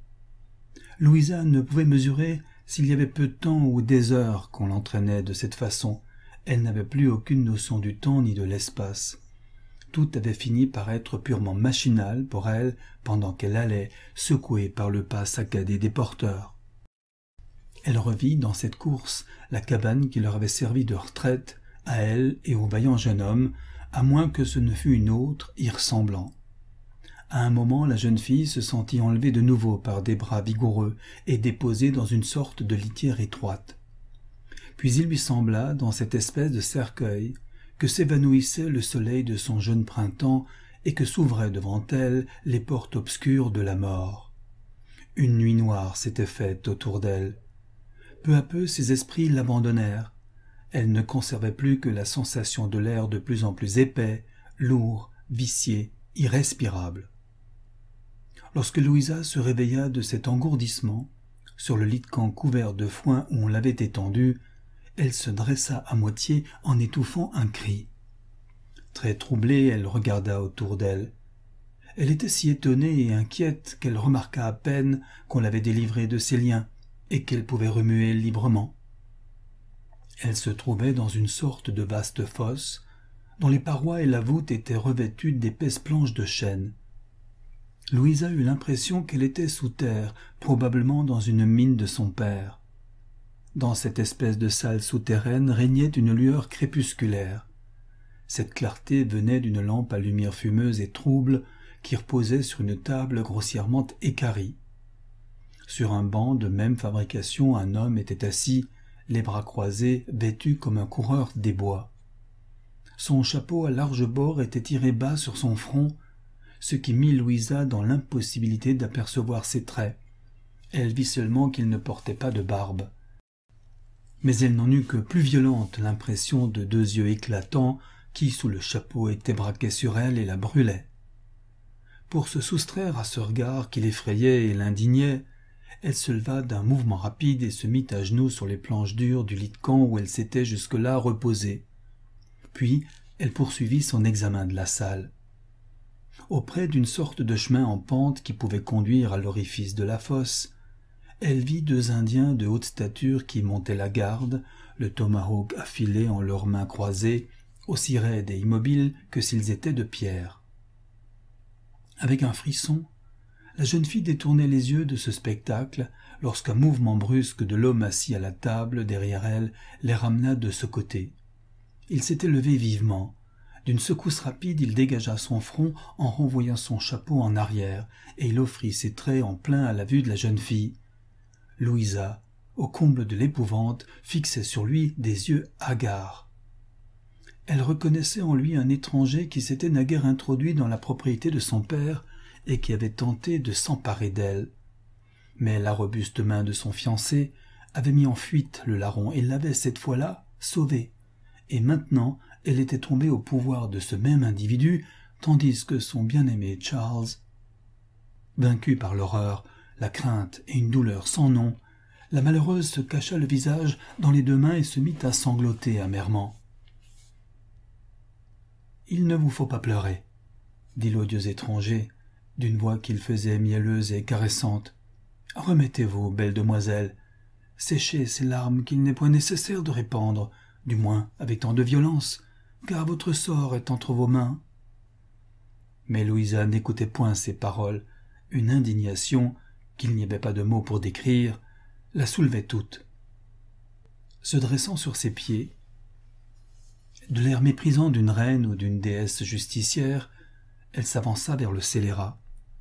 Louisa ne pouvait mesurer s'il y avait peu de temps ou des heures qu'on l'entraînait de cette façon. Elle n'avait plus aucune notion du temps ni de l'espace. Tout avait fini par être purement machinal pour elle pendant qu'elle allait, secouée par le pas saccadé des porteurs. Elle revit dans cette course la cabane qui leur avait servi de retraite, à elle et au vaillant jeune homme, à moins que ce ne fût une autre y ressemblant. À un moment, la jeune fille se sentit enlevée de nouveau par des bras vigoureux et déposée dans une sorte de litière étroite. Puis il lui sembla, dans cette espèce de cercueil, que s'évanouissait le soleil de son jeune printemps et que s'ouvraient devant elle les portes obscures de la mort. Une nuit noire s'était faite autour d'elle. Peu à peu ses esprits l'abandonnèrent. Elle ne conservait plus que la sensation de l'air de plus en plus épais, lourd, vicié, irrespirable. Lorsque Louisa se réveilla de cet engourdissement, sur le lit de camp couvert de foin où on l'avait étendue, elle se dressa à moitié en étouffant un cri. Très troublée, elle regarda autour d'elle. Elle était si étonnée et inquiète qu'elle remarqua à peine qu'on l'avait délivrée de ses liens et qu'elle pouvait remuer librement. Elle se trouvait dans une sorte de vaste fosse, dont les parois et la voûte étaient revêtues d'épaisses planches de chêne. Louisa eut l'impression qu'elle était sous terre, probablement dans une mine de son père. Dans cette espèce de salle souterraine régnait une lueur crépusculaire. Cette clarté venait d'une lampe à lumière fumeuse et trouble qui reposait sur une table grossièrement équarrie. Sur un banc de même fabrication, un homme était assis, les bras croisés, vêtu comme un coureur des bois. Son chapeau à large bord était tiré bas sur son front, ce qui mit Louisa dans l'impossibilité d'apercevoir ses traits. Elle vit seulement qu'il ne portait pas de barbe. Mais elle n'en eut que plus violente l'impression de deux yeux éclatants qui, sous le chapeau, étaient braqués sur elle et la brûlaient. Pour se soustraire à ce regard qui l'effrayait et l'indignait, elle se leva d'un mouvement rapide et se mit à genoux sur les planches dures du lit de camp où elle s'était jusque-là reposée. Puis, elle poursuivit son examen de la salle. Auprès d'une sorte de chemin en pente qui pouvait conduire à l'orifice de la fosse, elle vit deux Indiens de haute stature qui montaient la garde, le tomahawk affilé en leurs mains croisées aussi raides et immobiles que s'ils étaient de pierre. Avec un frisson, la jeune fille détournait les yeux de ce spectacle lorsqu'un mouvement brusque de l'homme assis à la table derrière elle les ramena de ce côté. Il s'était levé vivement. D'une secousse rapide, il dégagea son front en renvoyant son chapeau en arrière, et il offrit ses traits en plein à la vue de la jeune fille. Louisa, au comble de l'épouvante, fixait sur lui des yeux hagards. Elle reconnaissait en lui un étranger qui s'était naguère introduit dans la propriété de son père et qui avait tenté de s'emparer d'elle. Mais la robuste main de son fiancé avait mis en fuite le larron et l'avait cette fois-là sauvé. Et maintenant, elle était tombée au pouvoir de ce même individu, tandis que son bien-aimé Charles, vaincu par l'horreur, la crainte et une douleur sans nom, la malheureuse se cacha le visage dans les deux mains et se mit à sangloter amèrement. « Il ne vous faut pas pleurer, » dit l'odieux étranger, d'une voix qu'il faisait mielleuse et caressante. « Remettez-vous, belle demoiselle, séchez ces larmes qu'il n'est point nécessaire de répandre, du moins avec tant de violence, car votre sort est entre vos mains. » Mais Louisa n'écoutait point ces paroles. Une indignation, qu'il n'y avait pas de mots pour décrire, la soulevait toute. Se dressant sur ses pieds, de l'air méprisant d'une reine ou d'une déesse justicière, elle s'avança vers le scélérat.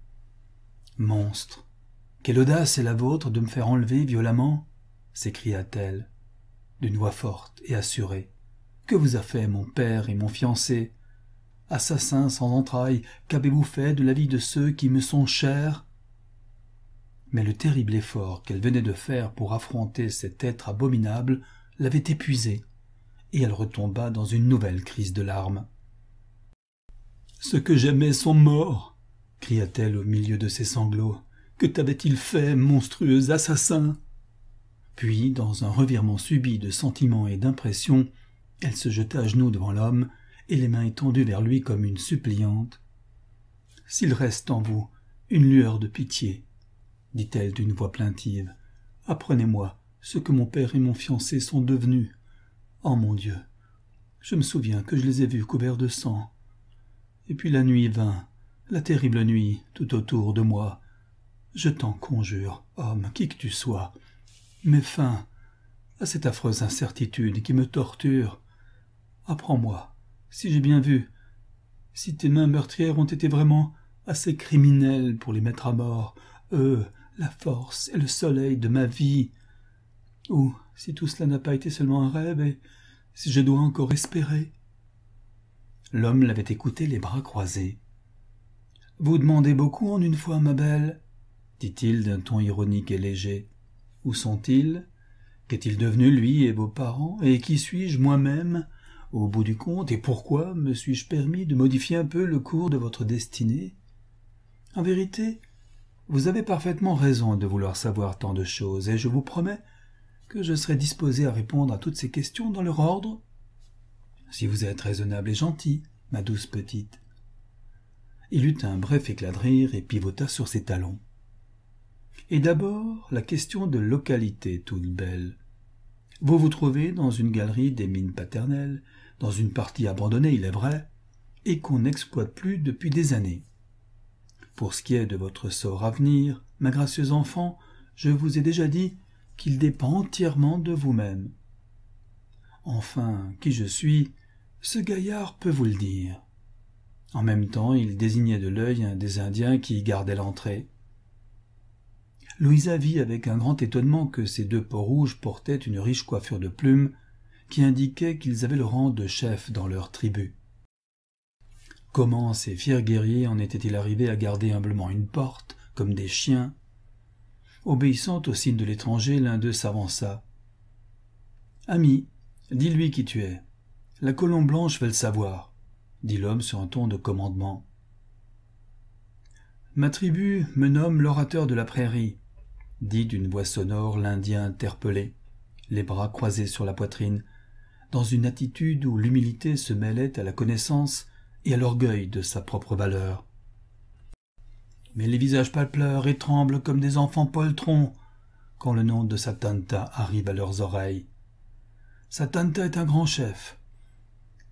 « Monstre, quelle audace est la vôtre de me faire enlever violemment » s'écria-t-elle, d'une voix forte et assurée. « Que vous a fait mon père et mon fiancé? Assassin sans entrailles, qu'avez-vous fait de la vie de ceux qui me sont chers ?» Mais le terrible effort qu'elle venait de faire pour affronter cet être abominable l'avait épuisée, et elle retomba dans une nouvelle crise de larmes. « Ceux que j'aimais sont morts !» cria-t-elle au milieu de ses sanglots. « Que t'avait-il fait, monstrueux assassin ?» Puis, dans un revirement subit de sentiments et d'impressions, elle se jeta à genoux devant l'homme, et les mains étendues vers lui comme une suppliante. « S'il reste en vous une lueur de pitié, » dit-elle d'une voix plaintive, « apprenez-moi ce que mon père et mon fiancé sont devenus. Oh mon Dieu, je me souviens que je les ai vus couverts de sang. Et puis la nuit vint, la terrible nuit, tout autour de moi. Je t'en conjure, homme, qui que tu sois, mets fin à cette affreuse incertitude qui me torture. Apprends-moi, si j'ai bien vu, si tes mains meurtrières ont été vraiment assez criminelles pour les mettre à mort, eux, la force et le soleil de ma vie, ou si tout cela n'a pas été seulement un rêve et si je dois encore espérer. » L'homme l'avait écouté les bras croisés. « Vous demandez beaucoup en une fois, ma belle ?» dit-il d'un ton ironique et léger. « Où sont-ils? Qu'est-il devenu, lui et vos parents? Et qui suis-je moi-même, au bout du compte? Et pourquoi me suis-je permis de modifier un peu le cours de votre destinée? En vérité, vous avez parfaitement raison de vouloir savoir tant de choses, et je vous promets que je serai disposé à répondre à toutes ces questions dans leur ordre, si vous êtes raisonnable et gentil, ma douce petite. » Il eut un bref éclat de rire et pivota sur ses talons. « Et d'abord, la question de localité toute belle. Vous vous trouvez dans une galerie des mines paternelles, dans une partie abandonnée, il est vrai, et qu'on n'exploite plus depuis des années. Pour ce qui est de votre sort à venir, ma gracieuse enfant, je vous ai déjà dit qu'il dépend entièrement de vous-même. Enfin, qui je suis, ce gaillard peut vous le dire. » En même temps, il désignait de l'œil un des Indiens qui y gardait l'entrée. Louisa vit avec un grand étonnement que ces deux peaux-rouges portaient une riche coiffure de plumes qui indiquait qu'ils avaient le rang de chefs dans leur tribu. Comment ces fiers guerriers en étaient-ils arrivés à garder humblement une porte, comme des chiens? Obéissant au signe de l'étranger, l'un d'eux s'avança. « Ami, dis-lui qui tu es. La colombe blanche veut le savoir, » dit l'homme sur un ton de commandement. « Ma tribu me nomme l'orateur de la prairie, » dit d'une voix sonore l'Indien interpellé, les bras croisés sur la poitrine, dans une attitude où l'humilité se mêlait à la connaissance et à l'orgueil de sa propre valeur. Mais les visages pâles pleurent et tremblent comme des enfants poltrons quand le nom de Satanta arrive à leurs oreilles. Satanta est un grand chef.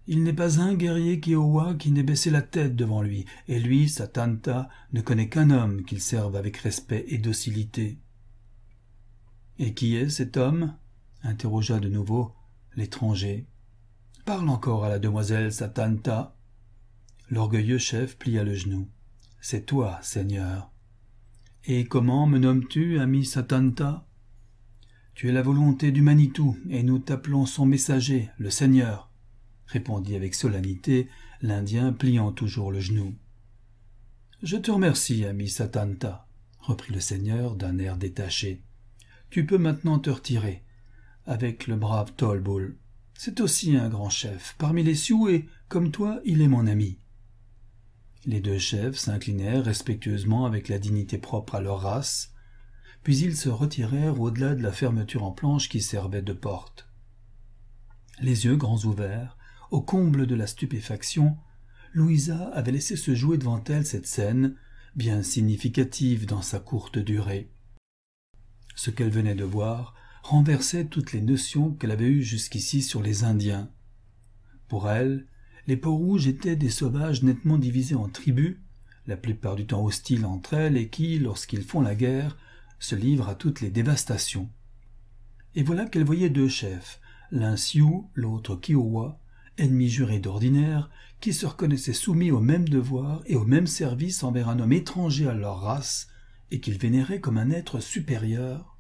Il n'est pas un guerrier Kiowa qui n'ait baissé la tête devant lui, et lui, Satanta, ne connaît qu'un homme qu'il serve avec respect et docilité. « Et qui est cet homme ?» interrogea de nouveau l'étranger. « Parle encore à la demoiselle Satanta. » L'orgueilleux chef plia le genou. « C'est toi, Seigneur. »« Et comment me nommes-tu, ami Satanta ?»« Tu es la volonté du Manitou, et nous t'appelons son messager, le Seigneur. » répondit avec solennité l'Indien, pliant toujours le genou. « Je te remercie, ami Satanta, » reprit le Seigneur d'un air détaché. « Tu peux maintenant te retirer, avec le brave Tolbull. C'est aussi un grand chef parmi les Sioux, et, comme toi, il est mon ami. » Les deux chefs s'inclinèrent respectueusement avec la dignité propre à leur race, puis ils se retirèrent au-delà de la fermeture en planche qui servait de porte. Les yeux grands ouverts, au comble de la stupéfaction, Louisa avait laissé se jouer devant elle cette scène, bien significative dans sa courte durée. Ce qu'elle venait de voir renversait toutes les notions qu'elle avait eues jusqu'ici sur les Indiens. Pour elle, les Peaux-Rouges étaient des sauvages nettement divisés en tribus, la plupart du temps hostiles entre elles et qui, lorsqu'ils font la guerre, se livrent à toutes les dévastations. Et voilà qu'elle voyait deux chefs, l'un Sioux, l'autre Kiowa, ennemis jurés d'ordinaire, qui se reconnaissaient soumis aux mêmes devoirs et au même service envers un homme étranger à leur race et qu'ils vénéraient comme un être supérieur.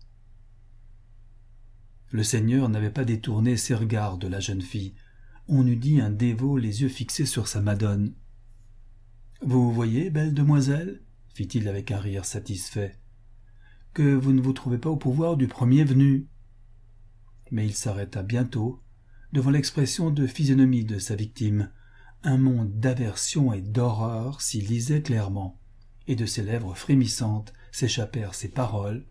Le Seigneur n'avait pas détourné ses regards de la jeune fille. On eût dit un dévot les yeux fixés sur sa madone. « Vous voyez, belle demoiselle, » fit-il avec un rire satisfait, « que vous ne vous trouvez pas au pouvoir du premier venu. » Mais il s'arrêta bientôt, devant l'expression de physionomie de sa victime. Un monde d'aversion et d'horreur s'y lisait clairement, et de ses lèvres frémissantes s'échappèrent ces paroles.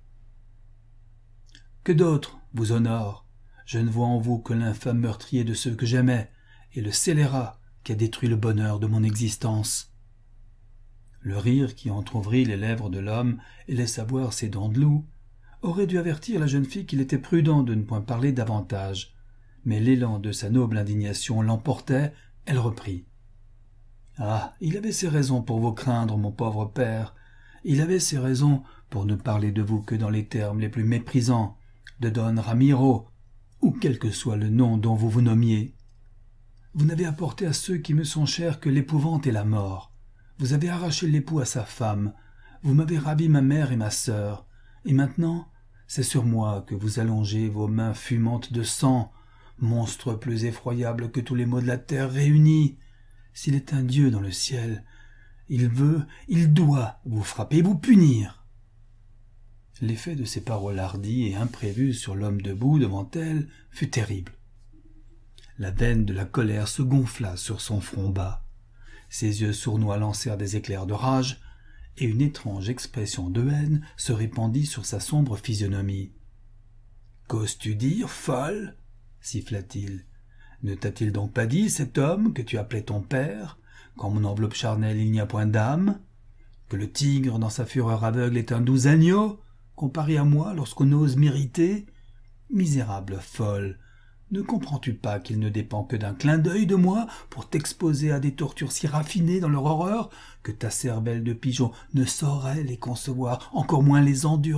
« Que d'autres vous honore. Je ne vois en vous que l'infâme meurtrier de ceux que j'aimais, et le scélérat qui a détruit le bonheur de mon existence. » Le rire qui entr'ouvrit les lèvres de l'homme et laissa voir ses dents de loup aurait dû avertir la jeune fille qu'il était prudent de ne point parler davantage, mais l'élan de sa noble indignation l'emportait. Elle reprit. « Ah, il avait ses raisons pour vous craindre, mon pauvre père. Il avait ses raisons pour ne parler de vous que dans les termes les plus méprisants, de Don Ramiro, ou quel que soit le nom dont vous vous nommiez. Vous n'avez apporté à ceux qui me sont chers que l'épouvante et la mort. Vous avez arraché l'époux à sa femme, vous m'avez ravi ma mère et ma sœur, et maintenant, c'est sur moi que vous allongez vos mains fumantes de sang, monstre plus effroyable que tous les maux de la terre réunis. S'il est un Dieu dans le ciel, il veut, il doit vous frapper, vous punir. » L'effet de ces paroles hardies et imprévues sur l'homme debout devant elle fut terrible. La veine de la colère se gonfla sur son front bas. Ses yeux sournois lancèrent des éclairs de rage, et une étrange expression de haine se répandit sur sa sombre physionomie. « Qu'oses-tu dire, folle ?» siffla-t-il. « Ne t'a-t-il donc pas dit, cet homme, que tu appelais ton père, qu'en mon enveloppe charnelle il n'y a point d'âme, que le tigre dans sa fureur aveugle est un doux agneau, comparé à moi lorsqu'on ose m'irriter? Misérable folle, ne comprends-tu pas qu'il ne dépend que d'un clin d'œil de moi pour t'exposer à des tortures si raffinées dans leur horreur que ta cervelle de pigeon ne saurait les concevoir, encore moins les endurer ?»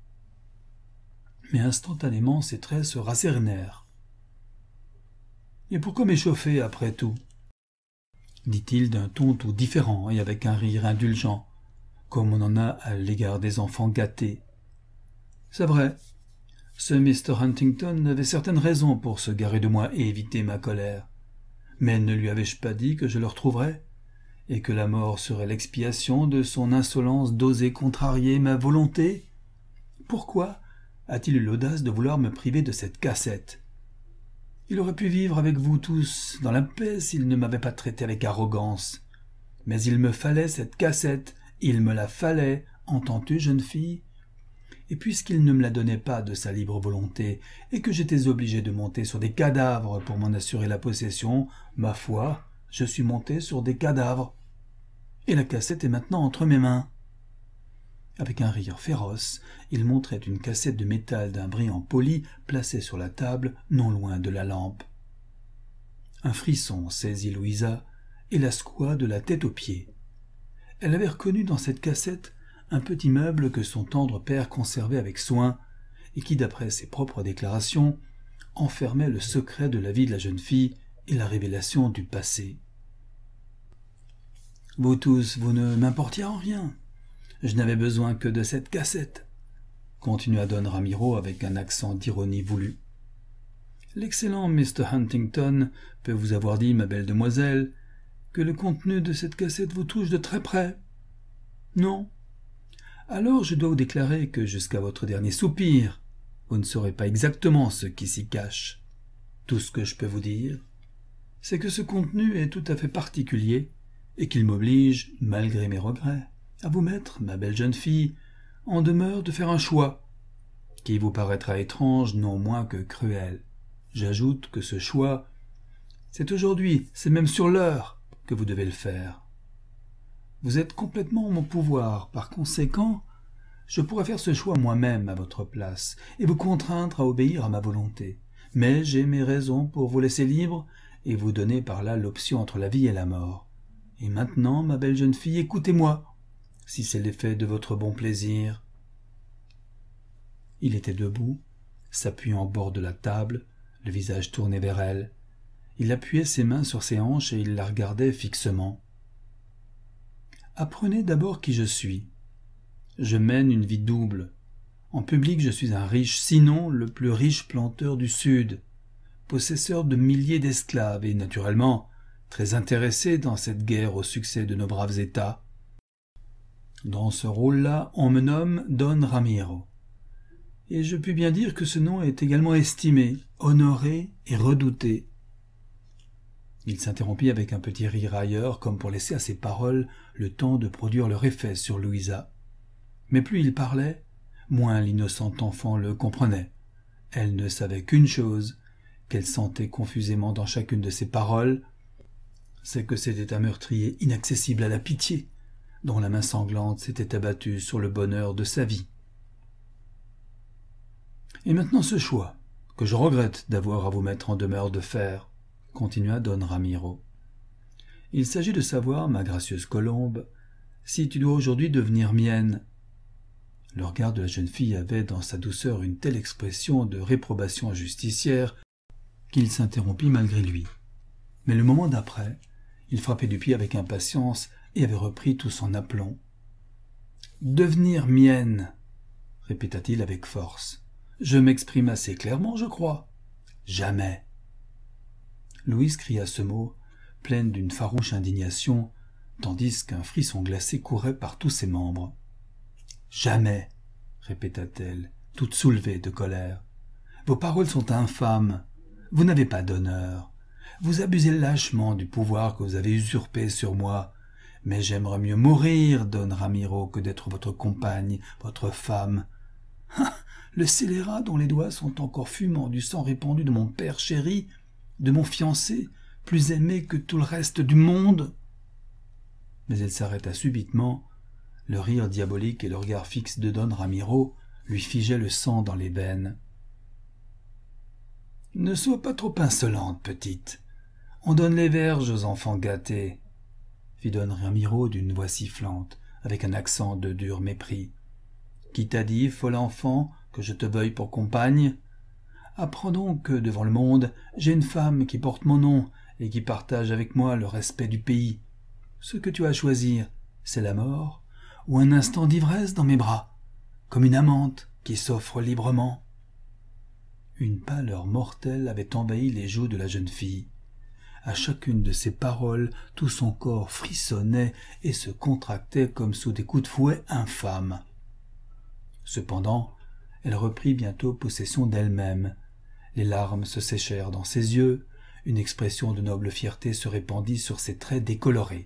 Mais instantanément ses traits se rassérénèrent. « Et pourquoi m'échauffer après tout ?» dit-il d'un ton tout différent et avec un rire indulgent, comme on en a à l'égard des enfants gâtés. « C'est vrai, ce mister Huntington avait certaines raisons pour se garer de moi et éviter ma colère. Mais ne lui avais-je pas dit que je le retrouverais, et que la mort serait l'expiation de son insolence d'oser contrarier ma volonté? Pourquoi a-t-il eu l'audace de vouloir me priver de cette cassette? Il aurait pu vivre avec vous tous dans la paix s'il ne m'avait pas traité avec arrogance. Mais il me fallait cette cassette, il me la fallait, entends-tu, jeune fille? Et puisqu'il ne me la donnait pas de sa libre volonté, et que j'étais obligé de monter sur des cadavres pour m'en assurer la possession, ma foi, je suis monté sur des cadavres. Et la cassette est maintenant entre mes mains. » Avec un rire féroce, il montrait une cassette de métal d'un brillant poli placée sur la table, non loin de la lampe. Un frisson saisit Louisa et la secoua de la tête aux pieds. Elle avait reconnu dans cette cassette un petit meuble que son tendre père conservait avec soin et qui, d'après ses propres déclarations, enfermait le secret de la vie de la jeune fille et la révélation du passé. « Vous tous, vous ne m'importiez en rien. Je n'avais besoin que de cette cassette, » continua Don Ramiro avec un accent d'ironie voulu. « L'excellent mister Huntington peut vous avoir dit, ma belle demoiselle, que le contenu de cette cassette vous touche de très près. Non? Alors je dois vous déclarer que jusqu'à votre dernier soupir, vous ne saurez pas exactement ce qui s'y cache. Tout ce que je peux vous dire, c'est que ce contenu est tout à fait particulier et qu'il m'oblige, malgré mes regrets, à vous mettre, ma belle jeune fille, en demeure de faire un choix, qui vous paraîtra étrange non moins que cruel. J'ajoute que ce choix, c'est aujourd'hui, c'est même sur l'heure que vous devez le faire. Vous êtes complètement en mon pouvoir, par conséquent, je pourrais faire ce choix moi-même à votre place et vous contraindre à obéir à ma volonté. Mais j'ai mes raisons pour vous laisser libre et vous donner par là l'option entre la vie et la mort. Et maintenant, ma belle jeune fille, écoutez-moi, si c'est l'effet de votre bon plaisir. » Il était debout, s'appuyant au bord de la table, le visage tourné vers elle. Il appuyait ses mains sur ses hanches et il la regardait fixement. « Apprenez d'abord qui je suis. Je mène une vie double. En public, je suis un riche, sinon le plus riche planteur du Sud, possesseur de milliers d'esclaves et, naturellement, très intéressé dans cette guerre au succès de nos braves États. Dans ce rôle-là, on me nomme Don Ramiro. Et je puis bien dire que ce nom est également estimé, honoré et redouté. » Il s'interrompit avec un petit rire ailleurs, comme pour laisser à ses paroles le temps de produire leur effet sur Louisa. Mais plus il parlait, moins l'innocente enfant le comprenait. Elle ne savait qu'une chose, qu'elle sentait confusément dans chacune de ses paroles, c'est que c'était un meurtrier inaccessible à la pitié, dont la main sanglante s'était abattue sur le bonheur de sa vie. « Et maintenant ce choix, que je regrette d'avoir à vous mettre en demeure de faire, » continua Don Ramiro. « Il s'agit de savoir, ma gracieuse Colombe, si tu dois aujourd'hui devenir mienne. » Le regard de la jeune fille avait dans sa douceur une telle expression de réprobation justicière qu'il s'interrompit malgré lui. Mais le moment d'après, il frappait du pied avec impatience et avait repris tout son aplomb. « Devenir mienne !» répéta-t-il avec force. « Je m'exprime assez clairement, je crois. »« Jamais !» Louise cria ce mot, pleine d'une farouche indignation, tandis qu'un frisson glacé courait par tous ses membres. « Jamais !» répéta-t-elle, toute soulevée de colère. « Vos paroles sont infâmes. Vous n'avez pas d'honneur. Vous abusez lâchement du pouvoir que vous avez usurpé sur moi. Mais j'aimerais mieux mourir, Don Ramiro, que d'être votre compagne, votre femme. Ah, le scélérat dont les doigts sont encore fumants du sang répandu de mon père chéri, de mon fiancé, plus aimé que tout le reste du monde. » Mais elle s'arrêta subitement. Le rire diabolique et le regard fixe de Don Ramiro lui figeaient le sang dans les veines. « Ne sois pas trop insolente, petite. On donne les verges aux enfants gâtés, » fit Don Ramiro d'une voix sifflante, avec un accent de dur mépris. « Qui t'a dit, folle enfant, que je te veuille pour compagne? Apprends donc que, devant le monde, j'ai une femme qui porte mon nom et qui partage avec moi le respect du pays. Ce que tu as à choisir, c'est la mort ou un instant d'ivresse dans mes bras, comme une amante qui s'offre librement. » Une pâleur mortelle avait envahi les joues de la jeune fille. À chacune de ces paroles, tout son corps frissonnait et se contractait comme sous des coups de fouet infâmes. Cependant, elle reprit bientôt possession d'elle-même. Les larmes se séchèrent dans ses yeux, une expression de noble fierté se répandit sur ses traits décolorés.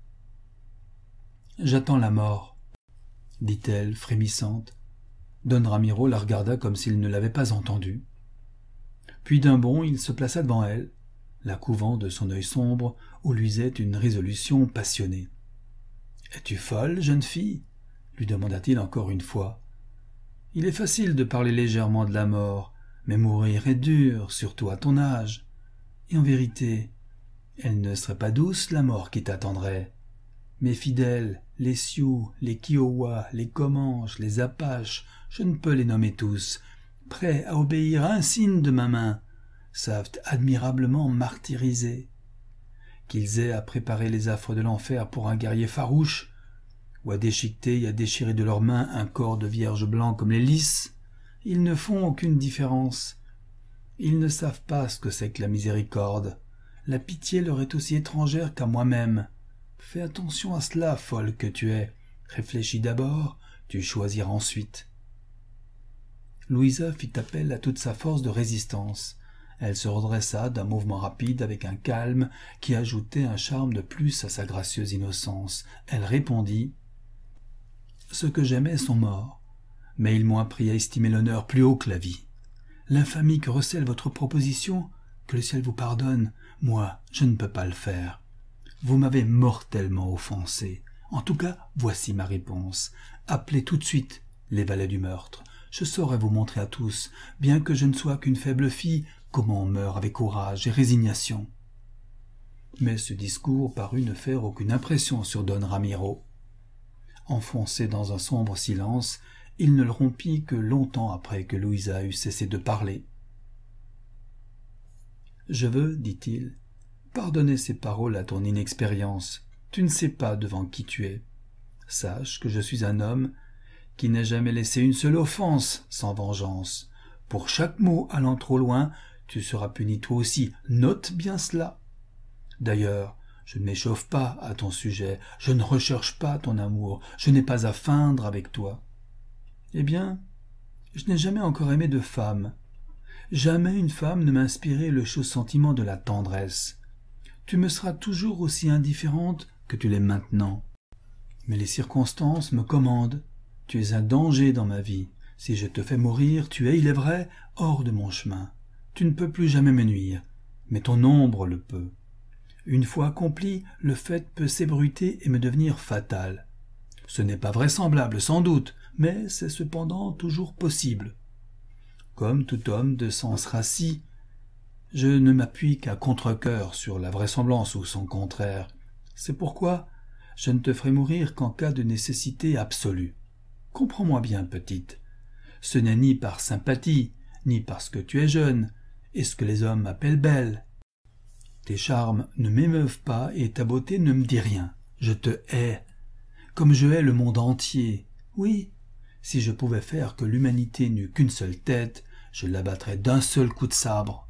« J'attends la mort, » dit-elle, frémissante. Don Ramiro la regarda comme s'il ne l'avait pas entendue. Puis d'un bond, il se plaça devant elle, la couvant de son œil sombre où luisait une résolution passionnée. « Es-tu folle, jeune fille ?» lui demanda-t-il encore une fois. « Il est facile de parler légèrement de la mort, mais mourir est dur, surtout à ton âge. Et en vérité, Elle ne serait pas douce, la mort qui t'attendrait. Mes fidèles, les Sioux, les Kiowa, les Comanches, les Apaches, je ne peux les nommer tous, prêts à obéir à un signe de ma main, savent admirablement martyriser. Qu'ils aient à préparer les affres de l'enfer pour un guerrier farouche, ou à déchiqueter et à déchirer de leurs mains un corps de vierge blanc comme les lys, ils ne font aucune différence. Ils ne savent pas ce que c'est que la miséricorde. La pitié leur est aussi étrangère qu'à moi-même. Fais attention à cela, folle que tu es. Réfléchis d'abord, tu choisiras ensuite. Louisa fit appel à toute sa force de résistance. Elle se redressa d'un mouvement rapide avec un calme qui ajoutait un charme de plus à sa gracieuse innocence. Elle répondit « Ceux que j'aimais sont morts, mais ils m'ont appris à estimer l'honneur plus haut que la vie. L'infamie que recèle votre proposition, que le ciel vous pardonne, moi, je ne peux pas le faire. Vous m'avez mortellement offensé. En tout cas, voici ma réponse. Appelez tout de suite les valets du meurtre. Je saurai vous montrer à tous, bien que je ne sois qu'une faible fille, comment on meurt avec courage et résignation. » Mais ce discours parut ne faire aucune impression sur Don Ramiro. Enfoncé dans un sombre silence, il ne le rompit que longtemps après que Louisa eut cessé de parler. « Je veux, dit-il, pardonner ces paroles à ton inexpérience. Tu ne sais pas devant qui tu es. Sache que je suis un homme qui n'a jamais laissé une seule offense sans vengeance. Pour chaque mot allant trop loin, tu seras puni toi aussi. Note bien cela. D'ailleurs, je ne m'échauffe pas à ton sujet, je ne recherche pas ton amour, je n'ai pas à feindre avec toi. Eh bien, je n'ai jamais encore aimé de femme. Jamais une femme ne m'a inspiré le chaud sentiment de la tendresse. Tu me seras toujours aussi indifférente que tu l'es maintenant. Mais les circonstances me commandent. Tu es un danger dans ma vie. Si je te fais mourir, tu es, il est vrai, hors de mon chemin. Tu ne peux plus jamais me nuire, mais ton ombre le peut. Une fois accompli, le fait peut s'ébruiter et me devenir fatal. Ce n'est pas vraisemblable, sans doute, mais c'est cependant toujours possible. Comme tout homme de sens rassis, je ne m'appuie qu'à contre-cœur sur la vraisemblance ou son contraire. C'est pourquoi je ne te ferai mourir qu'en cas de nécessité absolue. Comprends-moi bien, petite. Ce n'est ni par sympathie, ni parce que tu es jeune, et ce que les hommes appellent belle. Tes charmes ne m'émeuvent pas et ta beauté ne me dit rien. Je te hais, comme je hais le monde entier. Oui, si je pouvais faire que l'humanité n'eût qu'une seule tête, je l'abattrais d'un seul coup de sabre.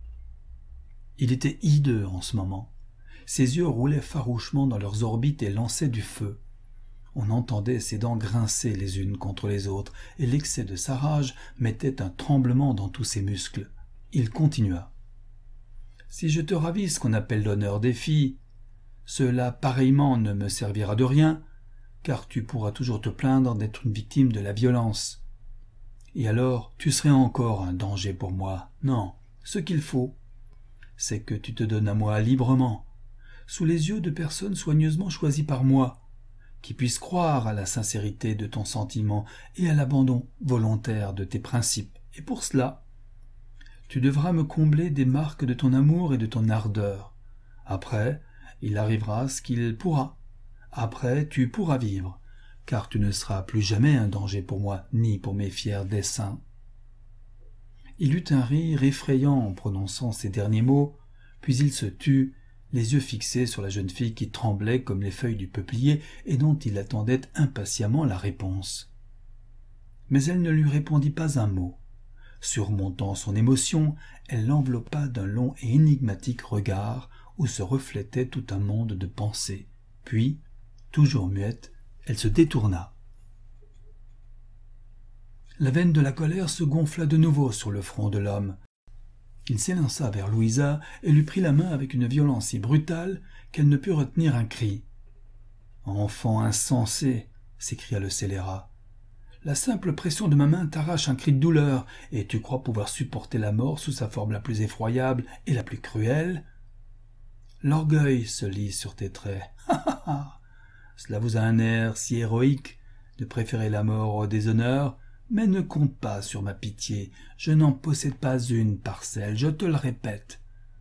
Il était hideux en ce moment. Ses yeux roulaient farouchement dans leurs orbites et lançaient du feu. On entendait ses dents grincer les unes contre les autres, et l'excès de sa rage mettait un tremblement dans tous ses muscles. Il continua. « Si je te ravis ce qu'on appelle l'honneur des filles, cela pareillement ne me servira de rien, car tu pourras toujours te plaindre d'être une victime de la violence. Et alors, tu serais encore un danger pour moi. Non, ce qu'il faut, c'est que tu te donnes à moi librement, sous les yeux de personnes soigneusement choisies par moi, qui puissent croire à la sincérité de ton sentiment et à l'abandon volontaire de tes principes. Et pour cela, tu devras me combler des marques de ton amour et de ton ardeur. Après, il arrivera ce qu'il pourra. Après, tu pourras vivre, car tu ne seras plus jamais un danger pour moi, ni pour mes fiers desseins. » Il eut un rire effrayant en prononçant ces derniers mots, puis il se tut, les yeux fixés sur la jeune fille qui tremblait comme les feuilles du peuplier et dont il attendait impatiemment la réponse. Mais elle ne lui répondit pas un mot. Surmontant son émotion, elle l'enveloppa d'un long et énigmatique regard où se reflétait tout un monde de pensées. Puis, toujours muette, elle se détourna. La veine de la colère se gonfla de nouveau sur le front de l'homme. Il s'élança vers Louisa et lui prit la main avec une violence si brutale qu'elle ne put retenir un cri. « Enfant insensé !» s'écria le scélérat. « La simple pression de ma main t'arrache un cri de douleur, et tu crois pouvoir supporter la mort sous sa forme la plus effroyable et la plus cruelle ? L'orgueil se lit sur tes traits. Ha ha ha ! Cela vous a un air si héroïque de préférer la mort au déshonneur, mais ne compte pas sur ma pitié, je n'en possède pas une parcelle, je te le répète.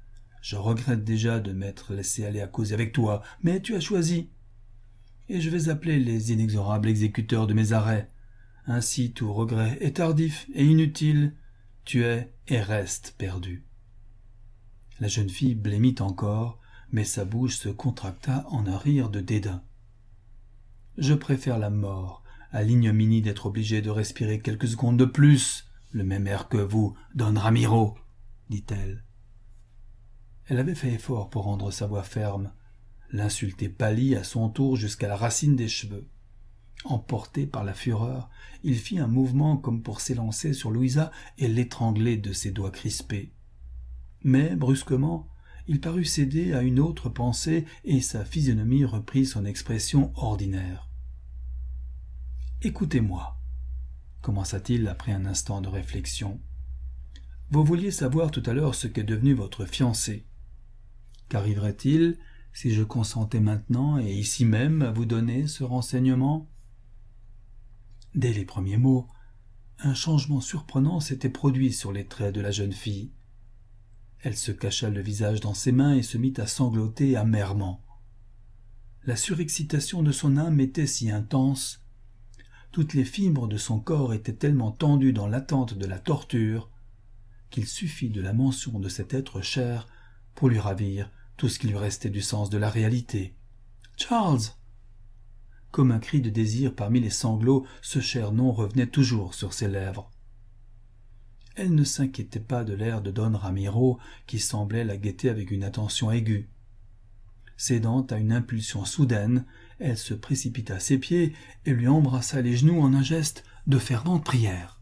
Je regrette déjà de m'être laissé aller à causer avec toi, mais tu as choisi. Et je vais appeler les inexorables exécuteurs de mes arrêts. Ainsi tout regret est tardif et inutile. Tu es et restes perdu. » La jeune fille blêmit encore, mais sa bouche se contracta en un rire de dédain. « Je préfère la mort à l'ignominie d'être obligée de respirer quelques secondes de plus le même air que vous, Don Ramiro, » dit-elle. Elle avait fait effort pour rendre sa voix ferme. L'insulté pâlit à son tour jusqu'à la racine des cheveux. Emporté par la fureur, il fit un mouvement comme pour s'élancer sur Louisa et l'étrangler de ses doigts crispés. Mais, brusquement, il parut céder à une autre pensée et sa physionomie reprit son expression ordinaire. « Écoutez-moi, » commença-t-il après un instant de réflexion. « Vous vouliez savoir tout à l'heure ce qu'est devenu votre fiancé. Qu'arriverait-il si je consentais maintenant et ici même à vous donner ce renseignement ?» Dès les premiers mots, un changement surprenant s'était produit sur les traits de la jeune fille. Elle se cacha le visage dans ses mains et se mit à sangloter amèrement. La surexcitation de son âme était si intense, toutes les fibres de son corps étaient tellement tendues dans l'attente de la torture, qu'il suffit de la mention de cet être cher pour lui ravir tout ce qui lui restait du sens de la réalité. « Charles !» Comme un cri de désir parmi les sanglots, ce cher nom revenait toujours sur ses lèvres. Elle ne s'inquiétait pas de l'air de Don Ramiro, qui semblait la guetter avec une attention aiguë. Cédant à une impulsion soudaine, elle se précipita à ses pieds et lui embrassa les genoux en un geste de fervente prière.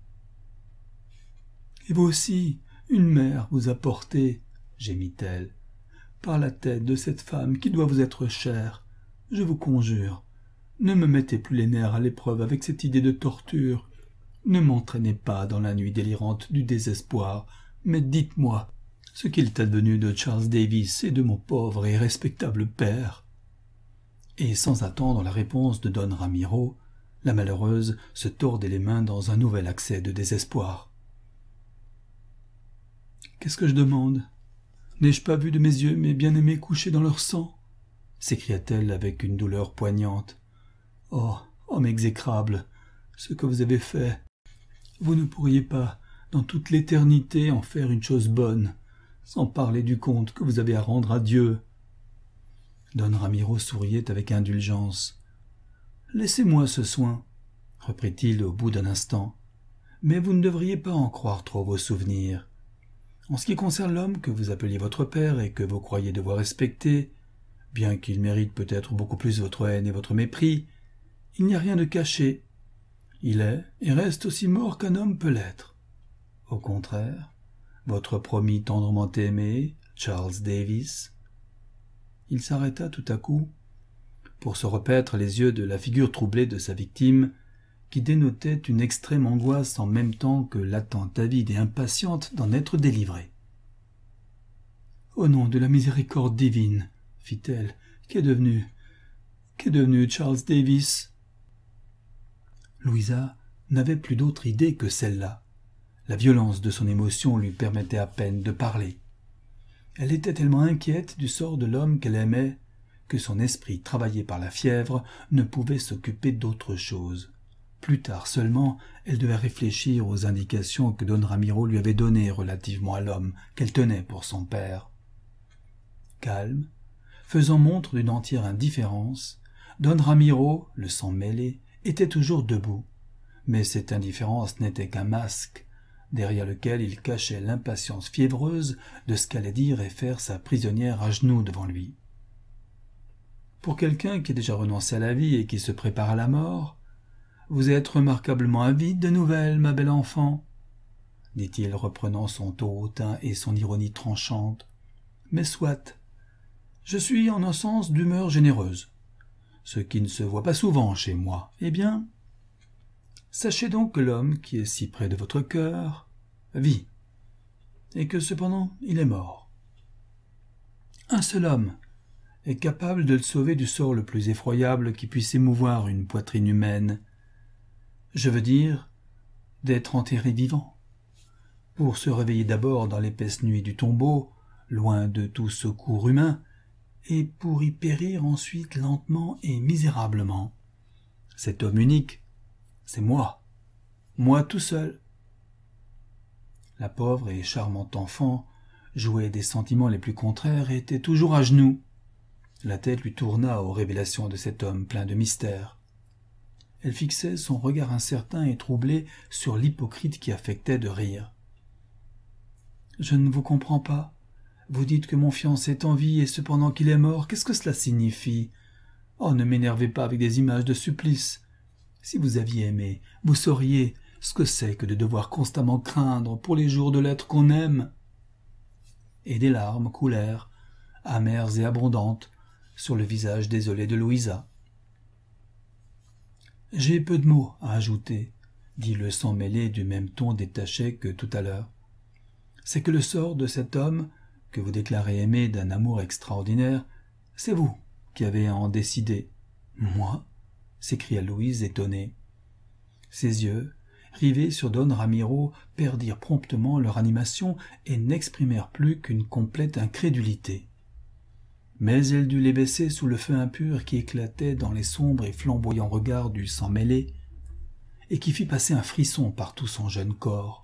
« Et vous aussi, une mère vous a porté, » gémit-elle, « par la tête de cette femme qui doit vous être chère. Je vous conjure, ne me mettez plus les nerfs à l'épreuve avec cette idée de torture. Ne m'entraînez pas dans la nuit délirante du désespoir, mais dites-moi ce qu'il est advenu de Charles Davis et de mon pauvre et respectable père. » Et sans attendre la réponse de Don Ramiro, la malheureuse se tordait les mains dans un nouvel accès de désespoir. « Qu'est-ce que je demande? N'ai-je pas vu de mes yeux mes bien-aimés couchés dans leur sang ?» s'écria-t-elle avec une douleur poignante. « Oh, homme exécrable, ce que vous avez fait! Vous ne pourriez pas, dans toute l'éternité, en faire une chose bonne, sans parler du compte que vous avez à rendre à Dieu. » Don Ramiro souriait avec indulgence. « Laissez-moi ce soin, » reprit-il au bout d'un instant, « mais vous ne devriez pas en croire trop vos souvenirs. En ce qui concerne l'homme que vous appeliez votre père et que vous croyez devoir respecter, bien qu'il mérite peut-être beaucoup plus votre haine et votre mépris, il n'y a rien de caché. Il est et reste aussi mort qu'un homme peut l'être. Au contraire, votre promis tendrement aimé, Charles Davis. » Il s'arrêta tout à coup, pour se repaître les yeux de la figure troublée de sa victime, qui dénotait une extrême angoisse en même temps que l'attente avide et impatiente d'en être délivrée. « Au nom de la miséricorde divine, » fit-elle, « qu'est devenu, qu'est devenu Charles Davis ?» Louisa n'avait plus d'autre idée que celle-là. La violence de son émotion lui permettait à peine de parler. Elle était tellement inquiète du sort de l'homme qu'elle aimait que son esprit, travaillé par la fièvre, ne pouvait s'occuper d'autre chose. Plus tard seulement, elle devait réfléchir aux indications que Don Ramiro lui avait données relativement à l'homme qu'elle tenait pour son père. Calme, faisant montre d'une entière indifférence, Don Ramiro, le sang mêlé, était toujours debout, mais cette indifférence n'était qu'un masque, derrière lequel il cachait l'impatience fiévreuse de ce qu'allait dire et faire sa prisonnière à genoux devant lui. « Pour quelqu'un qui a déjà renoncé à la vie et qui se prépare à la mort, vous êtes remarquablement avide de nouvelles, ma belle enfant, » dit-il, reprenant son ton hautain et son ironie tranchante. « Mais soit, je suis en un sens d'humeur généreuse, ce qui ne se voit pas souvent chez moi. Eh bien, sachez donc que l'homme qui est si près de votre cœur vit, et que cependant il est mort. Un seul homme est capable de le sauver du sort le plus effroyable qui puisse émouvoir une poitrine humaine. Je veux dire, d'être enterré vivant, pour se réveiller d'abord dans l'épaisse nuit du tombeau, loin de tout secours humain, et pour y périr ensuite lentement et misérablement. Cet homme unique, c'est moi, moi tout seul. » La pauvre et charmante enfant jouait des sentiments les plus contraires et était toujours à genoux. La tête lui tourna aux révélations de cet homme plein de mystères. Elle fixait son regard incertain et troublé sur l'hypocrite qui affectait de rire. « Je ne vous comprends pas. Vous dites que mon fiancé est en vie et cependant qu'il est mort. Qu'est-ce que cela signifie? Oh, ne m'énervez pas avec des images de supplice. Si vous aviez aimé, vous sauriez ce que c'est que de devoir constamment craindre pour les jours de l'être qu'on aime. » Et des larmes coulèrent, amères et abondantes, sur le visage désolé de Louisa. « J'ai peu de mots à ajouter, » dit le sang mêlé du même ton détaché que tout à l'heure. « C'est que le sort de cet homme, que vous déclarez aimer d'un amour extraordinaire, c'est vous qui avez à en décider. »« Moi ?» s'écria Louise étonnée. Ses yeux, rivés sur Don Ramiro, perdirent promptement leur animation et n'exprimèrent plus qu'une complète incrédulité. Mais elle dut les baisser sous le feu impur qui éclatait dans les sombres et flamboyants regards du sang mêlé, et qui fit passer un frisson par tout son jeune corps.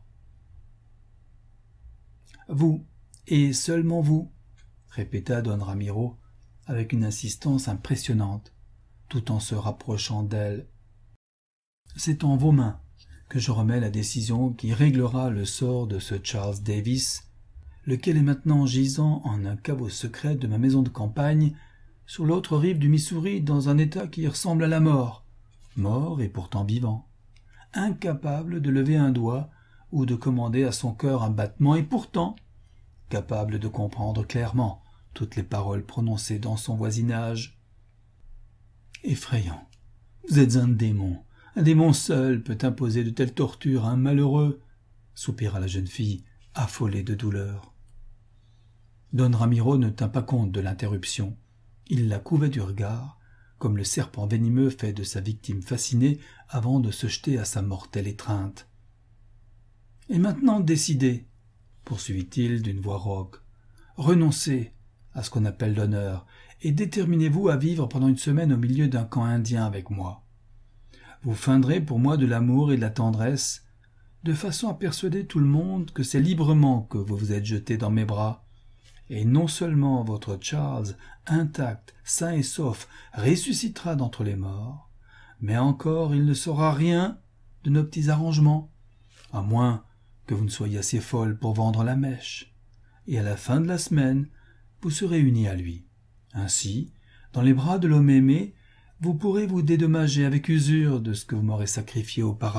« Vous, et seulement vous, » répéta Don Ramiro, avec une insistance impressionnante, tout en se rapprochant d'elle. « C'est en vos mains que je remets la décision qui réglera le sort de ce Charles Davis, lequel est maintenant gisant en un caveau secret de ma maison de campagne, sur l'autre rive du Missouri, dans un état qui ressemble à la mort, mort et pourtant vivant, incapable de lever un doigt ou de commander à son cœur un battement, et pourtant capable de comprendre clairement toutes les paroles prononcées dans son voisinage. Effrayant, vous êtes un démon, un démon seul peut imposer de telles tortures à un malheureux, soupira la jeune fille, affolée de douleur. Don Ramiro ne tint pas compte de l'interruption. Il la couvait du regard, comme le serpent venimeux fait de sa victime fascinée avant de se jeter à sa mortelle étreinte. « Et maintenant décidez, » poursuivit-il d'une voix rauque, « renoncez à ce qu'on appelle l'honneur et déterminez-vous à vivre pendant une semaine au milieu d'un camp indien avec moi. Vous feindrez pour moi de l'amour et de la tendresse, de façon à persuader tout le monde que c'est librement que vous vous êtes jeté dans mes bras, et non seulement votre Charles, intact, sain et sauf, ressuscitera d'entre les morts, mais encore il ne saura rien de nos petits arrangements, à moins que vous ne soyez assez folle pour vendre la mèche, et à la fin de la semaine, vous serez unis à lui. Ainsi, dans les bras de l'homme aimé, vous pourrez vous dédommager avec usure de ce que vous m'aurez sacrifié auparavant. »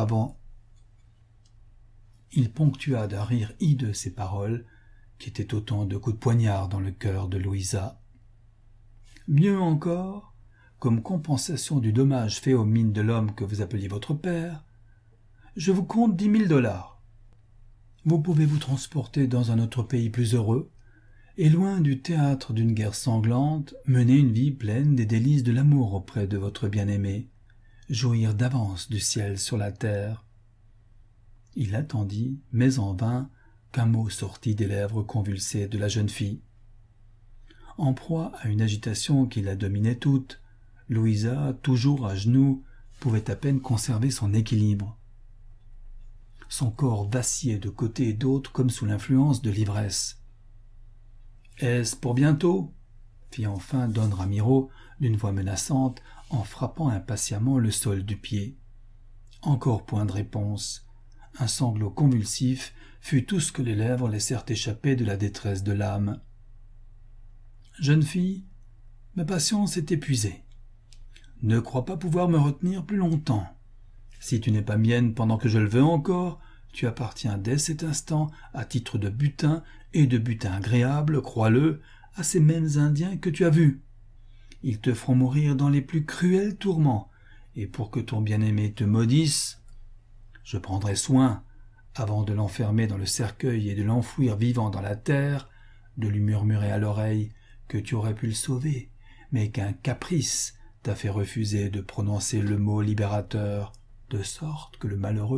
Il ponctua d'un rire hideux ces paroles, qui étaient autant de coups de poignard dans le cœur de Louisa. « Mieux encore, comme compensation du dommage fait aux mines de l'homme que vous appeliez votre père, je vous compte dix mille dollars. Vous pouvez vous transporter dans un autre pays plus heureux, et loin du théâtre d'une guerre sanglante, mener une vie pleine des délices de l'amour auprès de votre bien-aimé, jouir d'avance du ciel sur la terre. » Il attendit, mais en vain, qu'un mot sortît des lèvres convulsées de la jeune fille. En proie à une agitation qui la dominait toute, Louisa, toujours à genoux, pouvait à peine conserver son équilibre. Son corps vacillait de côté et d'autre comme sous l'influence de l'ivresse. « Est-ce pour bientôt ?» fit enfin Don Ramiro d'une voix menaçante en frappant impatiemment le sol du pied. Encore point de réponse. Un sanglot convulsif fut tout ce que les lèvres laissèrent échapper de la détresse de l'âme. « Jeune fille, ma patience est épuisée. Ne crois pas pouvoir me retenir plus longtemps. Si tu n'es pas mienne pendant que je le veux encore, tu appartiens dès cet instant, à titre de butin, et de butin agréable, crois-le, à ces mêmes Indiens que tu as vus. Ils te feront mourir dans les plus cruels tourments, et pour que ton bien-aimé te maudisse, je prendrai soin, avant de l'enfermer dans le cercueil et de l'enfouir vivant dans la terre, de lui murmurer à l'oreille que tu aurais pu le sauver, mais qu'un caprice t'a fait refuser de prononcer le mot libérateur, de sorte que le malheureux,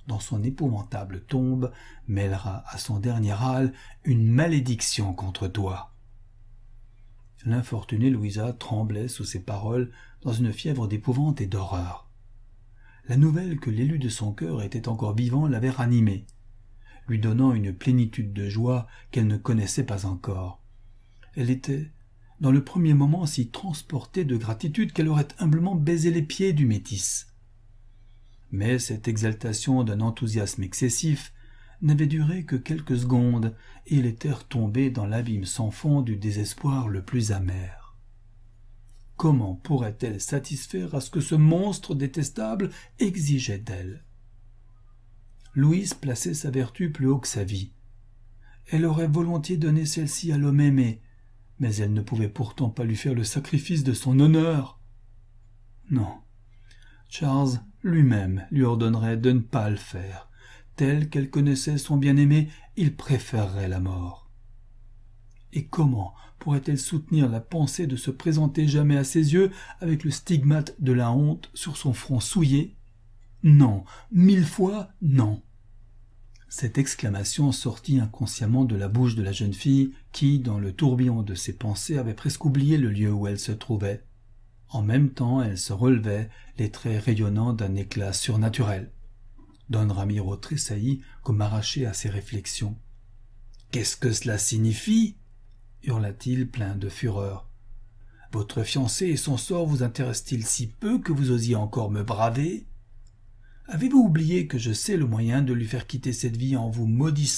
dans son épouvantable tombe, mêlera à son dernier râle une malédiction contre toi. » L'infortunée Louisa tremblait sous ces paroles dans une fièvre d'épouvante et d'horreur. La nouvelle que l'élu de son cœur était encore vivant l'avait ranimée, lui donnant une plénitude de joie qu'elle ne connaissait pas encore. Elle était, dans le premier moment, si transportée de gratitude qu'elle aurait humblement baisé les pieds du métis. Mais cette exaltation d'un enthousiasme excessif n'avait duré que quelques secondes, et elle était retombée dans l'abîme sans fond du désespoir le plus amer. Comment pourrait-elle satisfaire à ce que ce monstre détestable exigeait d'elle? Louise plaçait sa vertu plus haut que sa vie. Elle aurait volontiers donné celle-ci à l'homme aimé, mais elle ne pouvait pourtant pas lui faire le sacrifice de son honneur. Non, Charles lui-même lui ordonnerait de ne pas le faire. Tel qu'elle connaissait son bien-aimé, il préférerait la mort. Et comment pourrait-elle soutenir la pensée de se présenter jamais à ses yeux avec le stigmate de la honte sur son front souillé? Non, mille fois non. Cette exclamation sortit inconsciemment de la bouche de la jeune fille qui, dans le tourbillon de ses pensées, avait presque oublié le lieu où elle se trouvait. En même temps, elle se relevait, les traits rayonnant d'un éclat surnaturel. Don Ramiro tressaillit comme arraché à ses réflexions. « Qu'est-ce que cela signifie » hurla-t-il plein de fureur. « Votre fiancé et son sort vous intéressent-ils si peu que vous osiez encore me braver ? Avez-vous oublié que je sais le moyen de lui faire quitter cette vie en vous maudissant ?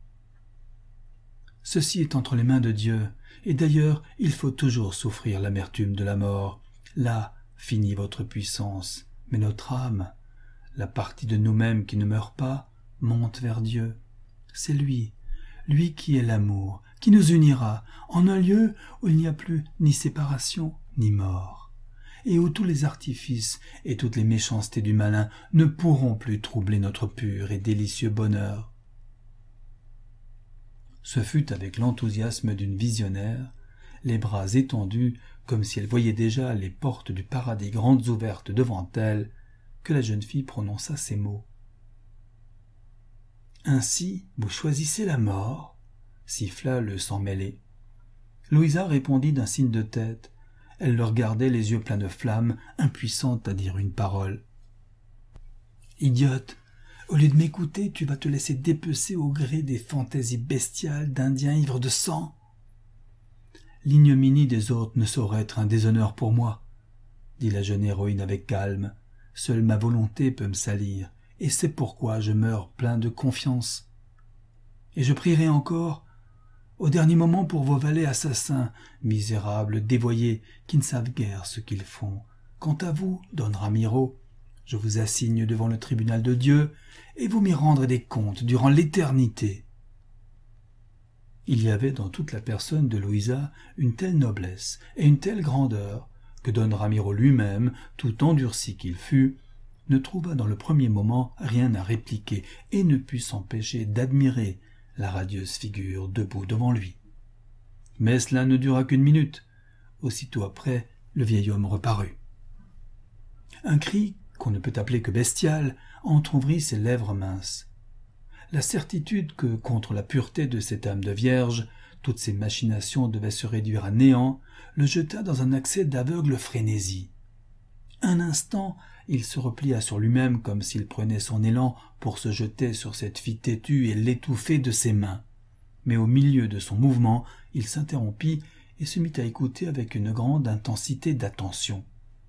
Ceci est entre les mains de Dieu, et d'ailleurs il faut toujours souffrir l'amertume de la mort. Là finit votre puissance, mais notre âme, la partie de nous-mêmes qui ne meurt pas, monte vers Dieu. C'est lui, lui qui est l'amour, qui nous unira en un lieu où il n'y a plus ni séparation ni mort, et où tous les artifices et toutes les méchancetés du malin ne pourront plus troubler notre pur et délicieux bonheur. » Ce fut avec l'enthousiasme d'une visionnaire, les bras étendus comme si elle voyait déjà les portes du paradis grandes ouvertes devant elle, que la jeune fille prononça ces mots. « Ainsi, vous choisissez la mort » siffla le sang mêlé. Louisa répondit d'un signe de tête. Elle le regardait les yeux pleins de flammes, impuissante à dire une parole. « Idiote, au lieu de m'écouter, tu vas te laisser dépecer au gré des fantaisies bestiales d'Indiens ivres de sang. L'ignominie des autres ne saurait être un déshonneur pour moi, dit la jeune héroïne avec calme. Seule ma volonté peut me salir, et c'est pourquoi je meurs plein de confiance. Et je prierai encore, au dernier moment, pour vos valets assassins, misérables, dévoyés, qui ne savent guère ce qu'ils font. Quant à vous, Don Ramiro, je vous assigne devant le tribunal de Dieu, et vous m'y rendrez des comptes durant l'éternité. » Il y avait dans toute la personne de Louisa une telle noblesse et une telle grandeur que Don Ramiro lui-même, tout endurci qu'il fût, ne trouva dans le premier moment rien à répliquer et ne put s'empêcher d'admirer la radieuse figure debout devant lui. Mais cela ne dura qu'une minute. Aussitôt après, le vieil homme reparut. Un cri, qu'on ne peut appeler que bestial, entr'ouvrit ses lèvres minces. La certitude que, contre la pureté de cette âme de vierge, toutes ses machinations devaient se réduire à néant, le jeta dans un accès d'aveugle frénésie. Un instant, il se replia sur lui-même comme s'il prenait son élan pour se jeter sur cette fille têtue et l'étouffer de ses mains. Mais au milieu de son mouvement, il s'interrompit et se mit à écouter avec une grande intensité d'attention.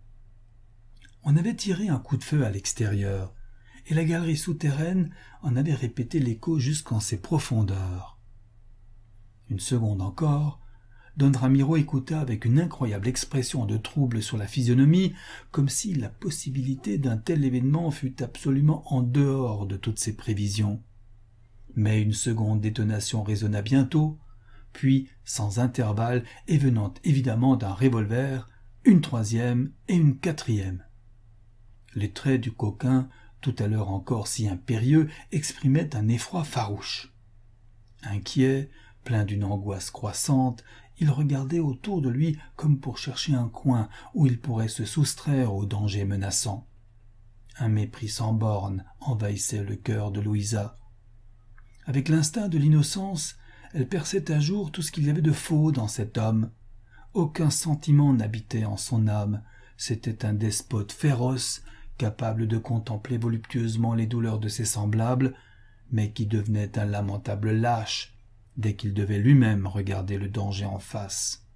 On avait tiré un coup de feu à l'extérieur, et la galerie souterraine en avait répété l'écho jusqu'en ses profondeurs. Une seconde encore, Don Ramiro écouta avec une incroyable expression de trouble sur la physionomie, comme si la possibilité d'un tel événement fût absolument en dehors de toutes ses prévisions. Mais une seconde détonation résonna bientôt, puis, sans intervalle, et venant évidemment d'un revolver, une troisième et une quatrième. Les traits du coquin, tout à l'heure encore si impérieux, exprimaient un effroi farouche. Inquiet, plein d'une angoisse croissante, il regardait autour de lui comme pour chercher un coin où il pourrait se soustraire aux dangers menaçants. Un mépris sans borne envahissait le cœur de Louisa. Avec l'instinct de l'innocence, elle perçait à jour tout ce qu'il y avait de faux dans cet homme. Aucun sentiment n'habitait en son âme. C'était un despote féroce, capable de contempler voluptueusement les douleurs de ses semblables, mais qui devenait un lamentable lâche dès qu'il devait lui-même regarder le danger en face.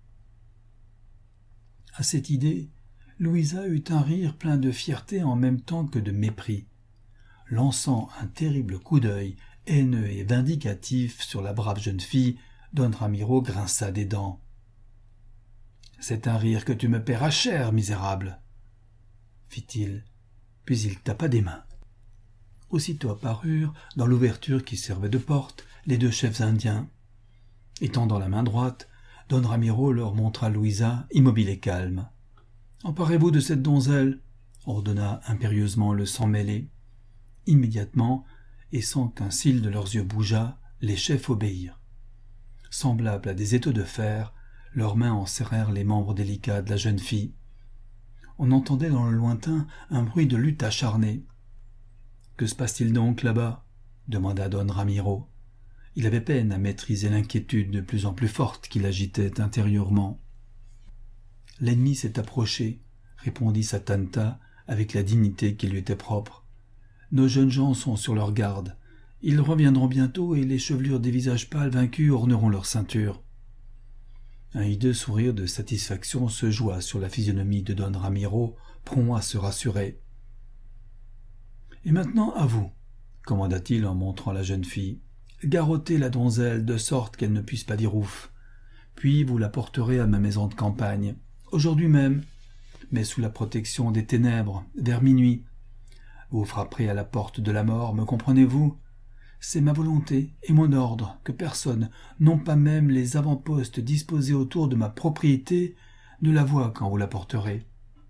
À cette idée, Louisa eut un rire plein de fierté en même temps que de mépris. Lançant un terrible coup d'œil haineux et vindicatif sur la brave jeune fille, Don Ramiro grinça des dents. « C'est un rire que tu me paieras cher, misérable !» fit-il, puis il tapa des mains. Aussitôt apparurent, dans l'ouverture qui servait de porte, les deux chefs indiens. Étendant la main droite, Don Ramiro leur montra Louisa, immobile et calme. « Emparez-vous de cette donzelle !» ordonna impérieusement le sang-mêlé. Immédiatement, et sans qu'un cil de leurs yeux bougeât, les chefs obéirent. Semblables à des étaux de fer, leurs mains enserrèrent les membres délicats de la jeune fille. On entendait dans le lointain un bruit de lutte acharnée. « Que se passe-t-il donc là-bas » demanda Don Ramiro. Il avait peine à maîtriser l'inquiétude de plus en plus forte qui l'agitait intérieurement. « L'ennemi s'est approché, » répondit Satanta avec la dignité qui lui était propre. « Nos jeunes gens sont sur leur garde. Ils reviendront bientôt et les chevelures des visages pâles vaincus orneront leur ceinture. » Un hideux sourire de satisfaction se joua sur la physionomie de Don Ramiro, prompt à se rassurer. « Et maintenant à vous, » commanda-t-il en montrant la jeune fille. « Garrottez la donzelle de sorte qu'elle ne puisse pas dire ouf. Puis vous la porterez à ma maison de campagne, aujourd'hui même, mais sous la protection des ténèbres, vers minuit. Vous frapperez à la porte de la mort, me comprenez-vous ? C'est ma volonté et mon ordre que personne, non pas même les avant-postes disposés autour de ma propriété, ne la voie quand vous la porterez.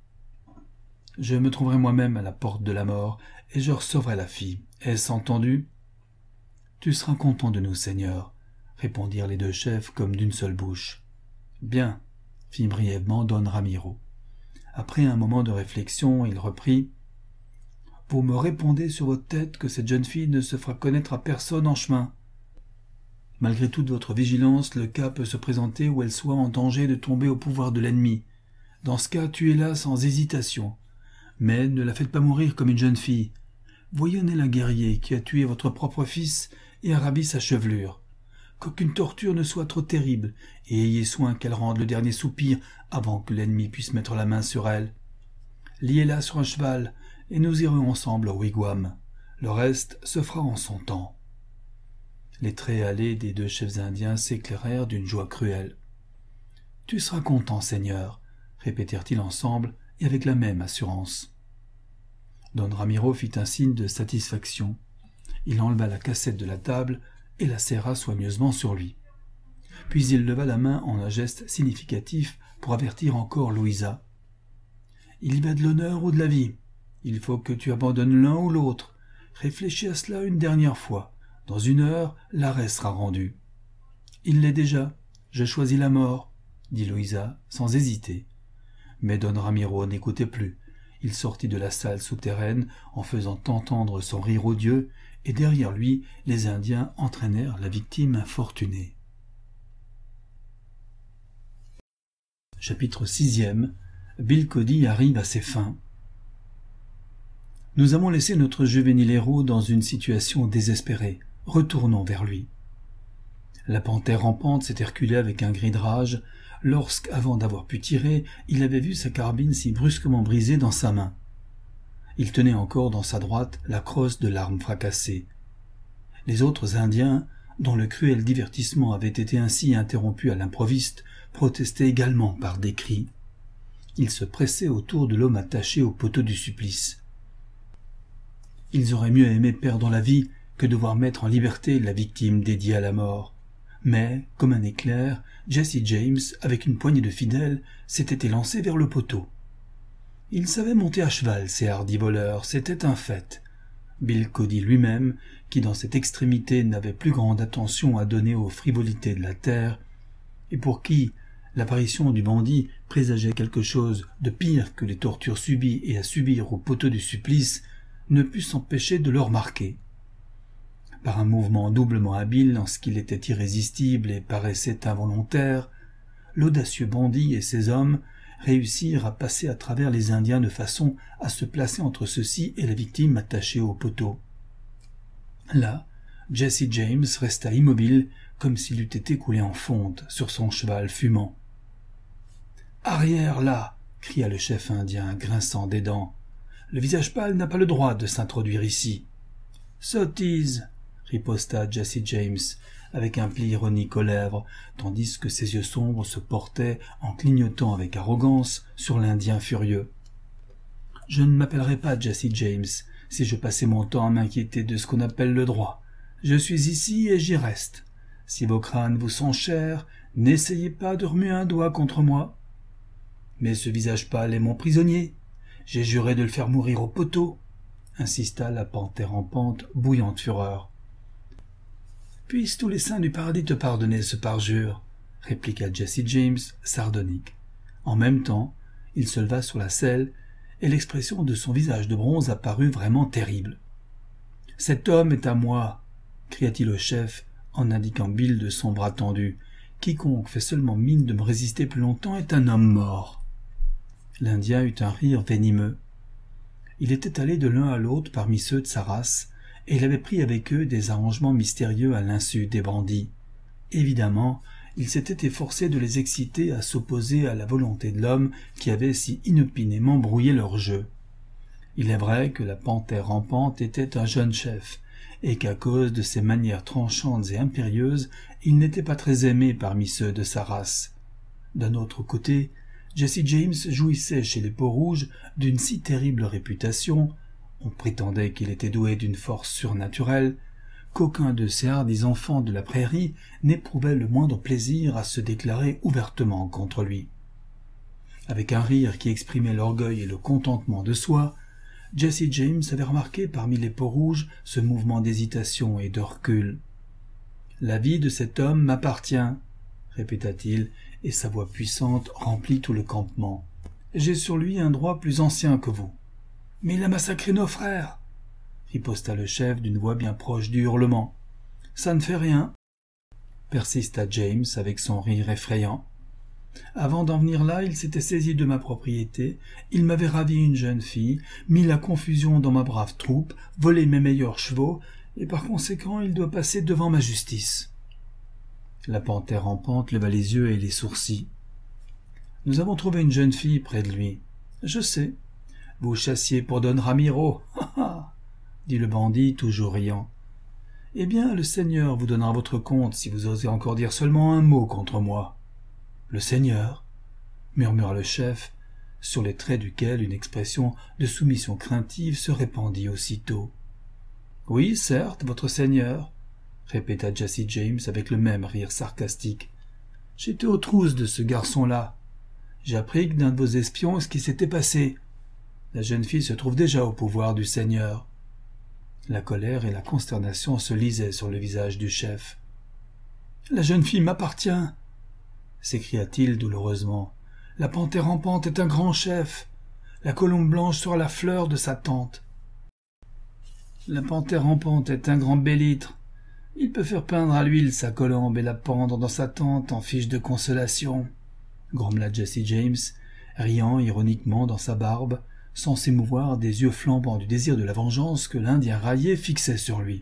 Je me trouverai moi-même à la porte de la mort et je recevrai la fille. Est-ce entendu ? » « Tu seras content de nous, Seigneur, » répondirent les deux chefs comme d'une seule bouche. « Bien, » fit brièvement Don Ramiro. Après un moment de réflexion, il reprit. « Vous me répondez sur votre tête que cette jeune fille ne se fera connaître à personne en chemin. Malgré toute votre vigilance, le cas peut se présenter où elle soit en danger de tomber au pouvoir de l'ennemi. Dans ce cas, tuez-la sans hésitation. Mais ne la faites pas mourir comme une jeune fille. Voyez un guerrier qui a tué votre propre fils et a ravi sa chevelure. Qu'aucune torture ne soit trop terrible, et ayez soin qu'elle rende le dernier soupir avant que l'ennemi puisse mettre la main sur elle. Liez-la sur un cheval, et nous irons ensemble au wigwam. Le reste se fera en son temps. » Les traits hâlés des deux chefs indiens s'éclairèrent d'une joie cruelle. « Tu seras content, Seigneur, » répétèrent-ils ensemble et avec la même assurance. Don Ramiro fit un signe de satisfaction. Il enleva la cassette de la table et la serra soigneusement sur lui. Puis il leva la main en un geste significatif pour avertir encore Louisa. « Il y va de l'honneur ou de la vie. Il faut que tu abandonnes l'un ou l'autre. Réfléchis à cela une dernière fois. Dans une heure, l'arrêt sera rendu. »« Il l'est déjà. Je choisis la mort, » dit Louisa, sans hésiter. Mais Don Ramiro n'écoutait plus. Il sortit de la salle souterraine en faisant entendre son rire odieux, et derrière lui, les Indiens entraînèrent la victime infortunée. Chapitre sixième. Bill Cody arrive à ses fins. Nous avons laissé notre juvénile héros dans une situation désespérée. Retournons vers lui. La panthère rampante s'était reculée avec un cri de rage, lorsqu'avant d'avoir pu tirer, il avait vu sa carbine si brusquement brisée dans sa main. Il tenait encore dans sa droite la crosse de l'arme fracassée. Les autres Indiens, dont le cruel divertissement avait été ainsi interrompu à l'improviste, protestaient également par des cris. Ils se pressaient autour de l'homme attaché au poteau du supplice. Ils auraient mieux aimé perdre la vie que de voir mettre en liberté la victime dédiée à la mort. Mais, comme un éclair, Jesse James, avec une poignée de fidèles, s'était élancé vers le poteau. Ils savaient monter à cheval, ces hardis voleurs, c'était un fait. Bill Cody lui-même, qui dans cette extrémité n'avait plus grande attention à donner aux frivolités de la terre, et pour qui l'apparition du bandit présageait quelque chose de pire que les tortures subies et à subir au poteau du supplice, ne put s'empêcher de le remarquer. Par un mouvement doublement habile en ce qu'il était irrésistible et paraissait involontaire, l'audacieux bandit et ses hommes réussirent à passer à travers les Indiens de façon à se placer entre ceux-ci et la victime attachée au poteau. Là, Jesse James resta immobile comme s'il eût été coulé en fonte sur son cheval fumant. « Arrière, là !» cria le chef indien, grinçant des dents. « Le visage pâle n'a pas le droit de s'introduire ici. »« Sottise !» riposta Jesse James, avec un pli ironique aux lèvres, tandis que ses yeux sombres se portaient, en clignotant avec arrogance, sur l'Indien furieux. « Je ne m'appellerais pas Jesse James si je passais mon temps à m'inquiéter de ce qu'on appelle le droit. Je suis ici et j'y reste. Si vos crânes vous sont chers, n'essayez pas de remuer un doigt contre moi. Mais ce visage pâle est mon prisonnier. J'ai juré de le faire mourir au poteau, » insista la panthère rampante, bouillant de fureur. « Puissent tous les saints du paradis te pardonner ce parjure, » répliqua Jesse James, sardonique. En même temps, il se leva sur la selle, et l'expression de son visage de bronze apparut vraiment terrible. « Cet homme est à moi, » cria-t-il au chef, en indiquant Bill de son bras tendu. « Quiconque fait seulement mine de me résister plus longtemps est un homme mort. » L'Indien eut un rire venimeux. Il était allé de l'un à l'autre parmi ceux de sa race, et il avait pris avec eux des arrangements mystérieux à l'insu des bandits. Évidemment, il s'était efforcé de les exciter à s'opposer à la volonté de l'homme qui avait si inopinément brouillé leur jeu. Il est vrai que la panthère rampante était un jeune chef, et qu'à cause de ses manières tranchantes et impérieuses, il n'était pas très aimé parmi ceux de sa race. D'un autre côté, Jesse James jouissait chez les Peaux-Rouges d'une si terrible réputation, on prétendait qu'il était doué d'une force surnaturelle, qu'aucun de ces hardis enfants de la prairie n'éprouvait le moindre plaisir à se déclarer ouvertement contre lui. Avec un rire qui exprimait l'orgueil et le contentement de soi, Jesse James avait remarqué parmi les Peaux-Rouges ce mouvement d'hésitation et de recul. « La vie de cet homme m'appartient, » répéta-t-il, et sa voix puissante remplit tout le campement. « J'ai sur lui un droit plus ancien que vous. »« Mais il a massacré nos frères !» riposta le chef d'une voix bien proche du hurlement. « Ça ne fait rien, » persista James avec son rire effrayant. « Avant d'en venir là, il s'était saisi de ma propriété, il m'avait ravi une jeune fille, mis la confusion dans ma brave troupe, volé mes meilleurs chevaux, et par conséquent il doit passer devant ma justice. » La panthère rampante leva les yeux et les sourcils. « Nous avons trouvé une jeune fille près de lui. Je sais. Vous chassiez pour Don Ramiro, ha ha !» dit le bandit, toujours riant. « Eh bien, le Seigneur vous donnera votre compte si vous osez encore dire seulement un mot contre moi. »« Le Seigneur » murmura le chef, sur les traits duquel une expression de soumission craintive se répandit aussitôt. « Oui, certes, votre Seigneur » répéta Jesse James avec le même rire sarcastique. « J'étais aux trousses de ce garçon-là. J'ai appris d'un de vos espions ce qui s'était passé. La jeune fille se trouve déjà au pouvoir du Seigneur. » La colère et la consternation se lisaient sur le visage du chef. « La jeune fille m'appartient !» s'écria-t-il douloureusement. « La panthère rampante est un grand chef. La colombe blanche sera la fleur de sa tente. »« La panthère rampante est un grand bélître. Il peut faire peindre à l'huile sa colombe et la pendre dans sa tente en fiche de consolation. » grommela Jesse James, riant ironiquement dans sa barbe, sans s'émouvoir des yeux flambants du désir de la vengeance que l'Indien raillé fixait sur lui.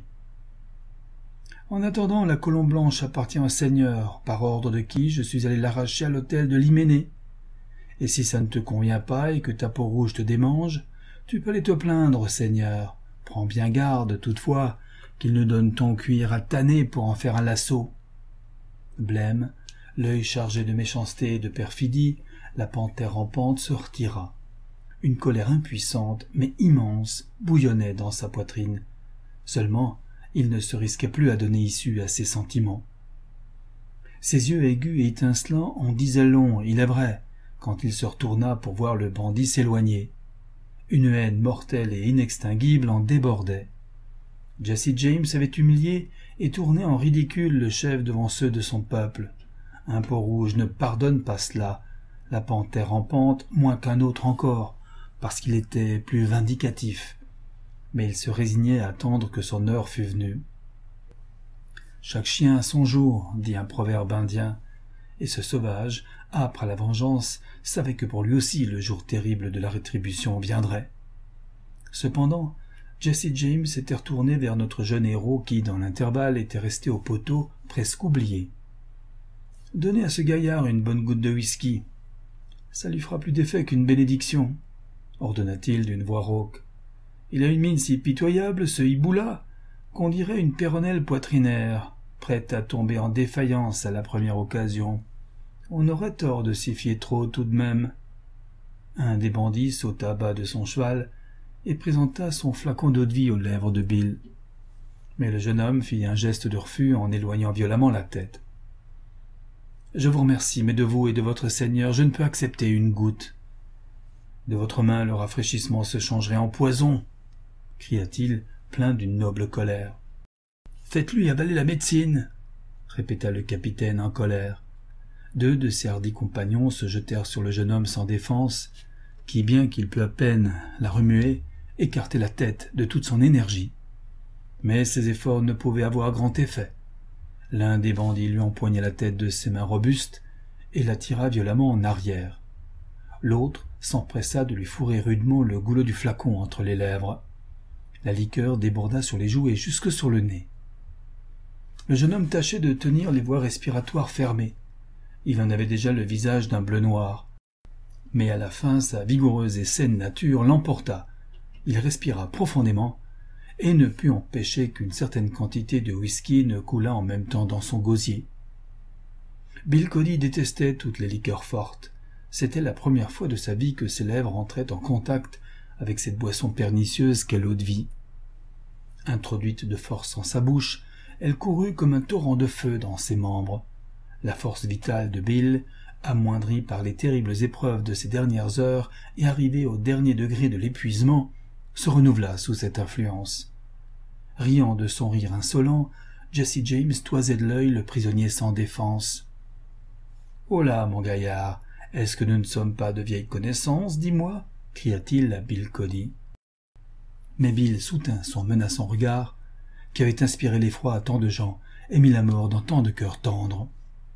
« En attendant, la colombe blanche appartient au Seigneur, par ordre de qui je suis allé l'arracher à l'hôtel de l'Hyménée. Et si ça ne te convient pas et que ta peau rouge te démange, tu peux aller te plaindre au Seigneur. Prends bien garde, toutefois, qu'il ne donne ton cuir à tanner pour en faire un lasso. » Blême, l'œil chargé de méchanceté et de perfidie, la panthère rampante se retira. Une colère impuissante, mais immense, bouillonnait dans sa poitrine. Seulement, il ne se risquait plus à donner issue à ses sentiments. Ses yeux aigus et étincelants en disaient long, il est vrai, quand il se retourna pour voir le bandit s'éloigner. Une haine mortelle et inextinguible en débordait. Jesse James avait humilié et tourné en ridicule le chef devant ceux de son peuple. Un Peau-Rouge ne pardonne pas cela, la panthère rampante moins qu'un autre encore, parce qu'il était plus vindicatif. mais il se résignait à attendre que son heure fût venue. « Chaque chien a son jour », dit un proverbe indien, et ce sauvage, âpre à la vengeance, savait que pour lui aussi le jour terrible de la rétribution viendrait. Cependant, Jesse James s'était retourné vers notre jeune héros qui, dans l'intervalle, était resté au poteau, presque oublié. « Donnez à ce gaillard une bonne goutte de whisky. Ça lui fera plus d'effet qu'une bénédiction, » ordonna-t-il d'une voix rauque. « Il a une mine si pitoyable, ce hibou-là, qu'on dirait une péronnelle poitrinaire, prête à tomber en défaillance à la première occasion. On aurait tort de s'y fier trop tout de même. » Un des bandits sauta bas de son cheval et présenta son flacon d'eau-de-vie aux lèvres de Bill. Mais le jeune homme fit un geste de refus en éloignant violemment la tête. « Je vous remercie, mais de vous et de votre Seigneur, je ne peux accepter une goutte. »« De votre main, le rafraîchissement se changerait en poison, » cria-t-il, plein d'une noble colère. « Faites-lui avaler la médecine, » répéta le capitaine en colère. Deux de ses hardis compagnons se jetèrent sur le jeune homme sans défense, qui, bien qu'il pût à peine la remuer, écartait la tête de toute son énergie. Mais ses efforts ne pouvaient avoir grand effet. L'un des bandits lui empoigna la tête de ses mains robustes et la tira violemment en arrière. L'autre s'empressa de lui fourrer rudement le goulot du flacon entre les lèvres. La liqueur déborda sur les joues et jusque sur le nez. Le jeune homme tâchait de tenir les voies respiratoires fermées. Il en avait déjà le visage d'un bleu noir. Mais à la fin, sa vigoureuse et saine nature l'emporta. Il respira profondément et ne put empêcher qu'une certaine quantité de whisky ne coulât en même temps dans son gosier. Bill Cody détestait toutes les liqueurs fortes. C'était la première fois de sa vie que ses lèvres entraient en contact avec cette boisson pernicieuse qu'est l'eau-de-vie. Introduite de force en sa bouche, elle courut comme un torrent de feu dans ses membres. La force vitale de Bill, amoindrie par les terribles épreuves de ces dernières heures et arrivée au dernier degré de l'épuisement, se renouvela sous cette influence. Riant de son rire insolent, Jesse James toisait de l'œil le prisonnier sans défense. « Oh là, mon gaillard, est-ce que nous ne sommes pas de vieilles connaissances, dis-moi » cria-t-il à Bill Cody. Mais Bill soutint son menaçant regard, qui avait inspiré l'effroi à tant de gens et mis la mort dans tant de cœurs tendres.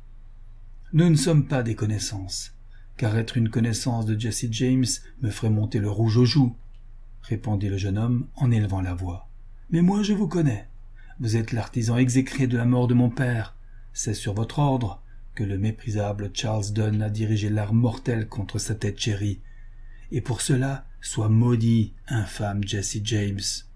« Nous ne sommes pas des connaissances, car être une connaissance de Jesse James me ferait monter le rouge aux joues, » répondit le jeune homme en élevant la voix. « Mais moi je vous connais. Vous êtes l'artisan exécré de la mort de mon père. C'est sur votre ordre que le méprisable Charles Dunn a dirigé l'arme mortelle contre sa tête chérie. Et pour cela, sois maudit, infâme Jesse James. »«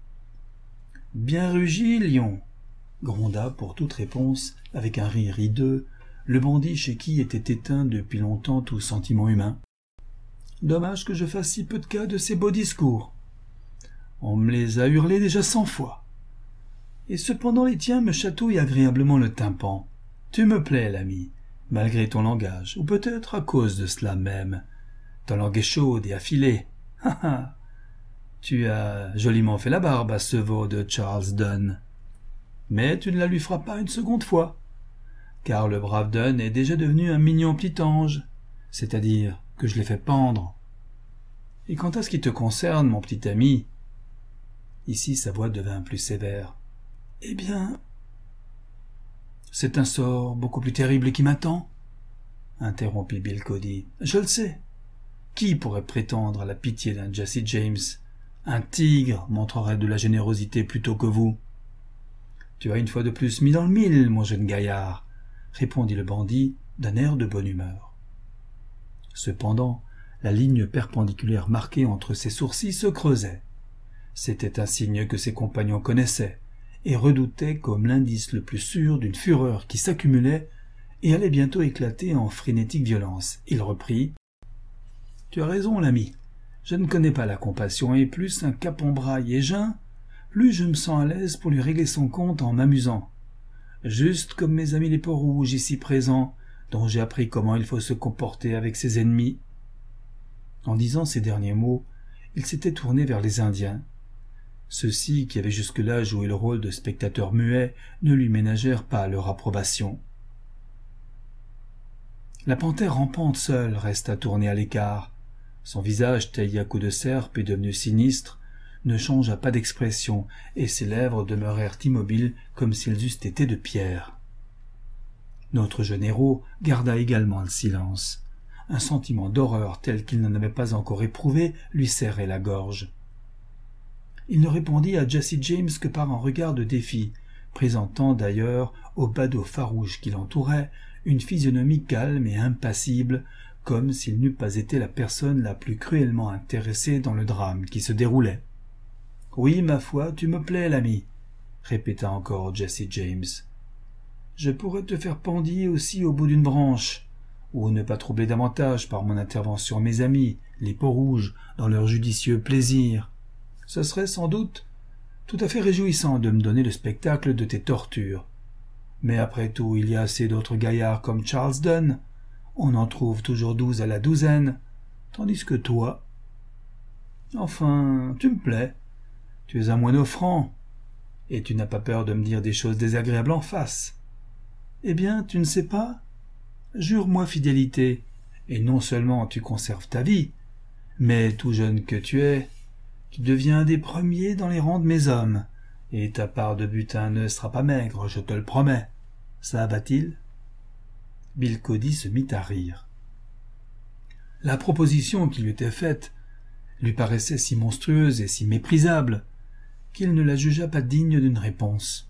Bien rugi, lion !» gronda pour toute réponse, avec un rire hideux, le bandit chez qui était éteint depuis longtemps tout sentiment humain. « Dommage que je fasse si peu de cas de ces beaux discours. On me les a hurlés déjà cent fois. Et cependant les tiens me chatouillent agréablement le tympan. Tu me plais, l'ami, malgré ton langage, ou peut-être à cause de cela même. Ta langue est chaude et affilée. Ha ha. Tu as joliment fait la barbe à ce veau de Charles Dunn. Mais tu ne la lui feras pas une seconde fois, car le brave Dunn est déjà devenu un mignon petit ange, c'est-à-dire que je l'ai fait pendre. Et quant à ce qui te concerne, mon petit ami, ici sa voix devint plus sévère, eh bien, c'est un sort beaucoup plus terrible qui m'attend, interrompit Bill Cody. Je le sais. Qui pourrait prétendre à la pitié d'un Jesse James? Un tigre montrerait de la générosité plutôt que vous. Tu as une fois de plus mis dans le mille, mon jeune gaillard, répondit le bandit d'un air de bonne humeur. Cependant, la ligne perpendiculaire marquée entre ses sourcils se creusait. C'était un signe que ses compagnons connaissaient et redoutaient comme l'indice le plus sûr d'une fureur qui s'accumulait et allait bientôt éclater en frénétique violence. Il reprit. « Tu as raison, l'ami. Je ne connais pas la compassion, et plus un capon-braille est jeun, plus je me sens à l'aise pour lui régler son compte en m'amusant. Juste comme mes amis les peaux-rouges ici présents, dont j'ai appris comment il faut se comporter avec ses ennemis. » En disant ces derniers mots, il s'était tourné vers les Indiens. Ceux-ci, qui avaient jusque-là joué le rôle de spectateurs muets, ne lui ménagèrent pas leur approbation. La panthère rampante seule resta tournée à l'écart. Son visage taillé à coups de serpe et devenu sinistre ne changea pas d'expression, et ses lèvres demeurèrent immobiles comme s'ils eussent été de pierre. Notre jeune héros garda également le silence. Un sentiment d'horreur tel qu'il n'en avait pas encore éprouvé lui serrait la gorge. Il ne répondit à Jesse James que par un regard de défi, présentant d'ailleurs au badaud farouche qui l'entourait une physionomie calme et impassible, comme s'il n'eût pas été la personne la plus cruellement intéressée dans le drame qui se déroulait. « Oui, ma foi, tu me plais, l'ami, » répéta encore Jesse James. « Je pourrais te faire pendiller aussi au bout d'une branche, ou ne pas troubler davantage par mon intervention mes amis, les peaux-rouges, dans leurs judicieux plaisirs. Ce serait sans doute tout à fait réjouissant de me donner le spectacle de tes tortures. Mais après tout, il y a assez d'autres gaillards comme Charles Dunn. On en trouve toujours douze à la douzaine, tandis que toi... Enfin, tu me plais. Tu es un moineau franc, et tu n'as pas peur de me dire des choses désagréables en face. Eh bien, tu ne sais pas? Jure-moi fidélité, et non seulement tu conserves ta vie, mais tout jeune que tu es, tu deviens un des premiers dans les rangs de mes hommes, et ta part de butin ne sera pas maigre, je te le promets. Ça va-t-il? Bill Cody se mit à rire. La proposition qui lui était faite lui paraissait si monstrueuse et si méprisable qu'il ne la jugea pas digne d'une réponse.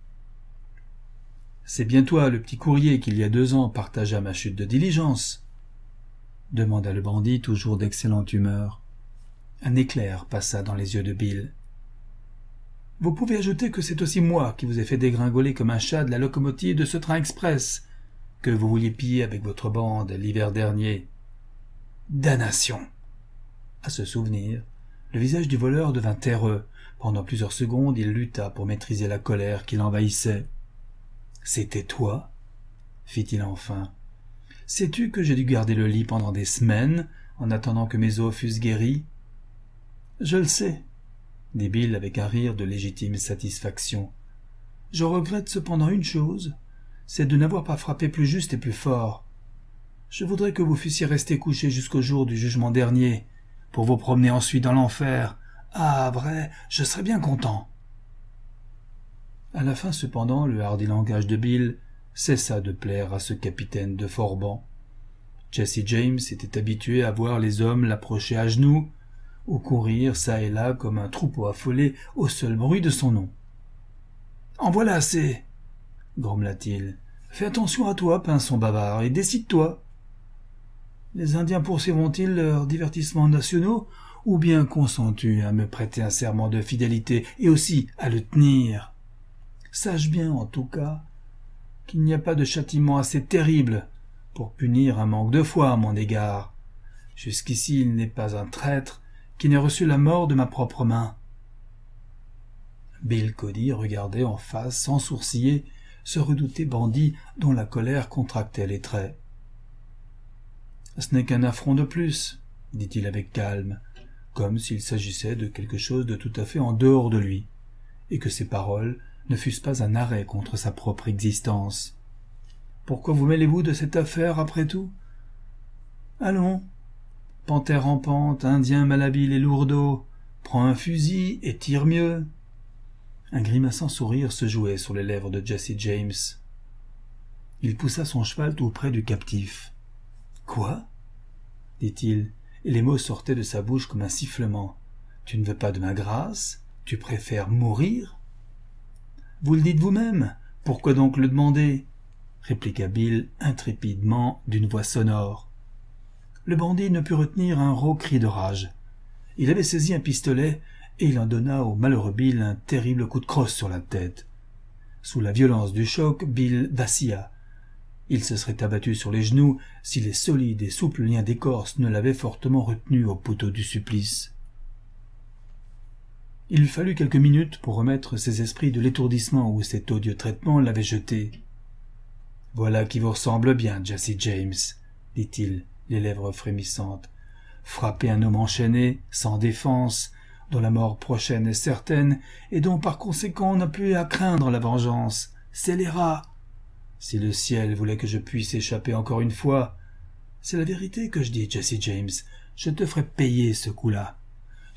« C'est bien toi, le petit courrier, qui il y a deux ans partagea ma chute de diligence ?» demanda le bandit, toujours d'excellente humeur. Un éclair passa dans les yeux de Bill. « Vous pouvez ajouter que c'est aussi moi qui vous ai fait dégringoler comme un chat de la locomotive de ce train express que vous vouliez piller avec votre bande l'hiver dernier. Damnation !» À ce souvenir, le visage du voleur devint terreux. Pendant plusieurs secondes, il lutta pour maîtriser la colère qui l'envahissait. « C'était toi ?» fit-il enfin. « Sais-tu que j'ai dû garder le lit pendant des semaines en attendant que mes os fussent guéris ?»« Je le sais, » dit Bill avec un rire de légitime satisfaction. « Je regrette cependant une chose, c'est de n'avoir pas frappé plus juste et plus fort. Je voudrais que vous fussiez resté couché jusqu'au jour du jugement dernier, pour vous promener ensuite dans l'enfer. Ah, vrai, je serais bien content. » À la fin, cependant, le hardi langage de Bill cessa de plaire à ce capitaine de Forban. Jesse James était habitué à voir les hommes l'approcher à genoux, ou courir çà et là comme un troupeau affolé au seul bruit de son nom. « En voilà assez !» grommela-t-il. « Fais attention à toi, pinson bavard, et décide-toi. Les Indiens poursuivront-ils leurs divertissements nationaux, ou bien consens-tu à me prêter un serment de fidélité et aussi à le tenir? Sache bien, en tout cas, qu'il n'y a pas de châtiment assez terrible pour punir un manque de foi à mon égard. Jusqu'ici, il n'est pas un traître qui n'ait reçu la mort de ma propre main. » Bill Cody regardait en face, sans sourciller, ce redouté bandit dont la colère contractait les traits. « Ce n'est qu'un affront de plus, » dit-il avec calme, comme s'il s'agissait de quelque chose de tout à fait en dehors de lui, et que ses paroles ne fussent pas un arrêt contre sa propre existence. « Pourquoi vous mêlez-vous de cette affaire, après tout? Allons, panthère rampante, indien malhabile et lourdeau, prends un fusil et tire mieux. » Un grimaçant sourire se jouait sur les lèvres de Jesse James. Il poussa son cheval tout près du captif. « Quoi ?» dit-il, et les mots sortaient de sa bouche comme un sifflement. « Tu ne veux pas de ma grâce? Tu préfères mourir ?»« Vous le dites vous-même, pourquoi donc le demander ?» répliqua Bill intrépidement d'une voix sonore. Le bandit ne put retenir un rauque cri de rage. Il avait saisi un pistolet et il en donna au malheureux Bill un terrible coup de crosse sur la tête. Sous la violence du choc, Bill vacilla. Il se serait abattu sur les genoux si les solides et souples liens d'écorce ne l'avaient fortement retenu au poteau du supplice. Il lui fallut quelques minutes pour remettre ses esprits de l'étourdissement où cet odieux traitement l'avait jeté. « Voilà qui vous ressemble bien, Jesse James, » dit-il, les lèvres frémissantes. « Frapper un homme enchaîné, sans défense, dont la mort prochaine est certaine, et dont par conséquent on n'a plus à craindre la vengeance. C'est les rats. Si le ciel voulait que je puisse échapper encore une fois, c'est la vérité que je dis, Jesse James, je te ferai payer ce coup-là.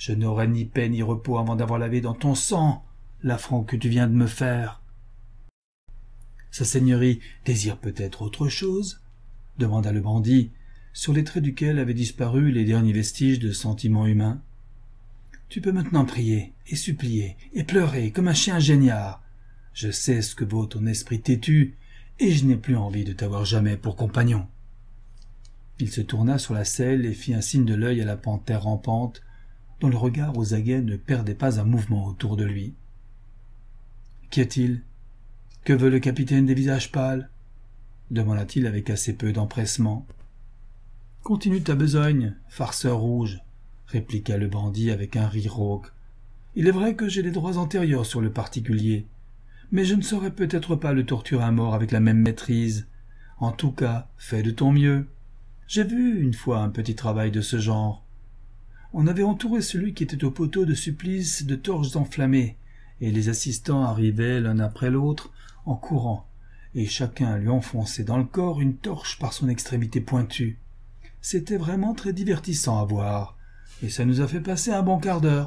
Je n'aurai ni paix ni repos avant d'avoir lavé dans ton sang l'affront que tu viens de me faire. »« Sa seigneurie désire peut-être autre chose ?» demanda le bandit, sur les traits duquel avaient disparu les derniers vestiges de sentiments humains. « Tu peux maintenant prier et supplier et pleurer comme un chien géniard. Je sais ce que vaut ton esprit têtu, et je n'ai plus envie de t'avoir jamais pour compagnon. » Il se tourna sur la selle et fit un signe de l'œil à la panthère rampante, dont le regard aux aguets ne perdait pas un mouvement autour de lui. « Qu'y a-t-il ? Que veut le capitaine des visages pâles ?» demanda-t-il avec assez peu d'empressement. « Continue ta besogne, farceur rouge, » répliqua le bandit avec un rire rauque. « Il est vrai que j'ai des droits antérieurs sur le particulier, mais je ne saurais peut-être pas le torturer à mort avec la même maîtrise. En tout cas, fais de ton mieux. J'ai vu une fois un petit travail de ce genre. On avait entouré celui qui était au poteau de supplice de torches enflammées, et les assistants arrivaient l'un après l'autre en courant, et chacun lui enfonçait dans le corps une torche par son extrémité pointue. C'était vraiment très divertissant à voir, et ça nous a fait passer un bon quart d'heure. »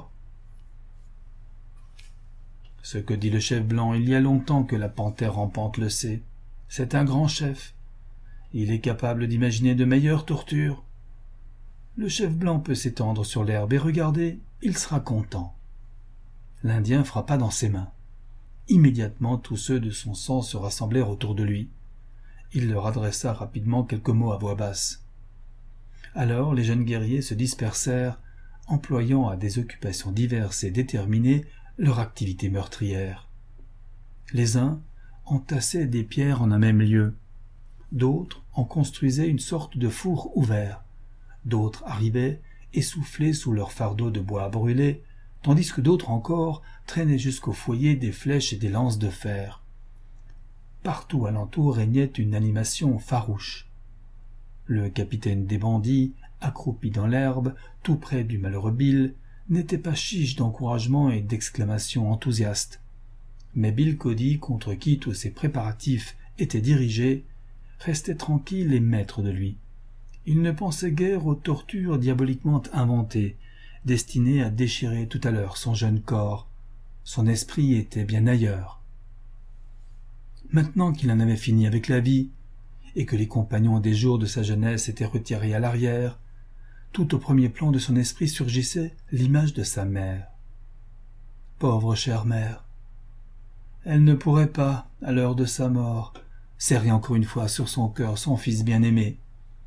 Ce que dit le chef blanc, il y a longtemps que la panthère rampante le sait. C'est un grand chef. Il est capable d'imaginer de meilleures tortures. Le chef blanc peut s'étendre sur l'herbe et regarder, il sera content. L'Indien frappa dans ses mains. Immédiatement, tous ceux de son sang se rassemblèrent autour de lui. Il leur adressa rapidement quelques mots à voix basse. Alors les jeunes guerriers se dispersèrent, employant à des occupations diverses et déterminées leur activité meurtrière. Les uns entassaient des pierres en un même lieu, d'autres en construisaient une sorte de four ouvert, d'autres arrivaient essoufflés sous leur fardeau de bois brûlé, tandis que d'autres encore traînaient jusqu'au foyer des flèches et des lances de fer. Partout alentour régnait une animation farouche. Le capitaine des bandits, accroupi dans l'herbe, tout près du malheureux Bill, n'était pas chiche d'encouragement et d'exclamations enthousiastes. Mais Bill Cody, contre qui tous ses préparatifs étaient dirigés, restait tranquille et maître de lui. Il ne pensait guère aux tortures diaboliquement inventées, destinées à déchirer tout à l'heure son jeune corps. Son esprit était bien ailleurs. Maintenant qu'il en avait fini avec la vie, et que les compagnons des jours de sa jeunesse étaient retirés à l'arrière, tout au premier plan de son esprit surgissait l'image de sa mère. Pauvre chère mère! Elle ne pourrait pas, à l'heure de sa mort, serrer encore une fois sur son cœur son fils bien-aimé.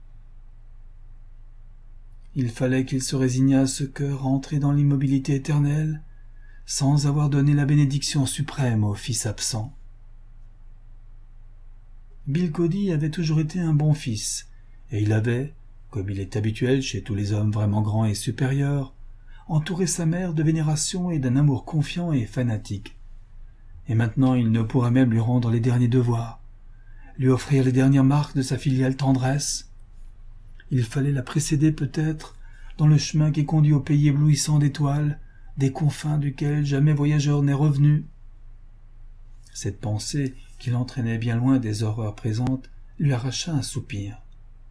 Il fallait qu'il se résignât ce cœur à entrer dans l'immobilité éternelle, sans avoir donné la bénédiction suprême au fils absent. Bill Cody avait toujours été un bon fils, et il avait, comme il est habituel chez tous les hommes vraiment grands et supérieurs, entouré sa mère de vénération et d'un amour confiant et fanatique. Et maintenant il ne pourrait même lui rendre les derniers devoirs, lui offrir les dernières marques de sa filiale tendresse. Il fallait la précéder peut-être dans le chemin qui conduit au pays éblouissant d'étoiles, des confins duquel jamais voyageur n'est revenu. Cette pensée, qui l'entraînait bien loin des horreurs présentes, lui arracha un soupir.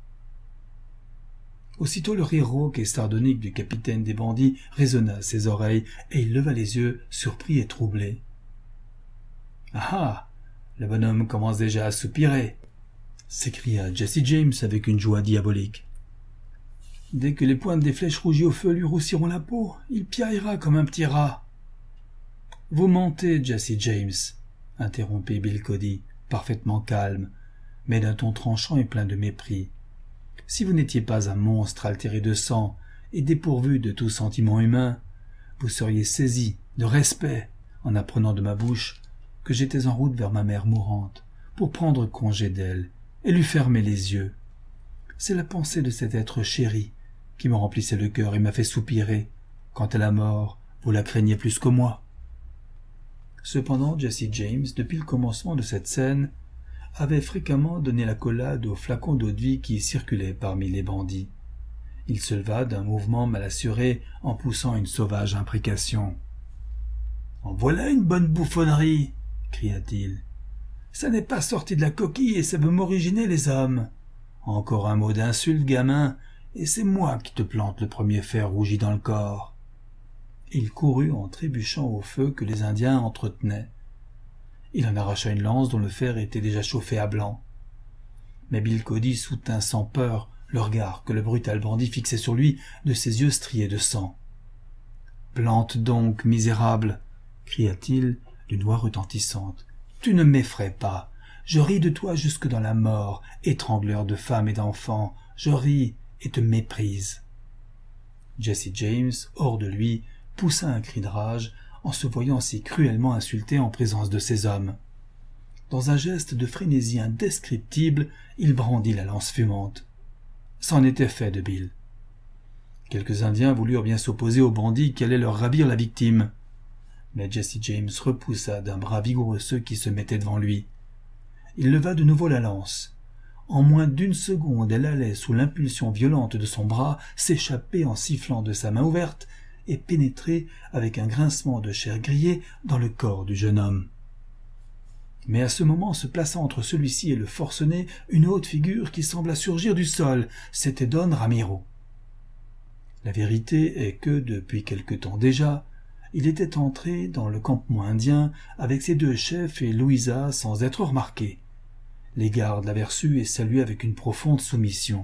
Aussitôt le rire rauque et sardonique du capitaine des bandits résonna à ses oreilles, et il leva les yeux, surpris et troublé. « Ah ah, le bonhomme commence déjà à soupirer !» s'écria Jesse James avec une joie diabolique. « Dès que les pointes des flèches rougies au feu lui roussiront la peau, il piaillera comme un petit rat. »« Vous mentez, Jesse James !» interrompit Bill Cody, parfaitement calme, mais d'un ton tranchant et plein de mépris. « Si vous n'étiez pas un monstre altéré de sang et dépourvu de tout sentiment humain, vous seriez saisi de respect en apprenant de ma bouche que j'étais en route vers ma mère mourante pour prendre congé d'elle et lui fermer les yeux. C'est la pensée de cet être chéri qui me remplissait le cœur et m'a fait soupirer. Quant à la mort, vous la craignez plus que moi. » Cependant, Jesse James, depuis le commencement de cette scène, avait fréquemment donné la collade aux flacons d'eau-de-vie qui circulaient parmi les bandits. Il se leva d'un mouvement mal assuré en poussant une sauvage imprécation. « En voilà une bonne bouffonnerie !» cria-t-il. « Ça n'est pas sorti de la coquille et ça veut m'originer les hommes. Encore un mot d'insulte, gamin, et c'est moi qui te plante le premier fer rougi dans le corps. » et il courut en trébuchant au feu que les Indiens entretenaient. Il en arracha une lance dont le fer était déjà chauffé à blanc. Mais Bill Cody soutint sans peur le regard que le brutal bandit fixait sur lui de ses yeux striés de sang. « Plante donc, misérable !» cria-t-il d'une voix retentissante. « Tu ne m'effraies pas. Je ris de toi jusque dans la mort, étrangleur de femmes et d'enfants. Je ris et te méprise. » Jesse James, hors de lui, poussa un cri de rage en se voyant si cruellement insulté en présence de ces hommes. Dans un geste de frénésie indescriptible, il brandit la lance fumante. C'en était fait de Bill. Quelques Indiens voulurent bien s'opposer aux bandits qui allaient leur ravir la victime. Mais Jesse James repoussa d'un bras vigoureux ceux qui se mettaient devant lui. Il leva de nouveau la lance. En moins d'une seconde, elle allait, sous l'impulsion violente de son bras, s'échapper en sifflant de sa main ouverte et pénétrer, avec un grincement de chair grillée, dans le corps du jeune homme. Mais à ce moment se plaça entre celui-ci et le forcené une haute figure qui sembla surgir du sol. C'était Don Ramiro. La vérité est que, depuis quelque temps déjà, il était entré dans le campement indien avec ses deux chefs et Louisa sans être remarqué. Les gardes l'aperçurent et saluaient avec une profonde soumission.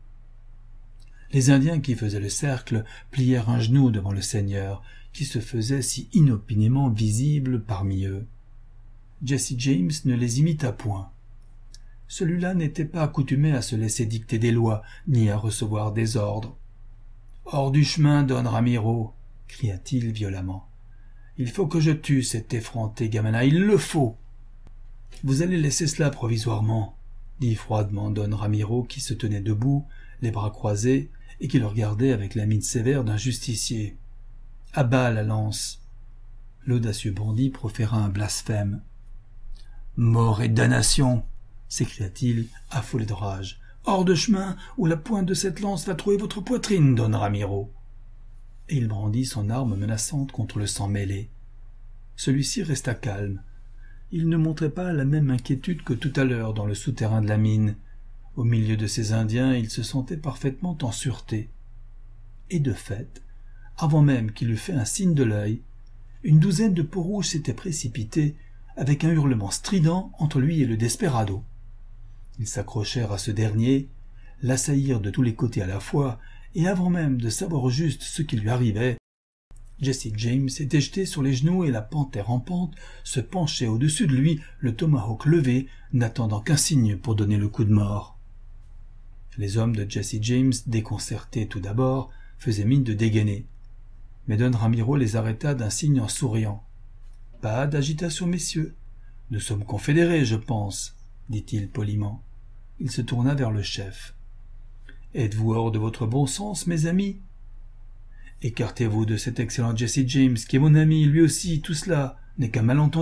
Les Indiens qui faisaient le cercle plièrent un genou devant le seigneur, qui se faisait si inopinément visible parmi eux. Jesse James ne les imita point. Celui-là n'était pas accoutumé à se laisser dicter des lois, ni à recevoir des ordres. « Hors du chemin, Don Ramiro !» cria-t-il violemment. « Il faut que je tue cet effronté gamana, il le faut !»« Vous allez laisser cela provisoirement, » dit froidement Don Ramiro qui se tenait debout, les bras croisés, et qui le regardait avec la mine sévère d'un justicier. « À bas la lance !» L'audacieux bandit proféra un blasphème. « Mort et damnation !» s'écria-t-il, affolé de rage. « Hors de chemin, ou la pointe de cette lance va trouver votre poitrine, Don Ramiro !» Et il brandit son arme menaçante contre le sang mêlé. Celui-ci resta calme. Il ne montrait pas la même inquiétude que tout à l'heure dans le souterrain de la mine. Au milieu de ces Indiens, il se sentait parfaitement en sûreté. Et de fait, avant même qu'il eût fait un signe de l'œil, une douzaine de peaux-rouges s'étaient précipités, avec un hurlement strident entre lui et le desperado. Ils s'accrochèrent à ce dernier, l'assaillirent de tous les côtés à la fois, et avant même de savoir juste ce qui lui arrivait, Jesse James s'était jeté sur les genoux et la panthère rampante se penchait au-dessus de lui, le tomahawk levé, n'attendant qu'un signe pour donner le coup de mort. Les hommes de Jesse James, déconcertés tout d'abord, faisaient mine de dégainer. Mais Don Ramiro les arrêta d'un signe en souriant. « Pas d'agitation, messieurs. Nous sommes confédérés, je pense, » dit-il poliment. Il se tourna vers le chef. « Êtes-vous hors de votre bon sens, mes amis ? Écartez-vous de cet excellent Jesse James, qui est mon ami, lui aussi, tout cela n'est qu'un malentendu. »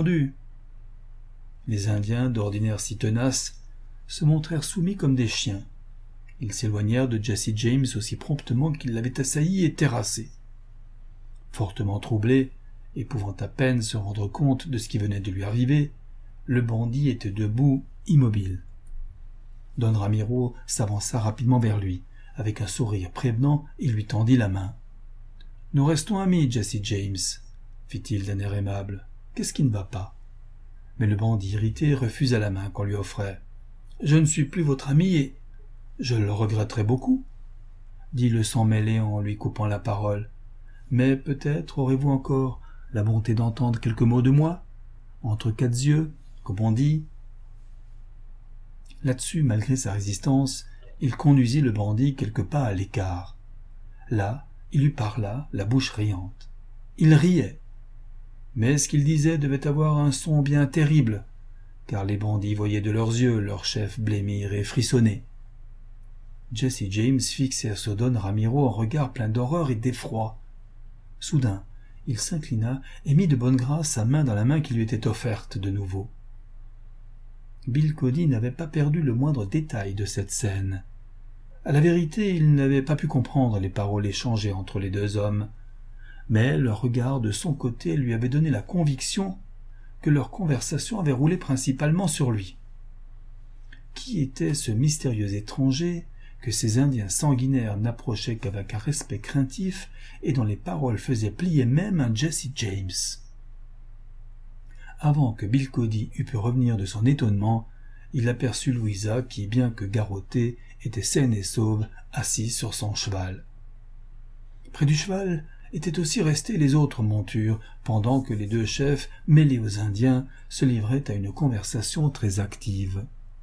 Les Indiens, d'ordinaire si tenaces, se montrèrent soumis comme des chiens. Ils s'éloignèrent de Jesse James aussi promptement qu'ils l'avaient assailli et terrassé. Fortement troublé, et pouvant à peine se rendre compte de ce qui venait de lui arriver, le bandit était debout, immobile. Don Ramiro s'avança rapidement vers lui. Avec un sourire prévenant, il lui tendit la main. « Nous restons amis, Jesse James, » fit-il d'un air aimable. « Qu'est-ce qui ne va pas ?» Mais le bandit irrité refusa la main qu'on lui offrait. « Je ne suis plus votre ami et je le regretterai beaucoup, » dit le sang mêlé en lui coupant la parole. « Mais peut-être aurez-vous encore la bonté d'entendre quelques mots de moi, entre quatre yeux, comme on dit. » Là-dessus, malgré sa résistance, il conduisit le bandit quelques pas à l'écart. Là, il lui parla, la bouche riante. Il riait. Mais ce qu'il disait devait avoir un son bien terrible, car les bandits voyaient de leurs yeux leur chef blêmir et frissonner. Jesse James fixait sur Don Ramiro un regard plein d'horreur et d'effroi. Soudain, il s'inclina et mit de bonne grâce sa main dans la main qui lui était offerte de nouveau. Bill Cody n'avait pas perdu le moindre détail de cette scène. À la vérité, il n'avait pas pu comprendre les paroles échangées entre les deux hommes, mais leur regard de son côté lui avait donné la conviction que leur conversation avait roulé principalement sur lui. Qui était ce mystérieux étranger que ces Indiens sanguinaires n'approchaient qu'avec un respect craintif et dont les paroles faisaient plier même un Jesse James. Avant que Bill Cody eût pu revenir de son étonnement, il aperçut Louisa qui, bien que garrottée, était saine et sauve, assise sur son cheval. Près du cheval étaient aussi restées les autres montures, pendant que les deux chefs, mêlés aux Indiens, se livraient à une conversation très active.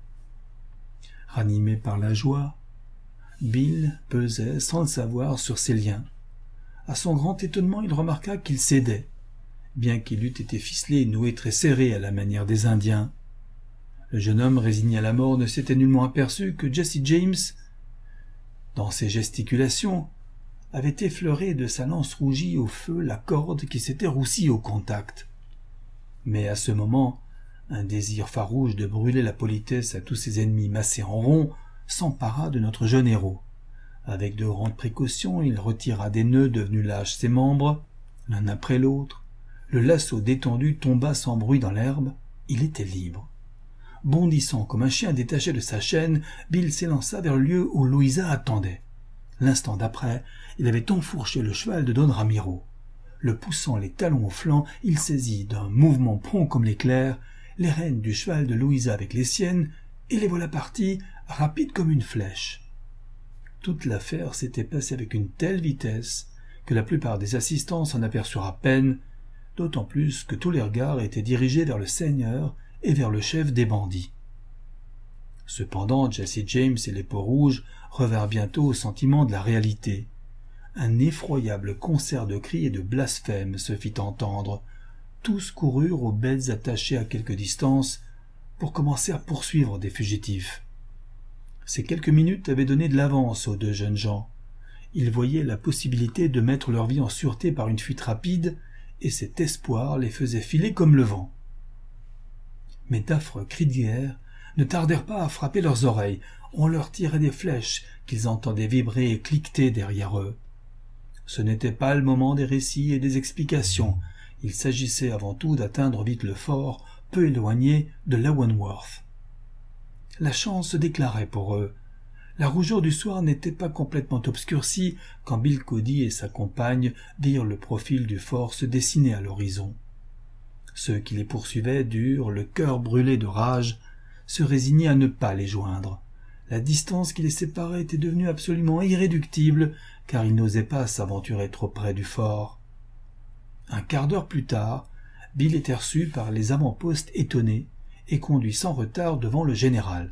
Ranimé par la joie, Bill pesait sans le savoir sur ses liens. À son grand étonnement, il remarqua qu'il cédait, bien qu'il eût été ficelé et noué très serré à la manière des Indiens. Le jeune homme résigné à la mort ne s'était nullement aperçu que Jesse James, dans ses gesticulations, avait effleuré de sa lance rougie au feu la corde qui s'était roussie au contact. Mais à ce moment, un désir farouche de brûler la politesse à tous ses ennemis massés en rond s'empara de notre jeune héros. Avec de grandes précautions, il retira des nœuds devenus lâches ses membres, l'un après l'autre. Le lasso détendu tomba sans bruit dans l'herbe. Il était libre. Bondissant comme un chien détaché de sa chaîne, Bill s'élança vers le lieu où Louisa attendait. L'instant d'après, il avait enfourché le cheval de Don Ramiro. Le poussant les talons au flanc, il saisit d'un mouvement prompt comme l'éclair les rênes du cheval de Louisa avec les siennes, et les voilà partis, rapides comme une flèche. Toute l'affaire s'était passée avec une telle vitesse que la plupart des assistants s'en aperçurent à peine, d'autant plus que tous les regards étaient dirigés vers le seigneur et vers le chef des bandits. Cependant, Jesse James et les Peaux-Rouges revinrent bientôt au sentiment de la réalité. Un effroyable concert de cris et de blasphèmes se fit entendre. Tous coururent aux bêtes attachées à quelque distance pour commencer à poursuivre des fugitifs. Ces quelques minutes avaient donné de l'avance aux deux jeunes gens. Ils voyaient la possibilité de mettre leur vie en sûreté par une fuite rapide, et cet espoir les faisait filer comme le vent. Mais d'affreux cris de guerre ne tardèrent pas à frapper leurs oreilles. On leur tirait des flèches qu'ils entendaient vibrer et cliqueter derrière eux. Ce n'était pas le moment des récits et des explications. Il s'agissait avant tout d'atteindre vite le fort, peu éloigné de Leavenworth. La chance se déclarait pour eux. La rougeur du soir n'était pas complètement obscurcie quand Bill Cody et sa compagne virent le profil du fort se dessiner à l'horizon. Ceux qui les poursuivaient durent, le cœur brûlé de rage, se résigner à ne pas les joindre. La distance qui les séparait était devenue absolument irréductible, car ils n'osaient pas s'aventurer trop près du fort. Un quart d'heure plus tard, Bill était reçu par les avant-postes étonnés et conduit sans retard devant le général.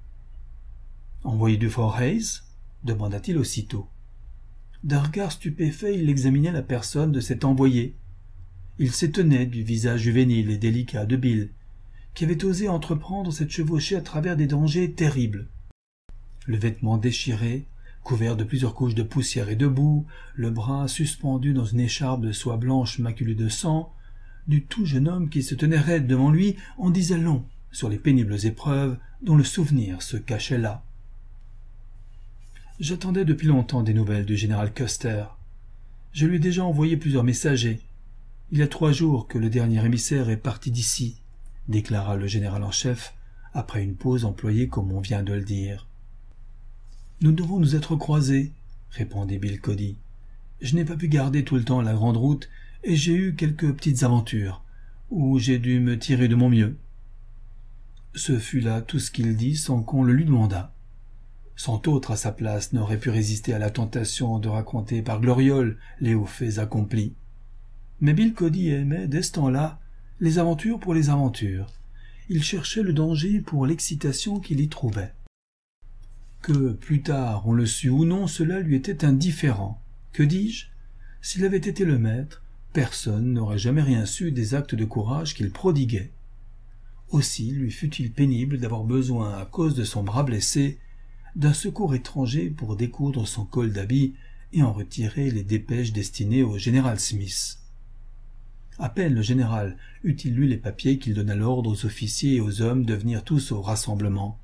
« Envoyé du Fort Hayes ?» demanda-t-il aussitôt. D'un regard stupéfait, il examinait la personne de cet envoyé. Il s'étonnait du visage juvénile et délicat de Bill, qui avait osé entreprendre cette chevauchée à travers des dangers terribles. Le vêtement déchiré, couvert de plusieurs couches de poussière et de boue, le bras suspendu dans une écharpe de soie blanche maculée de sang, du tout jeune homme qui se tenait raide devant lui en disait long sur les pénibles épreuves dont le souvenir se cachait là. J'attendais depuis longtemps des nouvelles du général Custer. Je lui ai déjà envoyé plusieurs messagers. Il y a trois jours que le dernier émissaire est parti d'ici, déclara le général en chef, après une pause employée comme on vient de le dire. Nous devons nous être croisés, répondit Bill Cody. Je n'ai pas pu garder tout le temps la grande route et j'ai eu quelques petites aventures, où j'ai dû me tirer de mon mieux. Ce fut là tout ce qu'il dit sans qu'on le lui demandât. Cent autres à sa place n'auraient pu résister à la tentation de raconter par gloriole les hauts faits accomplis. Mais Bill Cody aimait, dès ce temps-là, les aventures pour les aventures. Il cherchait le danger pour l'excitation qu'il y trouvait. Que, plus tard, on le sût ou non, cela lui était indifférent. Que dis-je? S'il avait été le maître, personne n'aurait jamais rien su des actes de courage qu'il prodiguait. Aussi lui fut-il pénible d'avoir besoin, à cause de son bras blessé, d'un secours étranger pour découdre son col d'habit et en retirer les dépêches destinées au général Smith. À peine le général eut-il lu les papiers qu'il donna l'ordre aux officiers et aux hommes de venir tous au rassemblement.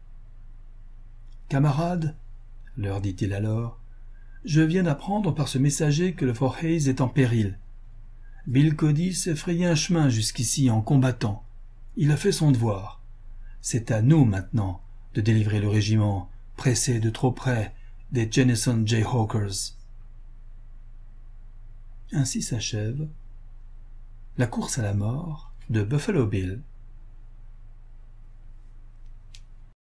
« Camarades, leur dit-il alors, je viens d'apprendre par ce messager que le Fort Hayes est en péril. Bill Cody s'est frayé un chemin jusqu'ici en combattant. Il a fait son devoir. C'est à nous maintenant de délivrer le régiment, pressé de trop près des Jenison Jayhawkers. Ainsi s'achève la course à la mort de Buffalo Bill.